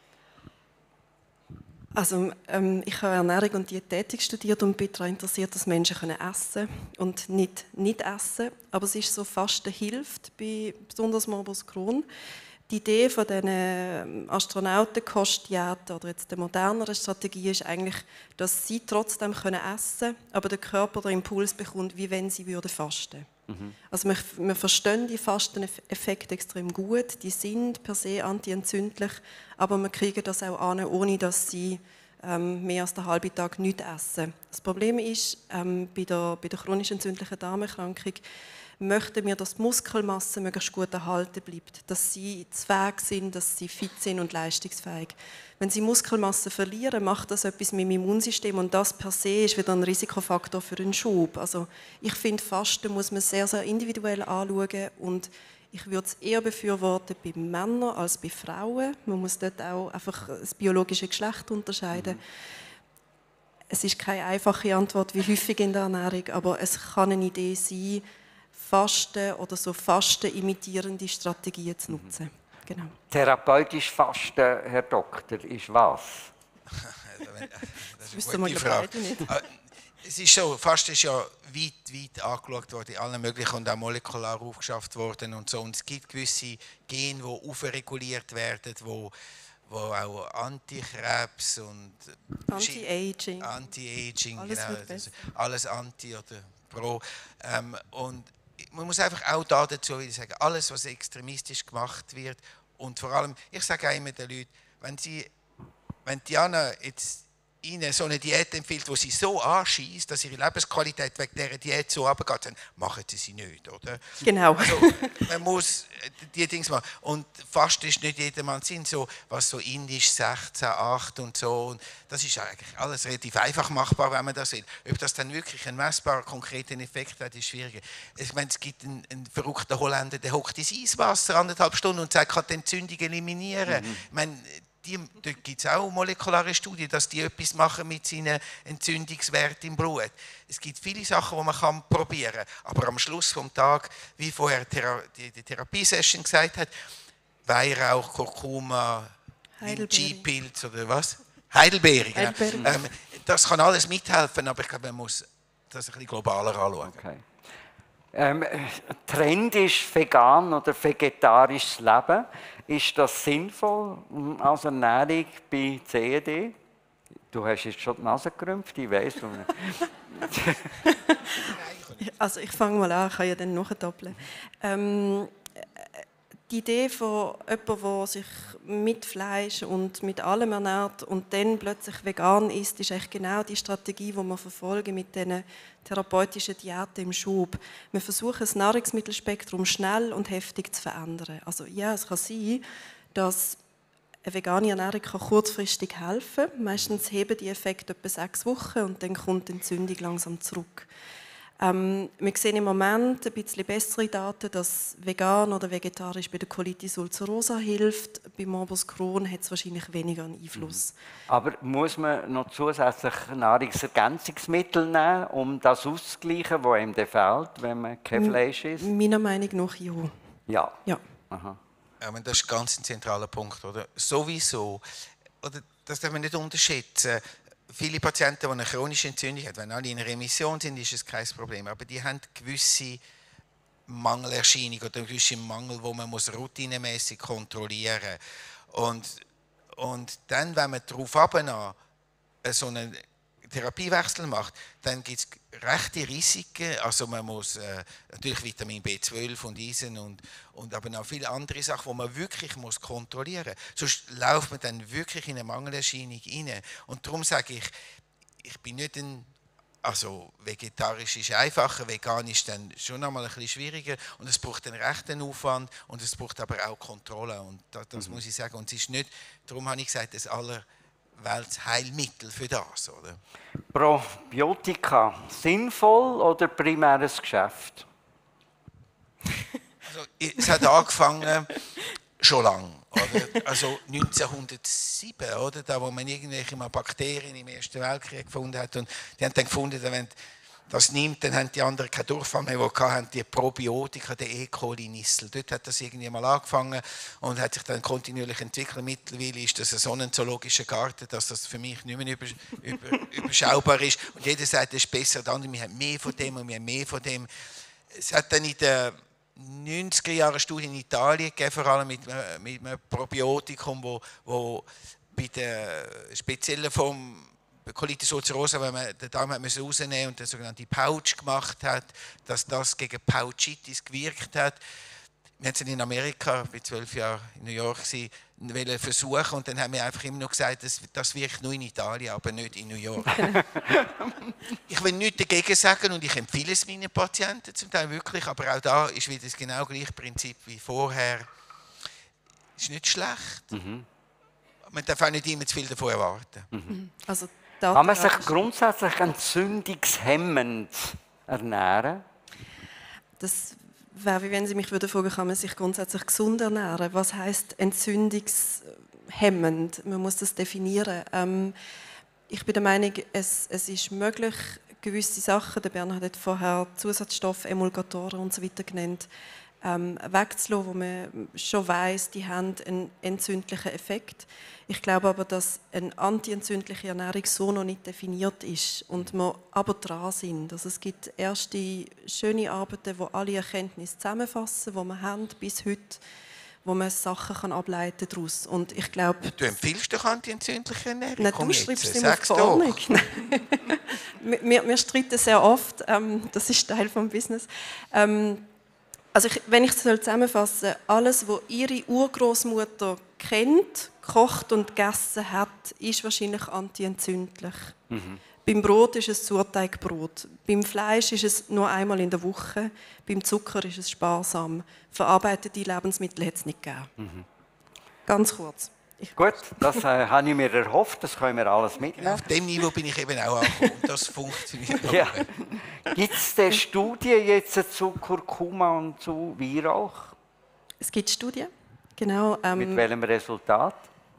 Also ähm, ich habe Ernährung und Diätetik studiert und bin daran interessiert, dass Menschen können essen und nicht nicht essen. Aber es ist so, Fasten hilft, bei besonders Morbus Crohn. Die Idee von diesen Astronautenkostdiäten oder jetzt der moderneren Strategie ist eigentlich, dass sie trotzdem können essen, aber der Körper den Impuls bekommt, wie wenn sie würde fasten. Mhm. Also wir, wir verstehen die Fasteneffekte extrem gut, die sind per se antientzündlich, aber wir kriegen das auch an, ohne dass sie ähm, mehr als den halben Tag nichts essen. Das Problem ist, ähm, bei der, bei der chronisch entzündlichen Darmerkrankung möchten wir, dass die Muskelmasse möglichst gut erhalten bleibt, dass sie fähig sind, dass sie fit sind und leistungsfähig. Wenn sie Muskelmasse verlieren, macht das etwas mit dem Immunsystem und das per se ist wieder ein Risikofaktor für einen Schub. Also ich finde, Fasten muss man sehr, sehr individuell anschauen und ich würde es eher befürworten bei Männern als bei Frauen. Man muss dort auch einfach das biologische Geschlecht unterscheiden. Mhm. Es ist keine einfache Antwort, wie häufig in der Ernährung, aber es kann eine Idee sein, Fasten oder so Fasten imitierende Strategien zu nutzen. Genau. Therapeutisch Fasten, Herr Doktor, ist was? Das ist eine gute Frage. Es ist so, Fasten ist ja weit, weit angeschaut worden, in allen möglichen und auch molekular aufgeschafft worden und so. Und es gibt gewisse Gene, die aufreguliert werden, wo wo auch Antikrebs und Anti-Aging, Anti-Aging, alles, genau, das, alles Anti oder Pro. Ähm, und man muss einfach auch da dazu wieder sagen, alles, was extremistisch gemacht wird und vor allem, ich sage auch immer den Leuten, wenn, sie, wenn Diana jetzt Ihnen so eine Diät empfiehlt, wo sie so anschießt, dass ihre Lebensqualität wegen dieser Diät so runtergeht, dann machen sie sie nicht, oder? Genau. Also, man muss die Dinge machen. Und fast ist nicht jedermanns Sinn, so, was so indisch sechzehn, acht und so. Und das ist eigentlich alles relativ einfach machbar, wenn man das will. Ob das dann wirklich einen messbaren, konkreten Effekt hat, ist schwieriger. Ich meine, es gibt einen, einen verrückten Holländer, der hockt ins Eiswasser anderthalb Stunden und sagt, kann die Entzündung eliminieren. Mhm. Ich meine, Die, dort gibt es auch molekulare Studien, dass die etwas machen mit seinen Entzündungswerten im Blut. Es gibt viele Sachen, die man kann probieren kann. Aber am Schluss des Tages, wie vorher die, die Therapiesession gesagt hat, Weihrauch, Kurkuma, G-Pilz oder was? Heidelbeere. Genau. Heidelbeere. Ähm, das kann alles mithelfen, aber ich glaube, man muss das ein bisschen globaler anschauen. Okay. Ähm, Trend ist vegan oder vegetarisches Leben. Ist das sinnvoll als Ernährung bei C E D? Du hast jetzt schon die Nase gerümpft, ich weiss. Also ich fange mal an, ich kann ja dann nachdoppeln. Ähm, die Idee von jemandem, der sich mit Fleisch und mit allem ernährt und dann plötzlich vegan ist, ist eigentlich genau die Strategie, die wir verfolgen mit diesen therapeutischen Diäten im Schub. Wir versuchen, das Nahrungsmittelspektrum schnell und heftig zu verändern. Also ja, es kann sein, dass eine vegane Ernährung kann kurzfristig helfen kann. Meistens heben die Effekte etwa sechs Wochen und dann kommt die Entzündung langsam zurück. Ähm, wir sehen im Moment ein bisschen bessere Daten, dass vegan oder vegetarisch bei der Colitis ulcerosa hilft. Bei Morbus Crohn hat es wahrscheinlich weniger einen Einfluss. Aber muss man noch zusätzlich Nahrungsergänzungsmittel nehmen, um das auszugleichen, was einem fehlt, wenn man kein Fleisch isst? Meiner Meinung nach ja. Ja. ja. Aha. Ja, das ist ganz ein zentraler Punkt. Oder? Sowieso, oder das darf man nicht unterschätzen. Viele Patienten, die eine chronische Entzündung haben, wenn alle in Remission sind, ist es kein Problem. Aber die haben gewisse Mangelerscheinungen oder gewisse Mangel, die man muss routinemäßig kontrollieren muss. Und, und dann, wenn man darauf abnah, so einen Therapiewechsel macht, dann gibt es rechte Risiken. Also man muss äh, natürlich Vitamin B zwölf und Eisen und, und aber noch viele andere Sachen, die man wirklich muss kontrollieren muss. Sonst läuft man dann wirklich in eine Mangelerscheinung rein. Und darum sage ich, ich bin nicht ein, also vegetarisch ist einfacher, vegan ist dann schon einmal ein bisschen schwieriger und es braucht einen rechten Aufwand und es braucht aber auch Kontrolle. Und das, das mhm. muss ich sagen. Und es ist nicht, darum habe ich gesagt, das aller Weltheilmittel für das, oder? Probiotika, sinnvoll oder primäres Geschäft? Also, es hat angefangen schon lange, oder? Also neunzehnhundertsieben, oder? Da, wo man irgendwelche mal Bakterien im Ersten Weltkrieg gefunden hat und die haben dann gefunden, wenn das nimmt, dann haben die anderen keinen Durchfall mehr, die hatten, die Probiotika, der E. coli-Nissel. Dort hat das irgendwie mal angefangen und hat sich dann kontinuierlich entwickelt. Mittlerweile ist das so ein zoologischer Garten, dass das für mich nicht mehr über, über, überschaubar ist. Und jeder sagt, das ist besser, der andere, wir haben mehr von dem und wir haben mehr von dem. Es hat dann in den neunziger Jahren Studien in Italien gegeben, vor allem mit, mit einem Probiotikum, wo, wo bei der speziellen Form Colitis ulcerosa, wenn man den Darm rausnehmen musste und den sogenannten Pouch gemacht hat, dass das gegen Pouchitis gewirkt hat. Wir haben es in Amerika, bei zwölf Jahren in New York, wollen versuchen und dann haben wir einfach immer noch gesagt, das, das wirkt nur in Italien, aber nicht in New York. Ich will nichts dagegen sagen und ich empfehle es meinen Patienten zum Teil wirklich, aber auch da ist wieder das genau gleiche Prinzip wie vorher. Ist nicht schlecht. Mhm. Man darf auch nicht immer zu viel davon erwarten. Mhm. Also kann man sich grundsätzlich entzündungshemmend ernähren? Das wäre, wie wenn Sie mich würden fragen, kann man sich grundsätzlich gesund ernähren? Was heisst entzündungshemmend? Man muss das definieren. Ähm, ich bin der Meinung, es, es ist möglich, gewisse Sachen, der Bernhard hat vorher Zusatzstoffe, Emulgatoren und so weiter genannt, ähm, wegzulassen, wo man schon weiss, die haben einen entzündlichen Effekt. Ich glaube aber, dass eine antientzündliche Ernährung so noch nicht definiert ist und wir aber dran sind. Also es gibt erste schöne Arbeiten, die alle Erkenntnisse zusammenfassen, die wir haben bis heute, wo man Sachen kann ableiten daraus. Und ich glaube, du empfiehlst doch antientzündliche Ernährung? Nein, du schreibst immer auf die Verordnung. wir, wir streiten sehr oft, ähm, das ist Teil des Business. Ähm, also ich, wenn ich es zusammenfassen soll, alles, was Ihre Urgroßmutter kennt, gekocht und gegessen hat, ist wahrscheinlich antientzündlich. Mhm. Beim Brot ist es Sauerteigbrot. Beim Fleisch ist es nur einmal in der Woche. Beim Zucker ist es sparsam. Verarbeitete Lebensmittel hat es nicht gegeben. Mhm. Ganz kurz. Ich Gut, das äh, habe ich mir erhofft, das können wir alles mitnehmen. Auf dem Niveau bin ich eben auch angekommen. Das funktioniert. Ja. Gibt es denn Studien jetzt zu Kurkuma und zu Weihrauch? Es gibt Studien, genau. Ähm, Mit welchem Resultat?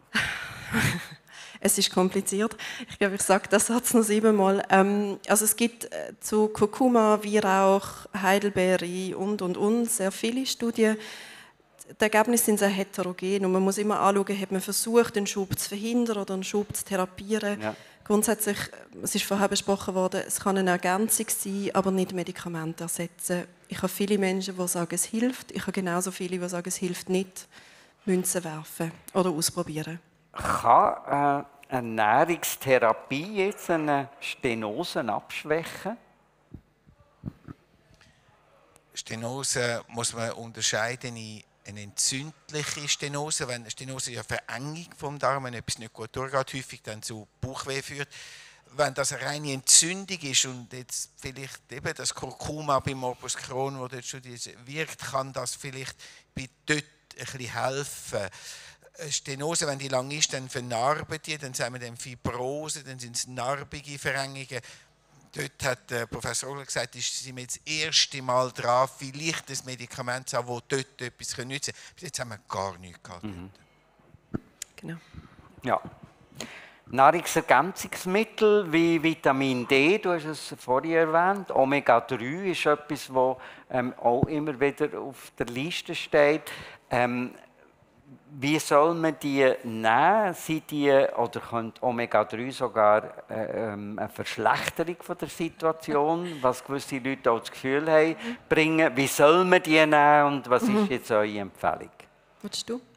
Es ist kompliziert. Ich glaube, ich sage das Satz noch siebenmal. Ähm, also es gibt äh, zu Kurkuma, Weihrauch, Heidelbeere und, und, und sehr viele Studien. Die Ergebnisse sind sehr heterogen und man muss immer anschauen, hat man versucht, einen Schub zu verhindern oder einen Schub zu therapieren. Ja. Grundsätzlich, es ist vorher besprochen worden, es kann eine Ergänzung sein, aber nicht Medikamente ersetzen. Ich habe viele Menschen, die sagen, es hilft. Ich habe genauso viele, die sagen, es hilft nicht. Münzen werfen oder ausprobieren. Kann äh, Ernährungstherapie jetzt eine Stenose abschwächen? Stenose muss man unterscheiden in eine entzündliche Stenose, wenn eine Stenose ja Verengung vom Darm, wenn etwas nicht gut durchgeht, häufig dann zu Bauchweh führt. Wenn das eine reine Entzündung ist und jetzt vielleicht eben das Kurkuma beim Morbus Crohn, wo dort schon wirkt, kann das vielleicht bei dort ein bisschen helfen. Eine Stenose, wenn die lang ist, dann vernarben die, dann sagen wir dann Fibrose, dann sind es narbige Verengungen. Dort hat der Professor Ogler gesagt, ist sind wir jetzt das erste Mal dran, vielleicht ein Medikament zu haben, das dort etwas nützen kann. Bis jetzt haben wir gar nichts gehabt. Mhm. Genau. Ja. Nahrungsergänzungsmittel wie Vitamin D, du hast es vorhin erwähnt, Omega drei ist etwas, das ähm, auch immer wieder auf der Liste steht. Ähm, Wie soll man die nehmen? Sind die, oder könnte Omega drei sogar äh, eine Verschlechterung von der Situation, was gewisse Leute auch das Gefühl haben, bringen? Wie soll man die nehmen und was mhm. ist jetzt eure Empfehlung? Willst du?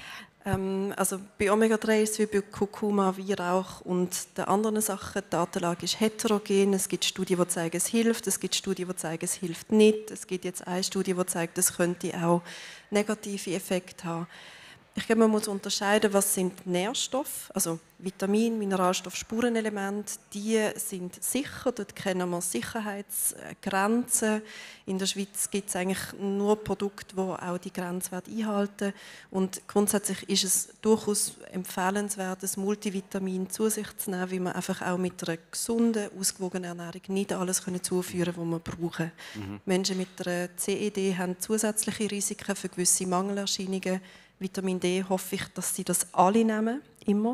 Ähm, also bei Omega drei ist es wie bei Kurkuma, Weihrauch und den anderen Sachen. Die Datenlage ist heterogen. Es gibt Studien, die zeigen, es hilft. Es gibt Studien, die zeigen, es hilft nicht. Es gibt jetzt eine Studie, die zeigt, es könnte auch negative Effekte haben. Ich glaube, man muss unterscheiden, was sind Nährstoffe, also Vitamin, Mineralstoff, Spurenelemente, die sind sicher, dort kennen wir Sicherheitsgrenzen. In der Schweiz gibt es eigentlich nur Produkte, die auch die Grenzwerte einhalten. Und grundsätzlich ist es durchaus empfehlenswert, das Multivitamin zu sich zu nehmen, weil man einfach auch mit einer gesunden, ausgewogenen Ernährung nicht alles zuführen kann, was wir brauchen. Mhm. Menschen mit einer C E D haben zusätzliche Risiken für gewisse Mangelerscheinungen. Vitamin D hoffe ich, dass sie das alle nehmen, immer.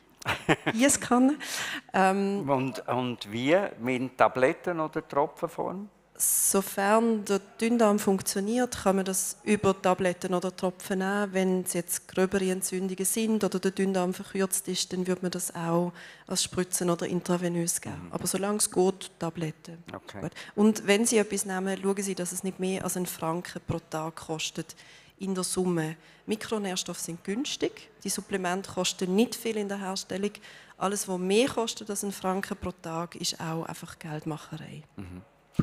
Yes kann. Ähm, und, und wie? Mit Tabletten oder Tropfenform? Sofern der Dünndarm funktioniert, kann man das über Tabletten oder Tropfen nehmen. Wenn es jetzt gröbere Entzündungen sind oder der Dünndarm verkürzt ist, dann würde man das auch als Spritzen oder intravenös geben. Mhm. Aber solange es geht, Tabletten. Okay. Und wenn Sie etwas nehmen, schauen Sie, dass es nicht mehr als einen Franken pro Tag kostet. In der Summe. Mikronährstoffe sind günstig, die Supplemente kosten nicht viel in der Herstellung. Alles, was mehr kostet als ein Franken pro Tag, ist auch einfach Geldmacherei. Mhm.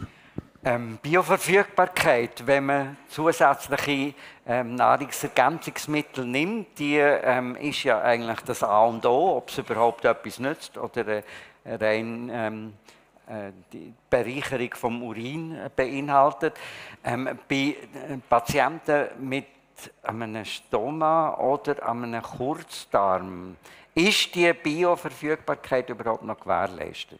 Ähm, Bioverfügbarkeit, wenn man zusätzliche ähm, Nahrungsergänzungsmittel nimmt, die ähm, ist ja eigentlich das A und O, ob es überhaupt etwas nützt oder äh, rein ähm, die Bereicherung vom Urin beinhaltet. Ähm, bei Patienten mit einem Stoma oder einem Kurzdarm, ist die Bioverfügbarkeit überhaupt noch gewährleistet?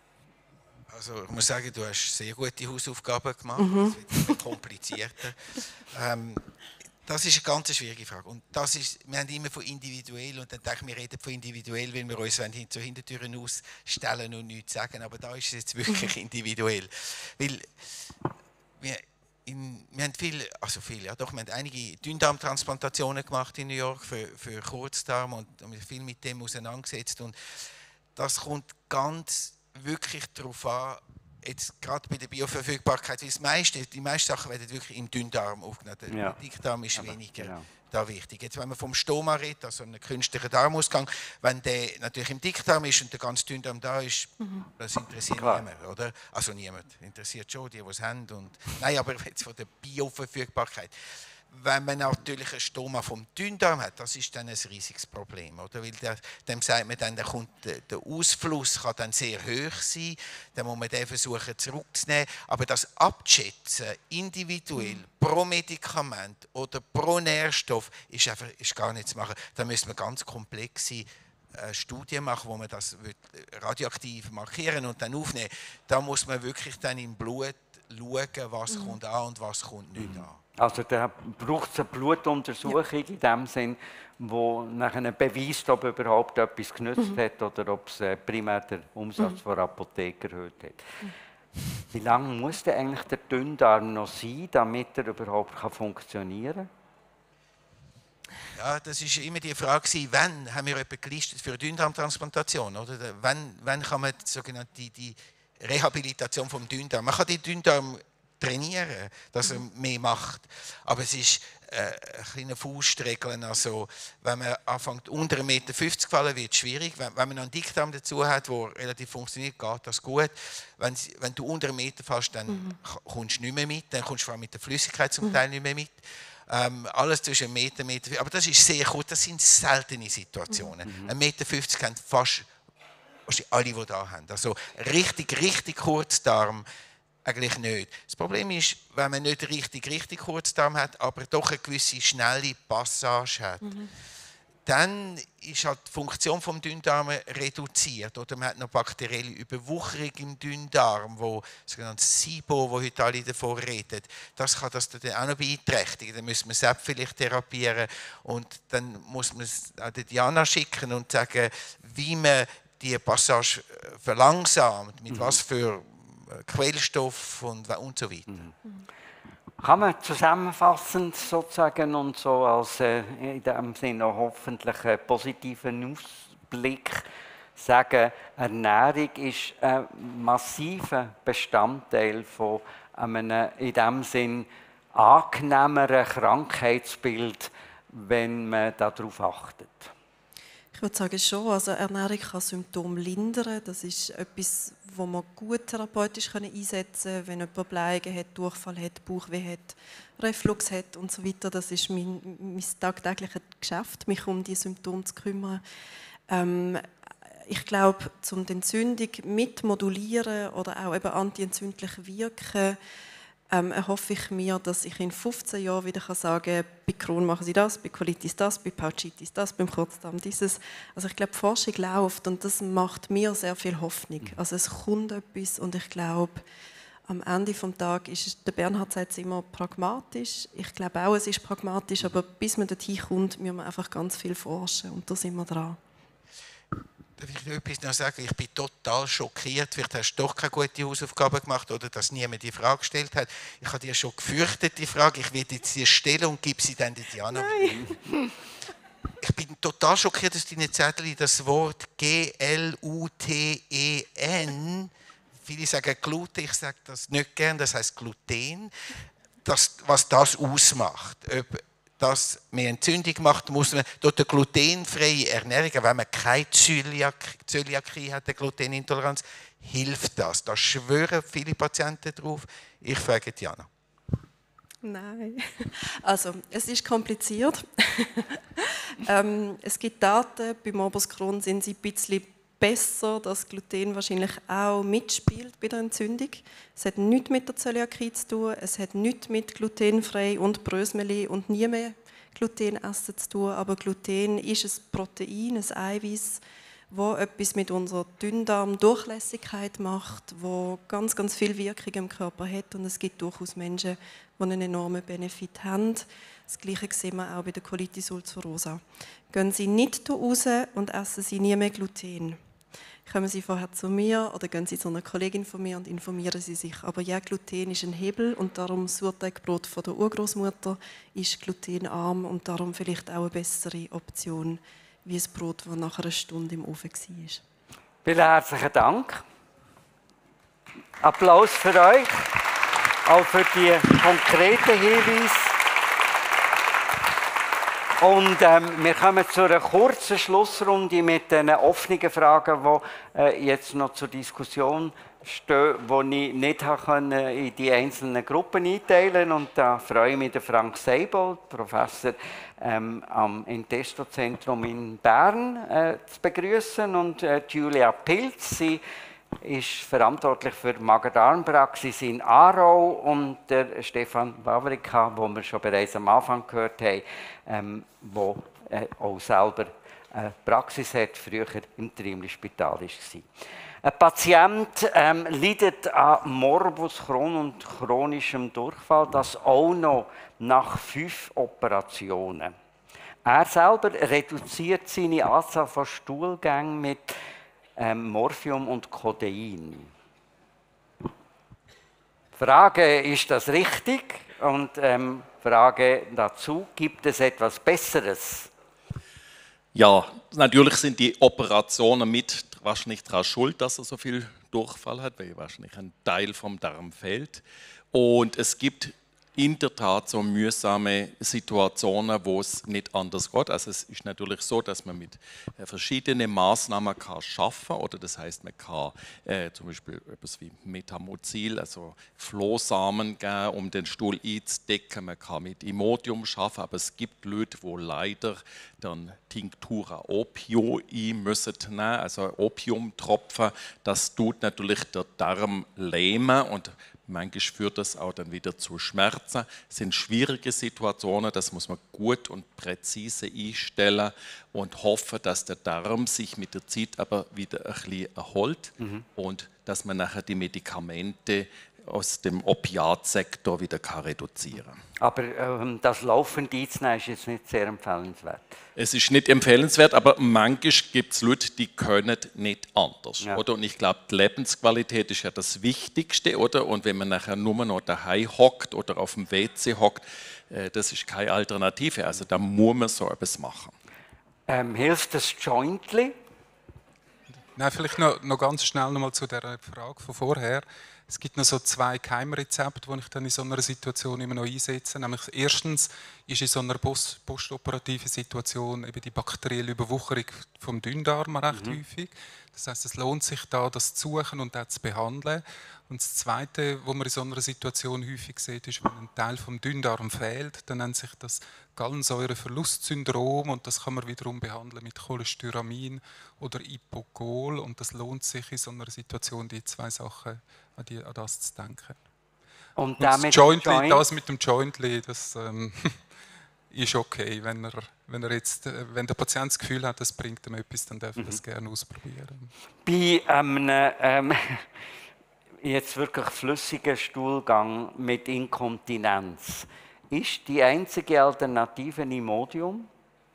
Also ich muss sagen, du hast sehr gute Hausaufgaben gemacht. Mhm. Das wird immer komplizierter. ähm, Das ist eine ganz schwierige Frage. Und das ist, wir haben immer von individuell und dann denke ich, wir reden von individuell, weil wir uns zur Hintertüren ausstellen und nichts sagen. Aber da ist es jetzt wirklich individuell. Weil wir, in, wir haben viel, also viel, ja doch, wir haben einige Dünndarmtransplantationen gemacht in New York für, für Kurzdarm und haben viel mit dem auseinandergesetzt. Und das kommt ganz wirklich darauf an, jetzt gerade bei der Bioverfügbarkeit, weil das meiste, die meisten Sachen werden wirklich im Dünndarm aufgenommen. Der ja. Dickdarm ist aber weniger genau. da wichtig. Jetzt, wenn man vom Stoma redet, also einem künstlichen Darmausgang, wenn der natürlich im Dickdarm ist und der ganze Dünndarm da ist, mhm. das interessiert Klar. niemand, oder? Also niemand. Interessiert schon die, die es haben. Und, nein, aber jetzt von der Bioverfügbarkeit. Wenn man natürlich ein Stoma vom Dünndarm hat, das ist dann ein riesiges Problem, oder? Weil der, dem sagt man dann, der, kommt, der Ausfluss kann dann sehr hoch sein, dann muss man den versuchen zurückzunehmen. Aber das Abschätzen individuell mhm. pro Medikament oder pro Nährstoff ist, einfach, ist gar nicht zu machen. Da müssen wir ganz komplexe äh, Studien machen, wo man das radioaktiv markieren und dann aufnehmen. Da muss man wirklich dann im Blut schauen, was mhm. kommt an und was kommt nicht mhm. an. Also da braucht es eine Blutuntersuchung ja. in dem Sinn, wo nachher beweist, ob überhaupt etwas genützt mhm. hat oder ob es primär den Umsatz mhm. von Apotheken erhöht hat. Mhm. Wie lange muss denn eigentlich der Dünndarm noch sein, damit er überhaupt funktionieren kann? Ja, das ist immer die Frage, wann haben wir jemanden gelistet für eine Dünndarmtransplantation? Oder wann, wann kann man die sogenannte die, die Rehabilitation vom Dünndarm? Man kann die Dünndarm trainieren, dass er mehr macht. Aber es ist äh, ein kleiner Faustregel. Also, wenn man anfängt, unter einem Meter fünfzig fallen, wird es schwierig. Wenn, wenn man einen Dickdarm dazu hat, der relativ funktioniert, geht das gut. Wenn, wenn du unter einem Meter fällst, dann mhm. kommst du nicht mehr mit. Dann kommst du vor allem mit der Flüssigkeit zum Teil nicht mehr mit. Ähm, alles zwischen einem Meter, Meter, aber das ist sehr kurz, das sind seltene Situationen. Mhm. ein Meter fünfzig haben fast alle, die da haben. Also richtig, richtig Kurzdarm eigentlich nicht. Das Problem ist, wenn man nicht richtig, richtig Kurzdarm hat, aber doch eine gewisse schnelle Passage hat, mhm. dann ist halt die Funktion des Dünndarms reduziert. Oder man hat noch bakterielle Überwucherung im Dünndarm, wo sogenanntes SIBO, wo heute alle davon reden. Das kann das dann auch noch beeinträchtigen. Dann müssen wir es vielleicht therapieren und dann muss man es an die Diana schicken und sagen, wie man die Passage verlangsamt, mit mhm. was für Quellstoff und, und so weiter. Mhm. Kann man zusammenfassend sozusagen und so als äh, in dem Sinne hoffentlich einen positiven Ausblick sagen, Ernährung ist ein massiver Bestandteil von einem in dem Sinn angenehmeren Krankheitsbild, wenn man darauf achtet? Ich würde sagen schon, also Ernährung kann Symptome lindern. Das ist etwas, was man gut therapeutisch einsetzen kann, wenn jemand Bleigen hat, Durchfall hat, Bauchweh hat, Reflux hat und so weiter. Das ist mein, mein tagtägliches Geschäft, mich um diese Symptome zu kümmern. Ähm, ich glaube, um die Entzündung mit modulieren oder auch eben antientzündlich wirken, Ähm, erhoffe ich mir, dass ich in fünfzehn Jahren wieder sagen kann, bei Crohn machen Sie das, bei Colitis das, bei Pouchitis das, beim Kurzdarm dieses. Also ich glaube, die Forschung läuft und das macht mir sehr viel Hoffnung. Also es kommt etwas und ich glaube, am Ende des Tages ist es, der Bernhard sagt es immer, pragmatisch. Ich glaube auch, es ist pragmatisch, aber bis man dorthin kommt, müssen wir einfach ganz viel forschen und da sind wir dran. Darf ich noch etwas noch sagen? Ich bin total schockiert. Vielleicht hast du doch keine gute Hausaufgabe gemacht oder dass niemand die Frage gestellt hat. Ich habe dir schon gefürchtet, die Frage. Ich werde jetzt sie stellen und gebe sie dann der Diana. Nein. Ich bin total schockiert, dass deine Zettel das Wort G L U T E N, viele sagen Gluten, ich sage das nicht gern, das heißt Gluten, das, was das ausmacht. Ob dass mehr Entzündung macht, muss man durch eine glutenfreie Ernährung, wenn man keine Zöliakie, Zöliakie hat, eine Glutenintoleranz, hilft das. Da schwören viele Patienten drauf. Ich frage Diana. Nein, also es ist kompliziert. ähm, es gibt Daten, bei Morbus Crohn sind sie ein bisschen besser, dass Gluten wahrscheinlich auch mitspielt bei der Entzündung. Es hat nichts mit der Zöliakie zu tun, es hat nichts mit glutenfrei und Brösmeli und nie mehr Gluten essen zu tun, aber Gluten ist ein Protein, ein Eiweiß, das etwas mit unserer Dünndarmdurchlässigkeit macht, wo ganz, ganz viel Wirkung im Körper hat und es gibt durchaus Menschen, die einen enormen Benefit haben. Das Gleiche sehen wir auch bei der Colitis ulcerosa. Gehen Sie nicht raus und essen Sie nie mehr Gluten. Kommen Sie vorher zu mir oder gehen Sie zu einer Kollegin von mir und informieren Sie sich. Aber ja, Gluten ist ein Hebel und darum das Sauerteigbrot von der Urgroßmutter ist glutenarm und darum vielleicht auch eine bessere Option wie das Brot, das nach einer Stunde im Ofen war. Vielen herzlichen Dank. Applaus für euch, auch für die konkreten Hinweise. Und ähm, wir kommen zu einer kurzen Schlussrunde mit den offenen Fragen, die äh, jetzt noch zur Diskussion stehen, die ich nicht konnte in die einzelnen Gruppen einteilen konnte. Und da freue ich mich, den Frank Seibold, Professor ähm, am Intesto-Zentrum in Bern, äh, zu begrüßen und äh, Julia Pilz. Sie ist verantwortlich für die Magen-Darm-Praxis in Aarau und der Stefan Wawrika, den wir schon bereits am Anfang gehört haben, ähm, der äh, auch selber eine Praxis hat, früher im Triemli-Spital war. Ein Patient ähm, leidet an Morbus Crohn und chronischem Durchfall, das auch noch nach fünf Operationen. Er selber reduziert seine Anzahl von Stuhlgängen mit Ähm, Morphium und Codein. Frage, ist das richtig? Und ähm, Frage dazu, gibt es etwas Besseres? Ja, natürlich sind die Operationen mit wahrscheinlich daran schuld, dass er so viel Durchfall hat, weil wahrscheinlich ein Teil vom Darm fehlt. Und es gibt in der Tat so mühsame Situationen, wo es nicht anders geht. Also es ist natürlich so, dass man mit verschiedenen Maßnahmen kann schaffen, oder das heißt, man kann äh, zum Beispiel etwas wie Metamozil, also Flohsamen geben, um den Stuhl einzudecken. Man kann mit Imodium schaffen, aber es gibt Leute, die leider dann Tinctura Opioi müssen nehmen, also Opiumtropfen. Das tut natürlich der Darm lähmen und manchmal führt das auch dann wieder zu Schmerzen. Es sind schwierige Situationen, das muss man gut und präzise einstellen und hoffen, dass der Darm sich mit der Zeit aber wieder ein bisschen erholt mhm. und dass man nachher die Medikamente aus dem Opiatsektor wieder kann reduzieren kann. Aber ähm, das laufende Einzunehmen ist jetzt nicht sehr empfehlenswert. Es ist nicht empfehlenswert, aber manchmal gibt es Leute, die können nicht anders. Ja. Oder? Und ich glaube, die Lebensqualität ist ja das Wichtigste. Oder? Und wenn man nachher nur noch daheim hockt oder auf dem W C hockt, äh, das ist keine Alternative. Also da muss man so etwas machen. Ähm, hilft das Jointli? Nein, vielleicht noch, noch ganz schnell noch mal zu der Frage von vorher. Es gibt noch so zwei Keimrezepte, die ich dann in so einer Situation immer noch einsetze. Nämlich erstens ist in so einer post postoperativen Situation eben die bakterielle Überwucherung vom Dünndarm recht mhm. häufig. Das heißt, es lohnt sich da, das zu suchen und auch zu behandeln. Und das Zweite, was man in so einer Situation häufig sieht, ist, wenn ein Teil vom Dünndarm fehlt, dann nennt sich das Gallensäureverlustsyndrom und das kann man wiederum behandeln mit Cholesteramin oder Ipogol und das lohnt sich in so einer Situation, die zwei Sachen an, die, an das zu denken. Und, und das, Jointli, Joint? das mit dem Jointli, das ähm, ist okay, wenn er, wenn er jetzt, wenn der Patient das Gefühl hat, das bringt ihm etwas, dann darf er mhm. das gerne ausprobieren. Bei einem ähm, jetzt wirklich flüssigen Stuhlgang mit Inkontinenz ist die einzige Alternative Imodium?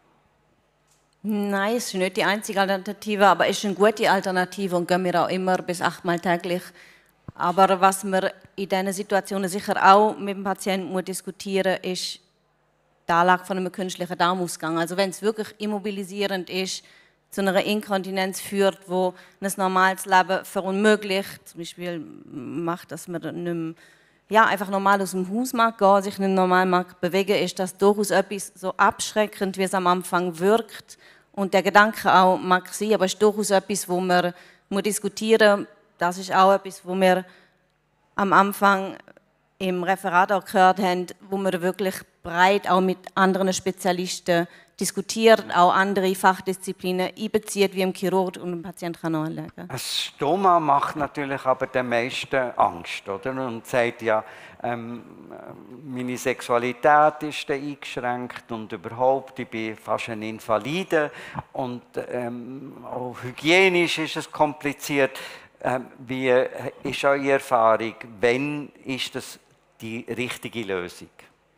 Nein, es ist nicht die einzige Alternative, aber es ist eine gute Alternative und gehen wir auch immer bis achtmal täglich. Aber was man in diesen Situationen sicher auch mit dem Patienten muss diskutieren muss, ist die Anlage von einem künstlichen Darmausgang. Also wenn es wirklich immobilisierend ist, zu einer Inkontinenz führt, wo ein normales Leben verunmöglicht, zum Beispiel macht, dass man nicht mehr, ja, einfach normal aus dem Haus mag gehen, sich nicht normal mag bewegen, ist das durchaus etwas so abschreckend, wie es am Anfang wirkt. Und der Gedanke auch mag sein, aber es ist durchaus etwas, wo man muss diskutieren muss. Das ist auch etwas, wo wir am Anfang im Referat auch gehört haben, wo wir wirklich breit auch mit anderen Spezialisten diskutiert, auch andere Fachdisziplinen einbezieht, wie im Chirurg und ein Patient kann anlegen. Ein Stoma macht natürlich aber den meisten Angst, oder? Und sagt ja, ähm, meine Sexualität ist eingeschränkt und überhaupt, ich bin fast ein Invalide und ähm, auch hygienisch ist es kompliziert. Ähm, wie ist eure Erfahrung? Wann ist das die richtige Lösung?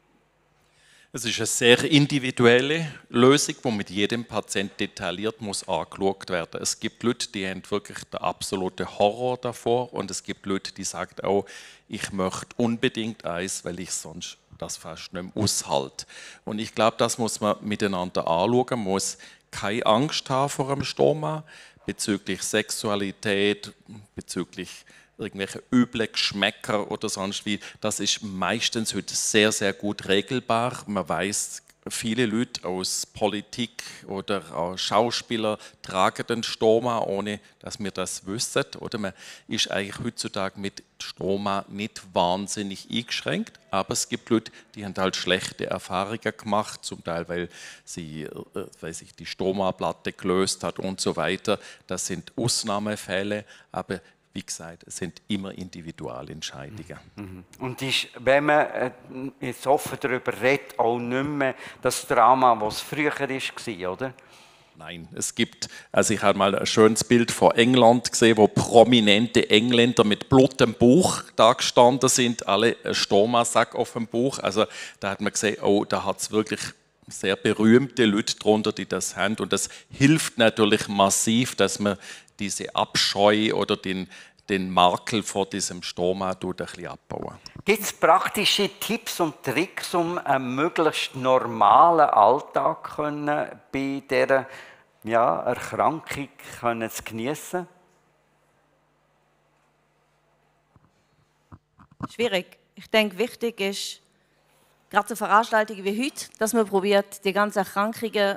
Es ist eine sehr individuelle Lösung, die mit jedem Patienten detailliert muss angeschaut werden. Es gibt Leute, die haben wirklich den absoluten Horror davor und es gibt Leute, die sagen auch, ich möchte unbedingt eins, weil ich sonst das fast nicht mehr aushalte. Und ich glaube, das muss man miteinander anschauen. Man muss keine Angst haben vor einem Stoma bezüglich Sexualität, bezüglich irgendwelche üble Geschmäcker oder sonst wie, das ist meistens heute sehr, sehr gut regelbar. Man weiß, viele Leute aus Politik oder auch Schauspieler tragen den Stoma, ohne dass wir das wissen. Oder man ist eigentlich heutzutage mit Stoma nicht wahnsinnig eingeschränkt, aber es gibt Leute, die haben halt schlechte Erfahrungen gemacht, zum Teil, weil sie äh, weiß ich, die Stomaplatte gelöst hat und so weiter. Das sind Ausnahmefälle, aber wie gesagt, es sind immer Individualentscheidungen. Mhm. Und ist, wenn man äh, jetzt offen darüber redet, auch nicht mehr das Drama, das es früher war, oder? Nein, es gibt, also ich habe mal ein schönes Bild von England gesehen, wo prominente Engländer mit Blut im Bauch da gestanden sind, alle einen Stomasack auf dem Bauch. Also da hat man gesehen, oh, da hat es wirklich sehr berühmte Leute drunter, die das haben. Und das hilft natürlich massiv, dass man diese Abscheu oder den, den Makel vor diesem Stoma tut ein bisschen abbauen. Gibt es praktische Tipps und Tricks, um einen möglichst normalen Alltag können, bei dieser ja, Erkrankung können zu genießen? Schwierig. Ich denke, wichtig ist, gerade so Veranstaltungen wie heute, dass man probiert, die ganzen Erkrankungen,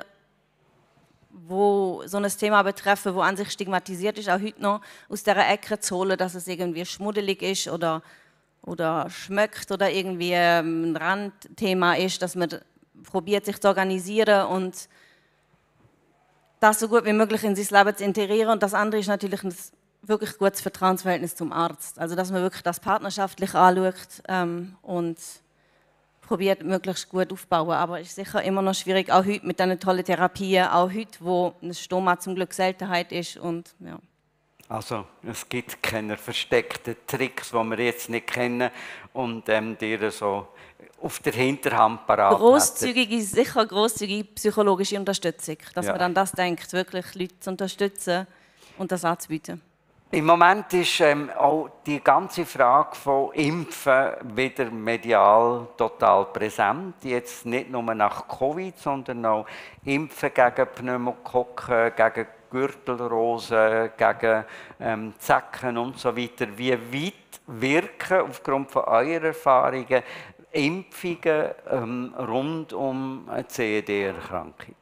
wo so ein Thema betreffen, wo an sich stigmatisiert ist, auch heute noch aus dieser Ecke zu holen, dass es irgendwie schmuddelig ist oder, oder schmeckt oder irgendwie ein Randthema ist, dass man probiert, sich zu organisieren und das so gut wie möglich in sein Leben zu integrieren. Und das andere ist natürlich ein wirklich gutes Vertrauensverhältnis zum Arzt. Also dass man wirklich das partnerschaftlich anschaut ähm, und probiert, möglichst gut aufzubauen. Aber es ist sicher immer noch schwierig, auch heute mit diesen tollen Therapien, auch heute, wo ein Stoma zum Glück Seltenheit ist. Und, ja. Also es gibt keine versteckten Tricks, die wir jetzt nicht kennen und ähm, die so auf der Hinterhand parat großzügige, sicher großzügige psychologische Unterstützung, dass ja. man dann das denkt, wirklich Leute zu unterstützen und das anzubieten. Im Moment ist ähm, auch die ganze Frage von Impfen wieder medial total präsent. Jetzt nicht nur nach Covid, sondern auch Impfen gegen Pneumokokken, gegen Gürtelrose, gegen ähm, Zecken und so weiter. Wie weit wirken aufgrund von euren Erfahrungen Impfungen ähm, rund um eine C E D-Erkrankung?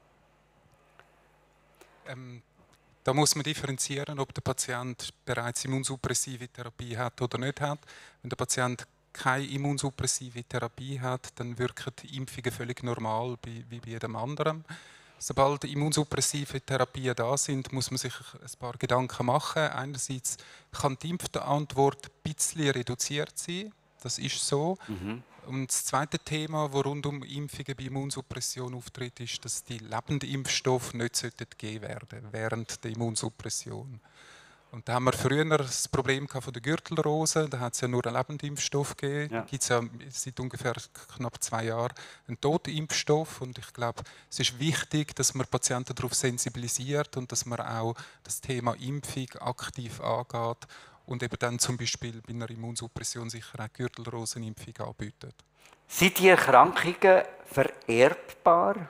Ähm, da muss man differenzieren, ob der Patient bereits immunsuppressive Therapie hat oder nicht hat. Wenn der Patient keine immunsuppressive Therapie hat, dann wirken die Impfungen völlig normal wie, wie bei jedem anderen. Sobald immunsuppressive Therapien da sind, muss man sich ein paar Gedanken machen. Einerseits kann die Impfantwort ein bisschen reduziert sein. Das ist so. Mhm. Und das zweite Thema, das rund um Impfungen bei Immunsuppression auftritt, ist, dass die lebenden Impfstoffe nicht gegeben werden während der Immunsuppression. Und da haben wir früher das Problem von der Gürtelrose, da hat es ja nur einen lebenden Impfstoff gegeben. Ja. Da gibt es ja seit ungefähr knapp zwei Jahren einen toten Impfstoff. Und ich glaube, es ist wichtig, dass man Patienten darauf sensibilisiert und dass man auch das Thema Impfung aktiv angeht. Und eben dann zum Beispiel bei einer Immunsuppression sicher auch Gürtelrosenimpfung anbietet. Sind die Erkrankungen vererbbar?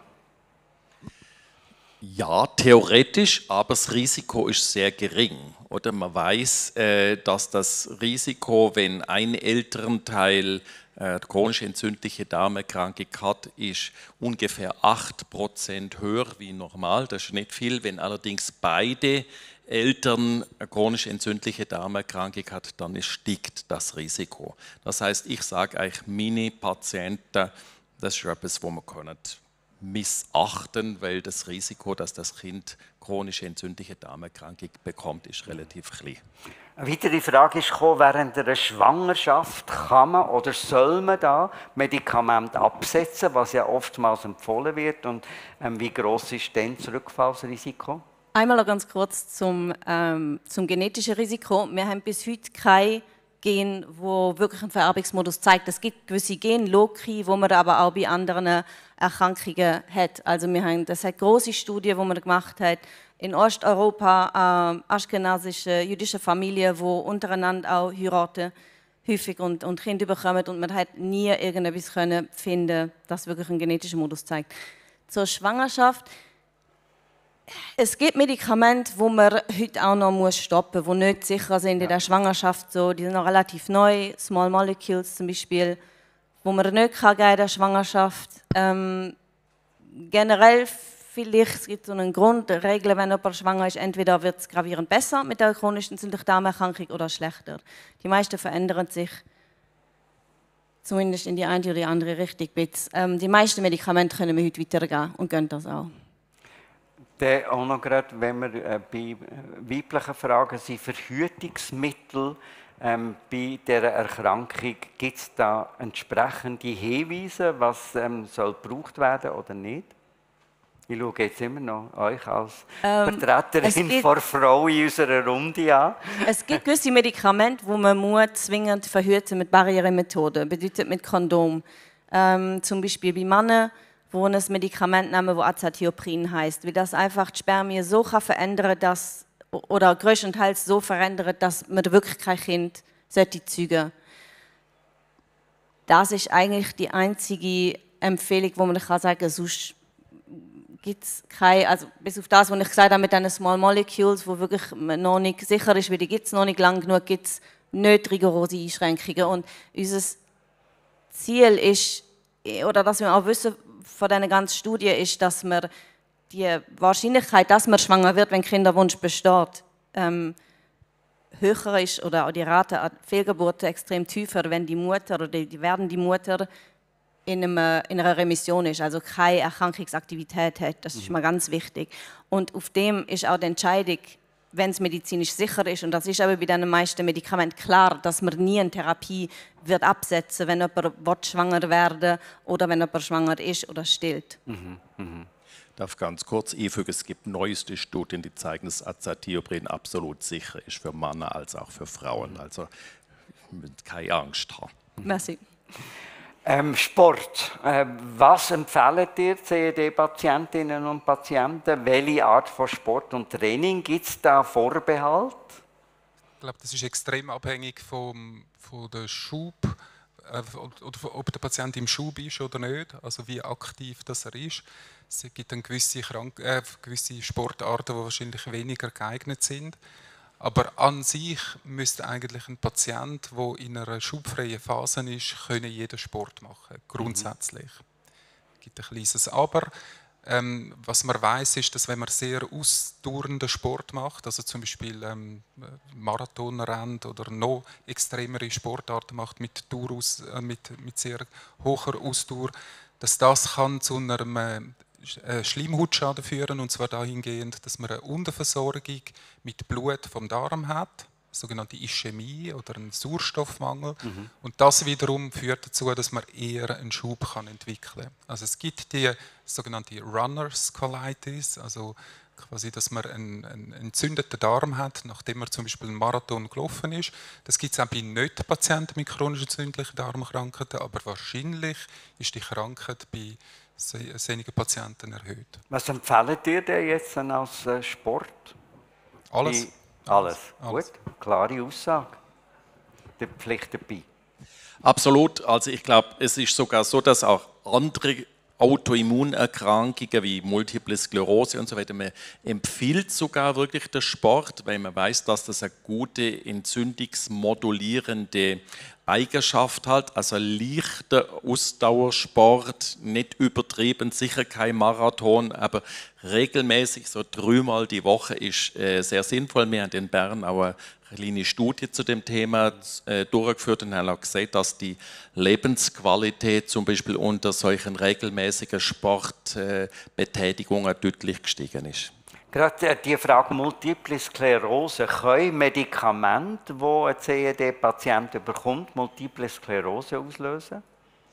Ja, theoretisch, aber das Risiko ist sehr gering. Oder man weiß, äh, dass das Risiko, wenn ein Elternteil äh, chronisch entzündliche Darmerkrankung hat, ist ungefähr acht Prozent höher wie normal. Das ist nicht viel. Wenn allerdings beide Eltern eine chronisch entzündliche Darmerkrankung hat, dann steigt das Risiko. Das heißt, ich sage eigentlich, meine Patienten, das ist etwas, wo man können missachten, weil das Risiko, dass das Kind chronische entzündliche Darmerkrankung bekommt, ist relativ klein. Eine weitere Frage ist gekommen, während einer Schwangerschaft kann man oder soll man da Medikamente absetzen, was ja oftmals empfohlen wird, und ähm, wie groß ist denn das Rückfallsrisiko? Einmal noch ganz kurz zum, ähm, zum genetischen Risiko. Wir haben bis heute kein Gen, wo wirklich einen Vererbungsmodus zeigt. Es gibt gewisse Genloci, wo man aber auch bei anderen Erkrankungen hat. Also wir haben, das hat große Studien, die man gemacht hat in Osteuropa, äh, aschkenasische jüdische Familien, die untereinander auch heiraten, häufig und, und Kinder bekommen, und man hat nie irgendetwas können finden, das wirklich einen genetischen Modus zeigt. Zur Schwangerschaft. Es gibt Medikamente, die man heute auch noch stoppen muss, die nicht sicher sind in der Schwangerschaft. So, die sind noch relativ neu, Small Molecules zum Beispiel, die man nicht kann in der Schwangerschaft. Ähm, generell vielleicht, es gibt so einen Grund, Regel, wenn jemand schwanger ist, entweder wird es gravierend besser mit der chronischen entzündlichen Darmerkrankung oder schlechter. Die meisten verändern sich zumindest in die eine oder die andere Richtung. Ähm, die meisten Medikamente können wir heute weitergeben und können das auch. Dann auch noch gerade, wenn wir äh, bei weiblichen Fragen sind, Verhütungsmittel ähm, bei dieser Erkrankung, gibt es da entsprechende Hinweise, was ähm, soll gebraucht werden oder nicht? Ich schaue jetzt immer noch euch als ähm, Vertreterin von Frauen in unserer Runde an. Es gibt gewisse Medikamente, die man muss zwingend verhüten mit Barrieremethoden, bedeutet mit Kondom. Ähm, zum Beispiel bei Männern, wo ein Medikament nehmen, das Azathioprин heißt, weil das einfach die Spermien so kann verändern, dass, oder größtenteils so verändert, dass man wirklich kein Kind sollte zeugen. Das ist eigentlich die einzige Empfehlung, wo man kann sagen kann, sonst gibt es keine, also bis auf das, was ich gesagt habe mit diesen Small Molecules, wo wirklich noch nicht sicher ist, weil die gibt es noch nicht lang genug, gibt es nicht rigorose Einschränkungen. Und unser Ziel ist, oder dass wir auch wissen von dieser ganzen Studie ist, dass man die Wahrscheinlichkeit, dass man schwanger wird, wenn Kinderwunsch besteht, ähm, höher ist oder auch die Rate an Fehlgeburten extrem tiefer, wenn die Mutter oder die, die werdende Mutter in, einem, in einer Remission ist, also keine Erkrankungsaktivität hat. Das ist mal ganz wichtig. Und auf dem ist auch die Entscheidung, wenn es medizinisch sicher ist, und das ist aber bei den meisten Medikamenten klar, dass man nie eine Therapie wird absetzen, wenn jemand schwanger werden will oder wenn jemand schwanger ist oder stillt. Mhm, mhm. Ich darf ganz kurz einfügen, es gibt neueste Studien, die zeigen, dass Azathioprин absolut sicher ist für Männer als auch für Frauen. Also keine Angst haben. Merci. Ähm, Sport. Äh, was empfehlen dir C E D-Patientinnen und Patienten? Welche Art von Sport und Training gibt es da Vorbehalt? Ich glaube, das ist extrem abhängig vom, von der Schub, äh, oder ob der Patient im Schub ist oder nicht, also wie aktiv das er ist. Es gibt dann gewisse, Krank äh, gewisse Sportarten, die wahrscheinlich weniger geeignet sind. Aber an sich müsste eigentlich ein Patient, der in einer schubfreien Phase ist, können jeden Sport machen, grundsätzlich. Es gibt ein kleines Aber. Ähm, was man weiß, ist, dass wenn man sehr ausdauernden Sport macht, also zum Beispiel ähm, Marathon rennt oder noch extremere Sportarten macht mit, Daueraus, äh, mit, mit sehr hoher Ausdauer, dass das kann zu einem äh, Schleimhautschaden führen, und zwar dahingehend, dass man eine Unterversorgung mit Blut vom Darm hat, sogenannte Ischämie oder einen Sauerstoffmangel. Mhm. Und das wiederum führt dazu, dass man eher einen Schub kann entwickeln kann. Also es gibt die sogenannte Runner's Colitis, also quasi, dass man einen, einen entzündeten Darm hat, nachdem man zum Beispiel einen Marathon gelaufen ist. Das gibt es auch bei Nicht-Patienten mit chronisch entzündlichen Darmkrankheiten, aber wahrscheinlich ist die Krankheit bei einigen Patienten erhöht. Was empfehlen dir denn jetzt als Sport? Alles. Die Alles. Alles. Gut, klare Aussage. Die Pflicht dabei. Absolut. Also ich glaube, es ist sogar so, dass auch andere Autoimmunerkrankungen wie Multiple Sklerose und so weiter, man empfiehlt sogar wirklich den Sport, weil man weiß, dass das eine gute entzündungsmodulierende Eigenschaft hat, also leichter Ausdauersport, nicht übertrieben, sicher kein Marathon, aber regelmäßig, so dreimal die Woche ist äh, sehr sinnvoll. Wir haben in Bern auch eine kleine Studie zu dem Thema äh, durchgeführt und haben auch gesehen, dass die Lebensqualität zum Beispiel unter solchen regelmäßigen Sportbetätigungen äh, deutlich gestiegen ist. Gerade die Frage Multiple Sklerose, können Medikamente, die ein C E D-Patient bekommt, Multiple Sklerose auslösen?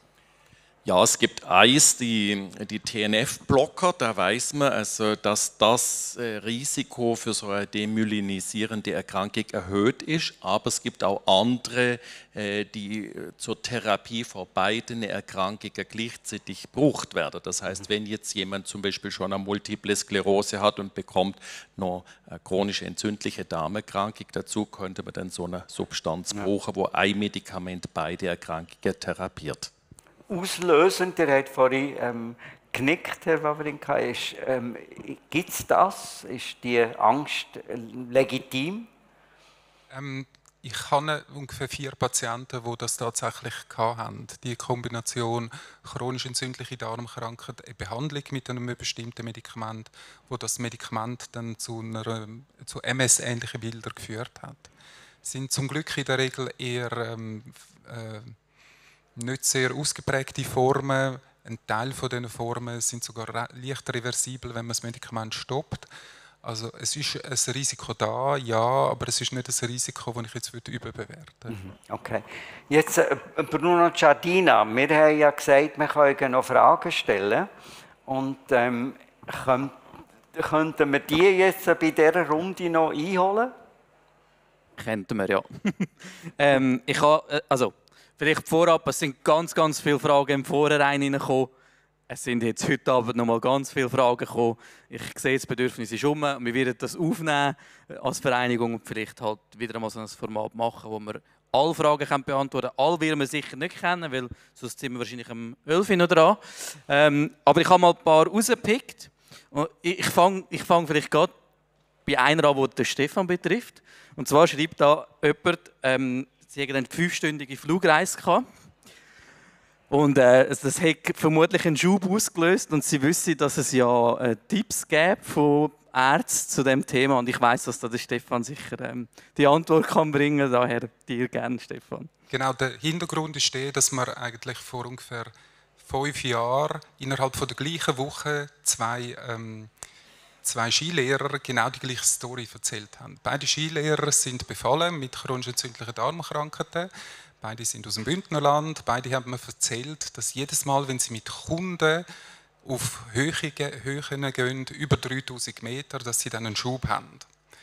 Ja, es gibt eins, die, die T N F-Blocker, da weiß man, also, dass das äh, Risiko für so eine demyelinisierende Erkrankung erhöht ist, aber es gibt auch andere, äh, die zur Therapie von beiden Erkrankungen gleichzeitig gebraucht werden. Das heißt, wenn jetzt jemand zum Beispiel schon eine Multiple Sklerose hat und bekommt noch eine chronische entzündliche Darmerkrankung dazu, könnte man dann so eine Substanz ja. brauchen, wo ein Medikament beide Erkrankungen therapiert. Auslösend, der hat vorhin ähm, genickt, Herr Wawrinka, ist, ähm, gibt es das? Ist die Angst legitim? Ähm, ich habe ungefähr vier Patienten, die das tatsächlich hatten. Die Kombination chronisch entzündliche Darmkrankheit, eine Behandlung mit einem bestimmten Medikament, wo das Medikament dann zu, einer, zu M S-ähnlichen Bildern geführt hat. Sind zum Glück in der Regel eher ähm, äh, nicht sehr ausgeprägte Formen. Ein Teil von diesen Formen sind sogar leicht reversibel, wenn man das Medikament stoppt. Also es ist ein Risiko da, ja, aber es ist nicht ein Risiko, das ich jetzt überbewerten würde. Okay. Jetzt Bruno Giardina, wir haben ja gesagt, wir können noch Fragen stellen. Und ähm, können, könnten wir die jetzt bei dieser Runde noch einholen? Könnten wir, ja. ähm, ich habe, also vielleicht vorab, es sind ganz, ganz viele Fragen im Vorhinein reingekommen. Es sind jetzt heute Abend noch mal ganz viele Fragen gekommen. Ich sehe, das Bedürfnis ist um. Wir werden das aufnehmen als Vereinigung und vielleicht halt wieder einmal so ein Format machen, wo wir alle Fragen können beantworten können. Alle werden wir sicher nicht kennen, weil sonst sind wir wahrscheinlich um elf Uhr noch dran. Ähm, aber ich habe mal ein paar rausgepickt. Ich fange ich fang vielleicht gerade bei einer an, die den Stefan betrifft. Und zwar schreibt da jemand, ähm, sie hatten eine fünfstündige Flugreise gehabt. Und äh, das hat vermutlich einen Schub ausgelöst und sie wissen, dass es ja äh, Tipps gibt von Ärzten zu dem Thema und ich weiß, dass da der Stefan sicher ähm, die Antwort kann bringen. Daher dir gerne, Stefan. Genau, der Hintergrund ist der, dass wir eigentlich vor ungefähr fünf Jahren innerhalb von der gleichen Woche zwei, ähm, zwei Skilehrer genau die gleiche Story erzählt haben. Beide Skilehrer sind befallen mit chronisch entzündlichen Darmkrankheiten. Beide sind aus dem Bündnerland. Beide haben mir erzählt, dass jedes Mal, wenn sie mit Kunden auf Höhen gehen, über dreitausend Meter, dass sie dann einen Schub haben.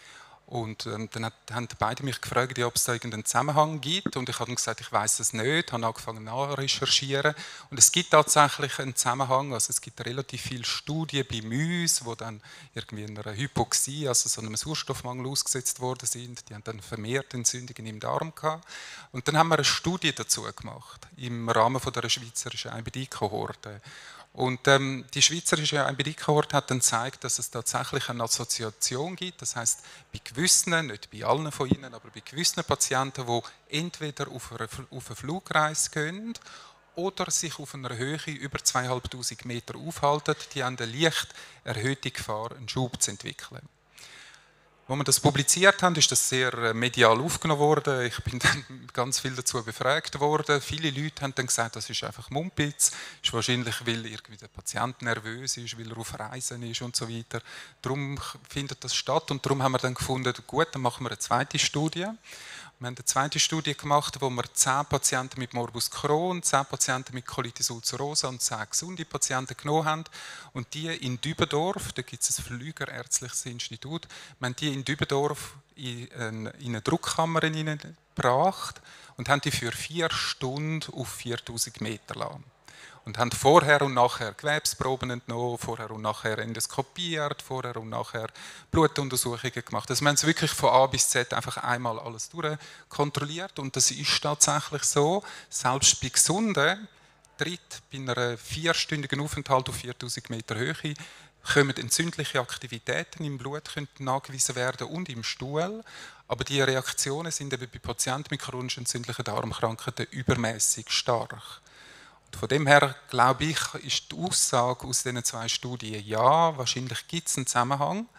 Und ähm, dann hat, haben beide mich gefragt, ob es da irgendeinen Zusammenhang gibt. Und ich habe gesagt, ich weiß es nicht. Ich habe angefangen nachzurecherchieren. Und es gibt tatsächlich einen Zusammenhang. Also es gibt relativ viele Studien bei Mäusen, die dann irgendwie in einer Hypoxie, also so einem Sauerstoffmangel ausgesetzt worden sind. Die haben dann vermehrt Entzündungen im Darm gehabt. Und dann haben wir eine Studie dazu gemacht, im Rahmen von der schweizerischen I B D-Kohorte. Und ähm, die schweizerische I B D-Kohorte hat dann gezeigt, dass es tatsächlich eine Assoziation gibt. Das heißt, bei gewissen, nicht bei allen von ihnen, aber bei gewissen Patienten, die entweder auf eine, auf eine Flugreise gehen oder sich auf einer Höhe über zweitausendfünfhundert Meter aufhalten, die haben eine leicht erhöhte Gefahr, einen Schub zu entwickeln. Als wir das publiziert haben, ist das sehr medial aufgenommen worden. Ich bin dann ganz viel dazu befragt worden. Viele Leute haben dann gesagt, das ist einfach Mumpitz. Das ist wahrscheinlich, weil irgendwie der Patient nervös ist, weil er auf Reisen ist und so weiter. Darum findet das statt und darum haben wir dann gefunden, gut, dann machen wir eine zweite Studie. Wir haben eine zweite Studie gemacht, wo wir zehn Patienten mit Morbus Crohn, zehn Patienten mit Colitis ulcerosa und zehn gesunde Patienten genommen haben. Und die in Dübendorf, da gibt es ein Flügerärztliches Institut, wir haben die in Dübendorf in eine Druckkammer gebracht und haben die für vier Stunden auf viertausend Meter lang. Und haben vorher und nachher Gewebsproben entnommen, vorher und nachher endoskopiert, vorher und nachher Blutuntersuchungen gemacht. Also wir haben es wirklich von A bis Z einfach einmal alles durchkontrolliert und das ist tatsächlich so, selbst bei Gesunden tritt bei einer vierstündigen Aufenthalt auf viertausend Meter Höhe können entzündliche Aktivitäten im Blut nachgewiesen werden und im Stuhl, aber die Reaktionen sind eben bei Patienten mit chronisch entzündlichen Darmkrankheiten übermäßig stark. Von dem her, glaube ich, ist die Aussage aus diesen zwei Studien, ja, wahrscheinlich gibt es einen Zusammenhang,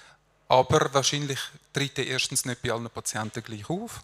aber wahrscheinlich tritt er erstens nicht bei allen Patienten gleich auf.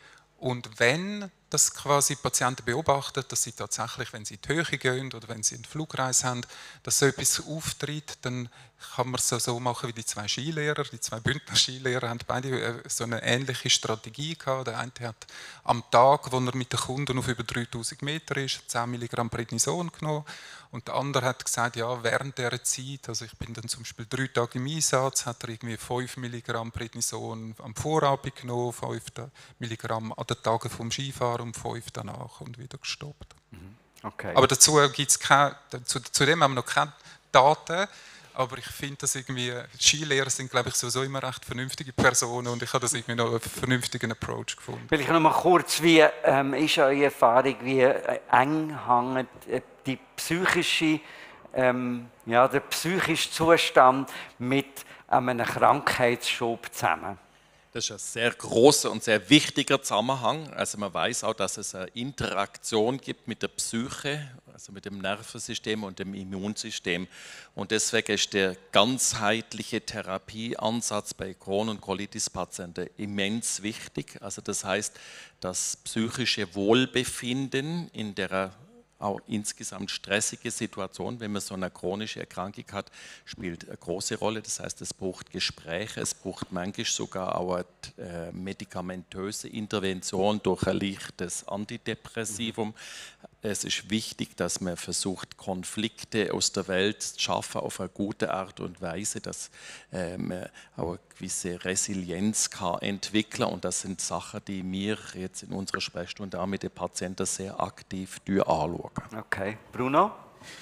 Und wenn das quasi Patienten beobachten, dass sie tatsächlich, wenn sie in die Höhe gehen oder wenn sie eine Flugreise haben, dass so etwas auftritt, dann kann man es so machen wie die zwei Skilehrer. Die zwei Bündner Skilehrer haben beide so eine ähnliche Strategie gehabt. Der eine hat am Tag, wo er mit den Kunden auf über dreitausend Meter ist, zehn Milligramm Prednison genommen. Und der andere hat gesagt, ja, während dieser Zeit, also ich bin dann zum Beispiel drei Tage im Einsatz, hat er irgendwie fünf Milligramm Prednison am Vorabend genommen, fünf Milligramm an den Tagen vom Skifahren und fünf danach und wieder gestoppt. Okay. Aber dazu gibt's keine, zu, zu dem haben wir noch keine Daten, aber ich finde, dass irgendwie Skilehrer sind, glaube ich, sowieso immer recht vernünftige Personen und ich habe das irgendwie noch einen vernünftigen Approach gefunden. Vielleicht noch mal kurz, wie ähm, ist eure Erfahrung, wie eng hängt die psychische, ähm, ja, der psychische Zustand mit einem Krankheitsschub zusammen? Das ist ein sehr großer und sehr wichtiger Zusammenhang. Also man weiß auch, dass es eine Interaktion gibt mit der Psyche, also mit dem Nervensystem und dem Immunsystem. Und deswegen ist der ganzheitliche Therapieansatz bei Crohn- und Colitis-Patienten immens wichtig. Also das heißt, das psychische Wohlbefinden in der auch insgesamt stressige Situation, wenn man so eine chronische Erkrankung hat, spielt eine große Rolle. Das heißt, es braucht Gespräche, es braucht manchmal sogar auch eine äh, medikamentöse Intervention durch ein leichtes Antidepressivum. Es ist wichtig, dass man versucht, Konflikte aus der Welt zu schaffen auf eine gute Art und Weise, dass äh, man auch eine gewisse Resilienz kann entwickeln kann. Und das sind Sachen, die wir jetzt in unserer Sprechstunde auch mit den Patienten sehr aktiv anschauen. Okay. Bruno?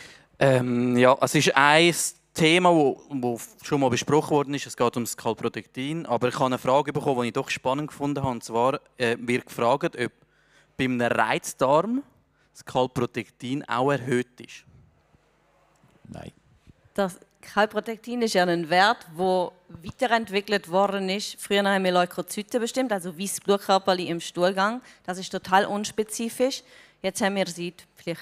Ähm, ja, es ist ein Thema, das schon mal besprochen worden ist. Es geht um das Calprotectin. Aber ich habe eine Frage bekommen, die ich doch spannend gefunden habe. Und zwar äh, wird gefragt, ob bei einem Reizdarm das Calprotectin auch erhöht ist. Nein. Das Calprotectin ist ja ein Wert, der weiterentwickelt worden ist. Früher haben wir Leukozyten bestimmt, also weiße Blutkörperchen im Stuhlgang. Das ist total unspezifisch. Jetzt haben wir seit vielleicht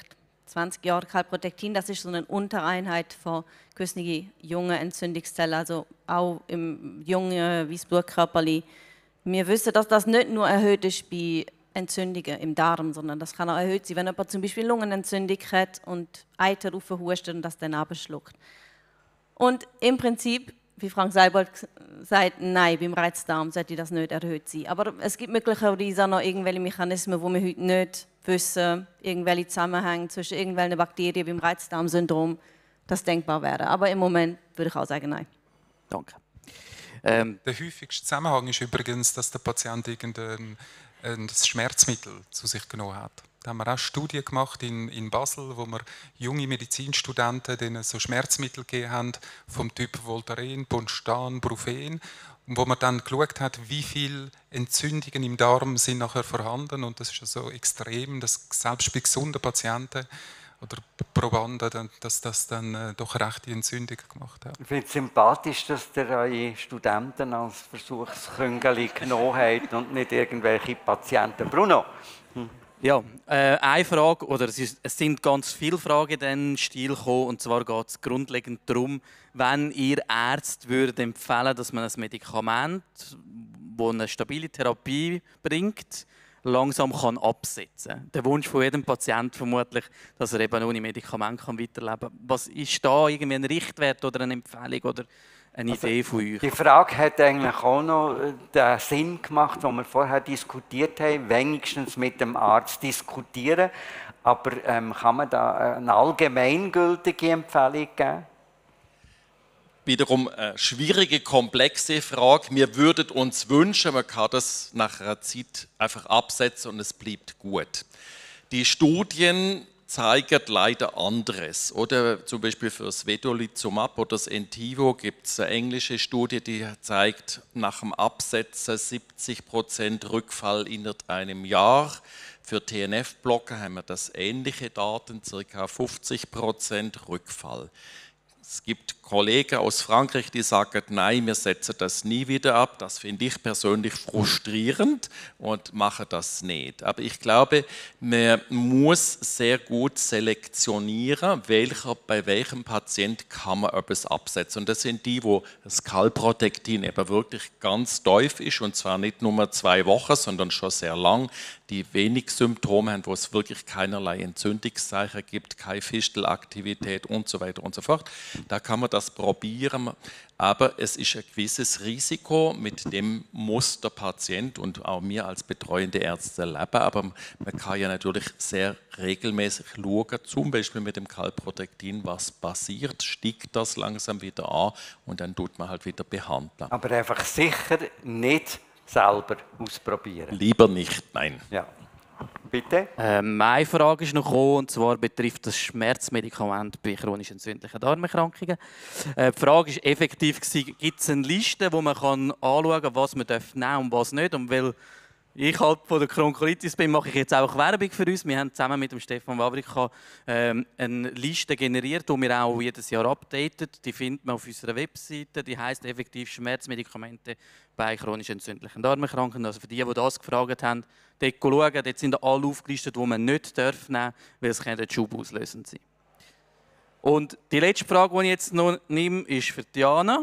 zwanzig Jahren Calprotectin. Das ist so eine Untereinheit von gewissen jungen Entzündungszellen, also auch im jungen Weißblutkörperli. Wir wissen, dass das nicht nur erhöht ist bei Entzündungen im Darm, sondern das kann auch erhöht sein, wenn jemand zum Beispiel Lungenentzündung hat und Eiter raufhustet und das dann abschluckt. Und im Prinzip, wie Frank Seibold sagt, nein, beim Reizdarm sollte das nicht erhöht sein. Aber es gibt möglicherweise auch noch irgendwelche Mechanismen, die wir heute nicht wissen, irgendwelche Zusammenhänge zwischen irgendwelchen Bakterien beim Reizdarmsyndrom, das denkbar wäre. Aber im Moment würde ich auch sagen, nein. Danke. Ähm, der häufigste Zusammenhang ist übrigens, dass der Patient irgendein ein Schmerzmittel zu sich genommen hat. Da haben wir auch Studien gemacht in, in Basel, wo wir junge Medizinstudenten denen so Schmerzmittel gegeben haben, vom Typ Voltaren, Ponstan, Brufen, und wo man dann geschaut hat, wie viele Entzündungen im Darm sind nachher vorhanden. Und das ist ja so extrem, dass selbst bei gesunden Patienten oder Probanden, dass das dann äh, doch rechte Entzündungen gemacht hat. Ich finde es sympathisch, dass ihr eure Studenten als Versuchsküngeli genommen habt und nicht irgendwelche Patienten. Bruno? Hm. Ja, äh, eine Frage, oder es, ist, es sind ganz viele Fragen in diesen Stil gekommen, und zwar geht es grundlegend darum, wenn ihr Ärzte würdet empfehlen, dass man ein Medikament, das eine stabile Therapie bringt, langsam kann absetzen kann. Der Wunsch von jedem Patienten vermutlich, dass er eben ohne Medikament kann weiterleben kann. Was ist da irgendwie ein Richtwert oder eine Empfehlung oder eine also, Idee von euch? Die Frage hat eigentlich auch noch den Sinn gemacht, den wir vorher diskutiert haben, wenigstens mit dem Arzt diskutieren. Aber ähm, kann man da eine allgemeingültige Empfehlung geben? Wiederum eine schwierige, komplexe Frage. Wir würden uns wünschen, man kann das nach einer Zeit einfach absetzen und es bleibt gut. Die Studien zeigen leider anderes. Oder zum Beispiel für das Vedolizumab oder das Entivo gibt es eine englische Studie, die zeigt, nach dem Absetzen siebzig Prozent Rückfall innerhalb einem Jahr. Für T N F-Blocker haben wir das ähnliche Daten, ca. fünfzig Prozent Rückfall. Es gibt Kollegen aus Frankreich, die sagen, nein, wir setzen das nie wieder ab. Das finde ich persönlich frustrierend und mache das nicht. Aber ich glaube, man muss sehr gut selektionieren, welcher, bei welchem Patient kann man etwas absetzen. Und das sind die, wo das Calprotectin eben wirklich ganz tief ist, und zwar nicht nur zwei Wochen, sondern schon sehr lang, die wenig Symptome haben, wo es wirklich keinerlei Entzündungszeichen gibt, keine Fistelaktivität und so weiter und so fort. Da kann man das probieren, aber es ist ein gewisses Risiko, mit dem muss der Patient und auch wir als betreuende Ärzte leben, aber man kann ja natürlich sehr regelmäßig schauen, zum Beispiel mit dem Calprotectin, was passiert, steigt das langsam wieder an und dann tut man halt wieder behandeln. Aber einfach sicher nicht selber ausprobieren. Lieber nicht, nein. Ja. Bitte? Ähm, meine Frage ist noch gekommen, und zwar betrifft das Schmerzmedikament bei chronisch entzündlichen Darmerkrankungen. Äh, die Frage war effektiv, gibt es eine Liste, wo man kann anschauen kann, was man nehmen darf und was nicht? Und weil ich halt von der Kronkolitis bin, mache ich jetzt auch Werbung für uns. Wir haben zusammen mit dem Stefan Wawrika ähm, eine Liste generiert, die wir auch jedes Jahr updaten. Die findet man auf unserer Webseite. Die heisst effektiv Schmerzmedikamente bei chronisch entzündlichen Darmerkrankungen. Also für die, die das gefragt haben, dort schauen. Dort sind alle aufgelistet, die man nicht nehmen darf, weil es könnte schubauslösend sein. Und die letzte Frage, die ich jetzt noch nehme, ist für Diana.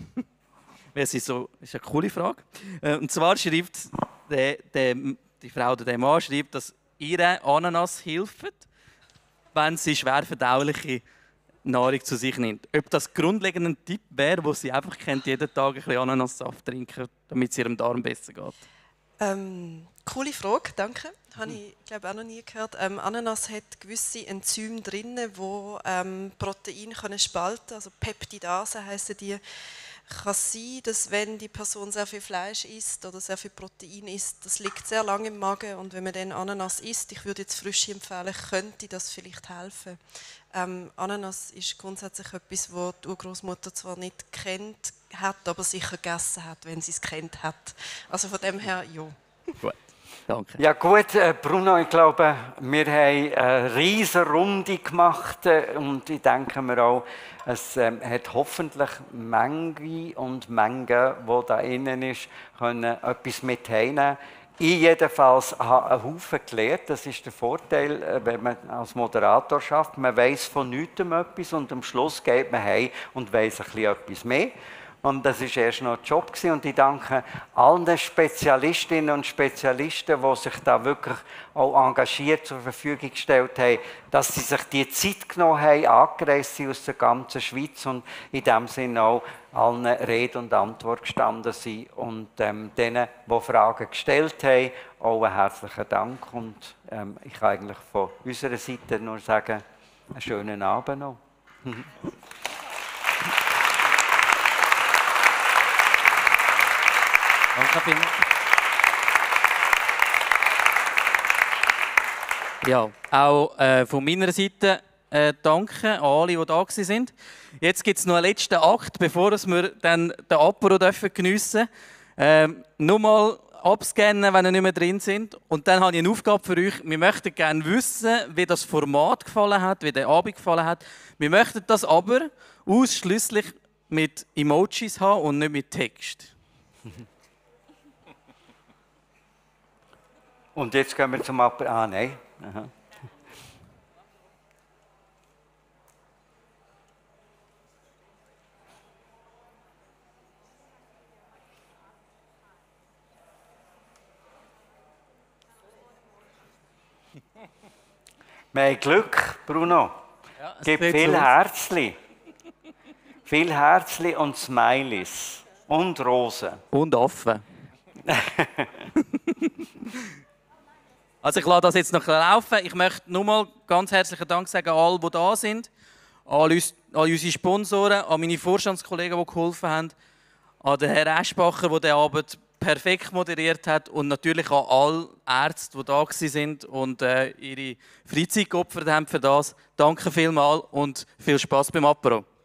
Das ist, so, ist eine coole Frage. Und zwar schreibt der, der, die Frau oder der Mann, schreibt, dass ihre Ananas hilft, wenn sie schwer verdauliche Nahrung zu sich nimmt. Ob das grundlegend ein Tipp wäre, wo sie einfach kennt, jeden Tag ein bisschen Ananassaft trinken, damit es ihrem Darm besser geht? Ähm, coole Frage, danke. Habe ich glaube auch noch nie gehört. Ähm, Ananas hat gewisse Enzyme drin, die ähm, Proteine können spalten können. Also Peptidase heissen die. Kann sein, dass wenn die Person sehr viel Fleisch isst oder sehr viel Protein isst, das liegt sehr lange im Magen, und wenn man dann Ananas isst, ich würde jetzt Frische empfehlen, könnte das vielleicht helfen. Ähm, Ananas ist grundsätzlich etwas, das die Urgroßmutter zwar nicht kennt hat, aber sicher gegessen hat, wenn sie es kennt hat. Also von dem her, ja. Gut. Danke. Ja gut, Bruno, ich glaube, wir haben eine riesige Runde gemacht und ich denke mir auch, es ähm, hat hoffentlich Menge und Menge, die da innen ist, können etwas mit heimnehmen. Ich jedenfalls habe einen Haufen gelernt. Das ist der Vorteil, wenn man als Moderator schafft. Man weiß von nichts etwas und am Schluss geht man heim und weiß ein bisschen etwas mehr. Und das war erst noch ein Job gewesen. Und ich danke allen Spezialistinnen und Spezialisten, die sich da wirklich auch engagiert zur Verfügung gestellt haben, dass sie sich die Zeit genommen haben, angereist sind aus der ganzen Schweiz und in diesem Sinne auch allen Rede und Antwort gestanden sind. Und ähm, denen, die Fragen gestellt haben, auch einen herzlichen Dank. Und ähm, ich kann eigentlich von unserer Seite nur sagen, einen schönen Abend noch. Danke vielmals. Ja, auch äh, von meiner Seite äh, danke an alle, die da waren. Jetzt gibt es noch einen letzten Akt, bevor wir dann den Apero geniessen dürfen. Ähm, Nochmal abscannen, wenn ihr nicht mehr drin sind. Und dann habe ich eine Aufgabe für euch. Wir möchten gerne wissen, wie das Format gefallen hat, wie der Abend gefallen hat. Wir möchten das aber ausschließlich mit Emojis haben und nicht mit Text. Und jetzt gehen wir zum Apero. Ah, nein. Aha. Wir haben Glück, Bruno. Ja, es gibt viel Herzli. Viel Herzli und Smileys. Und Rosen. Und Affen. Also ich lasse das jetzt noch laufen. Ich möchte nur mal ganz herzlichen Dank sagen an alle, die da sind, an, uns, an unsere Sponsoren, an meine Vorstandskollegen, die geholfen haben, an den Herrn Eschbacher, der den Abend perfekt moderiert hat und natürlich an alle Ärzte, die da waren und äh, ihre Freizeit geopfert haben für das. Danke vielmals und viel Spaß beim Apero.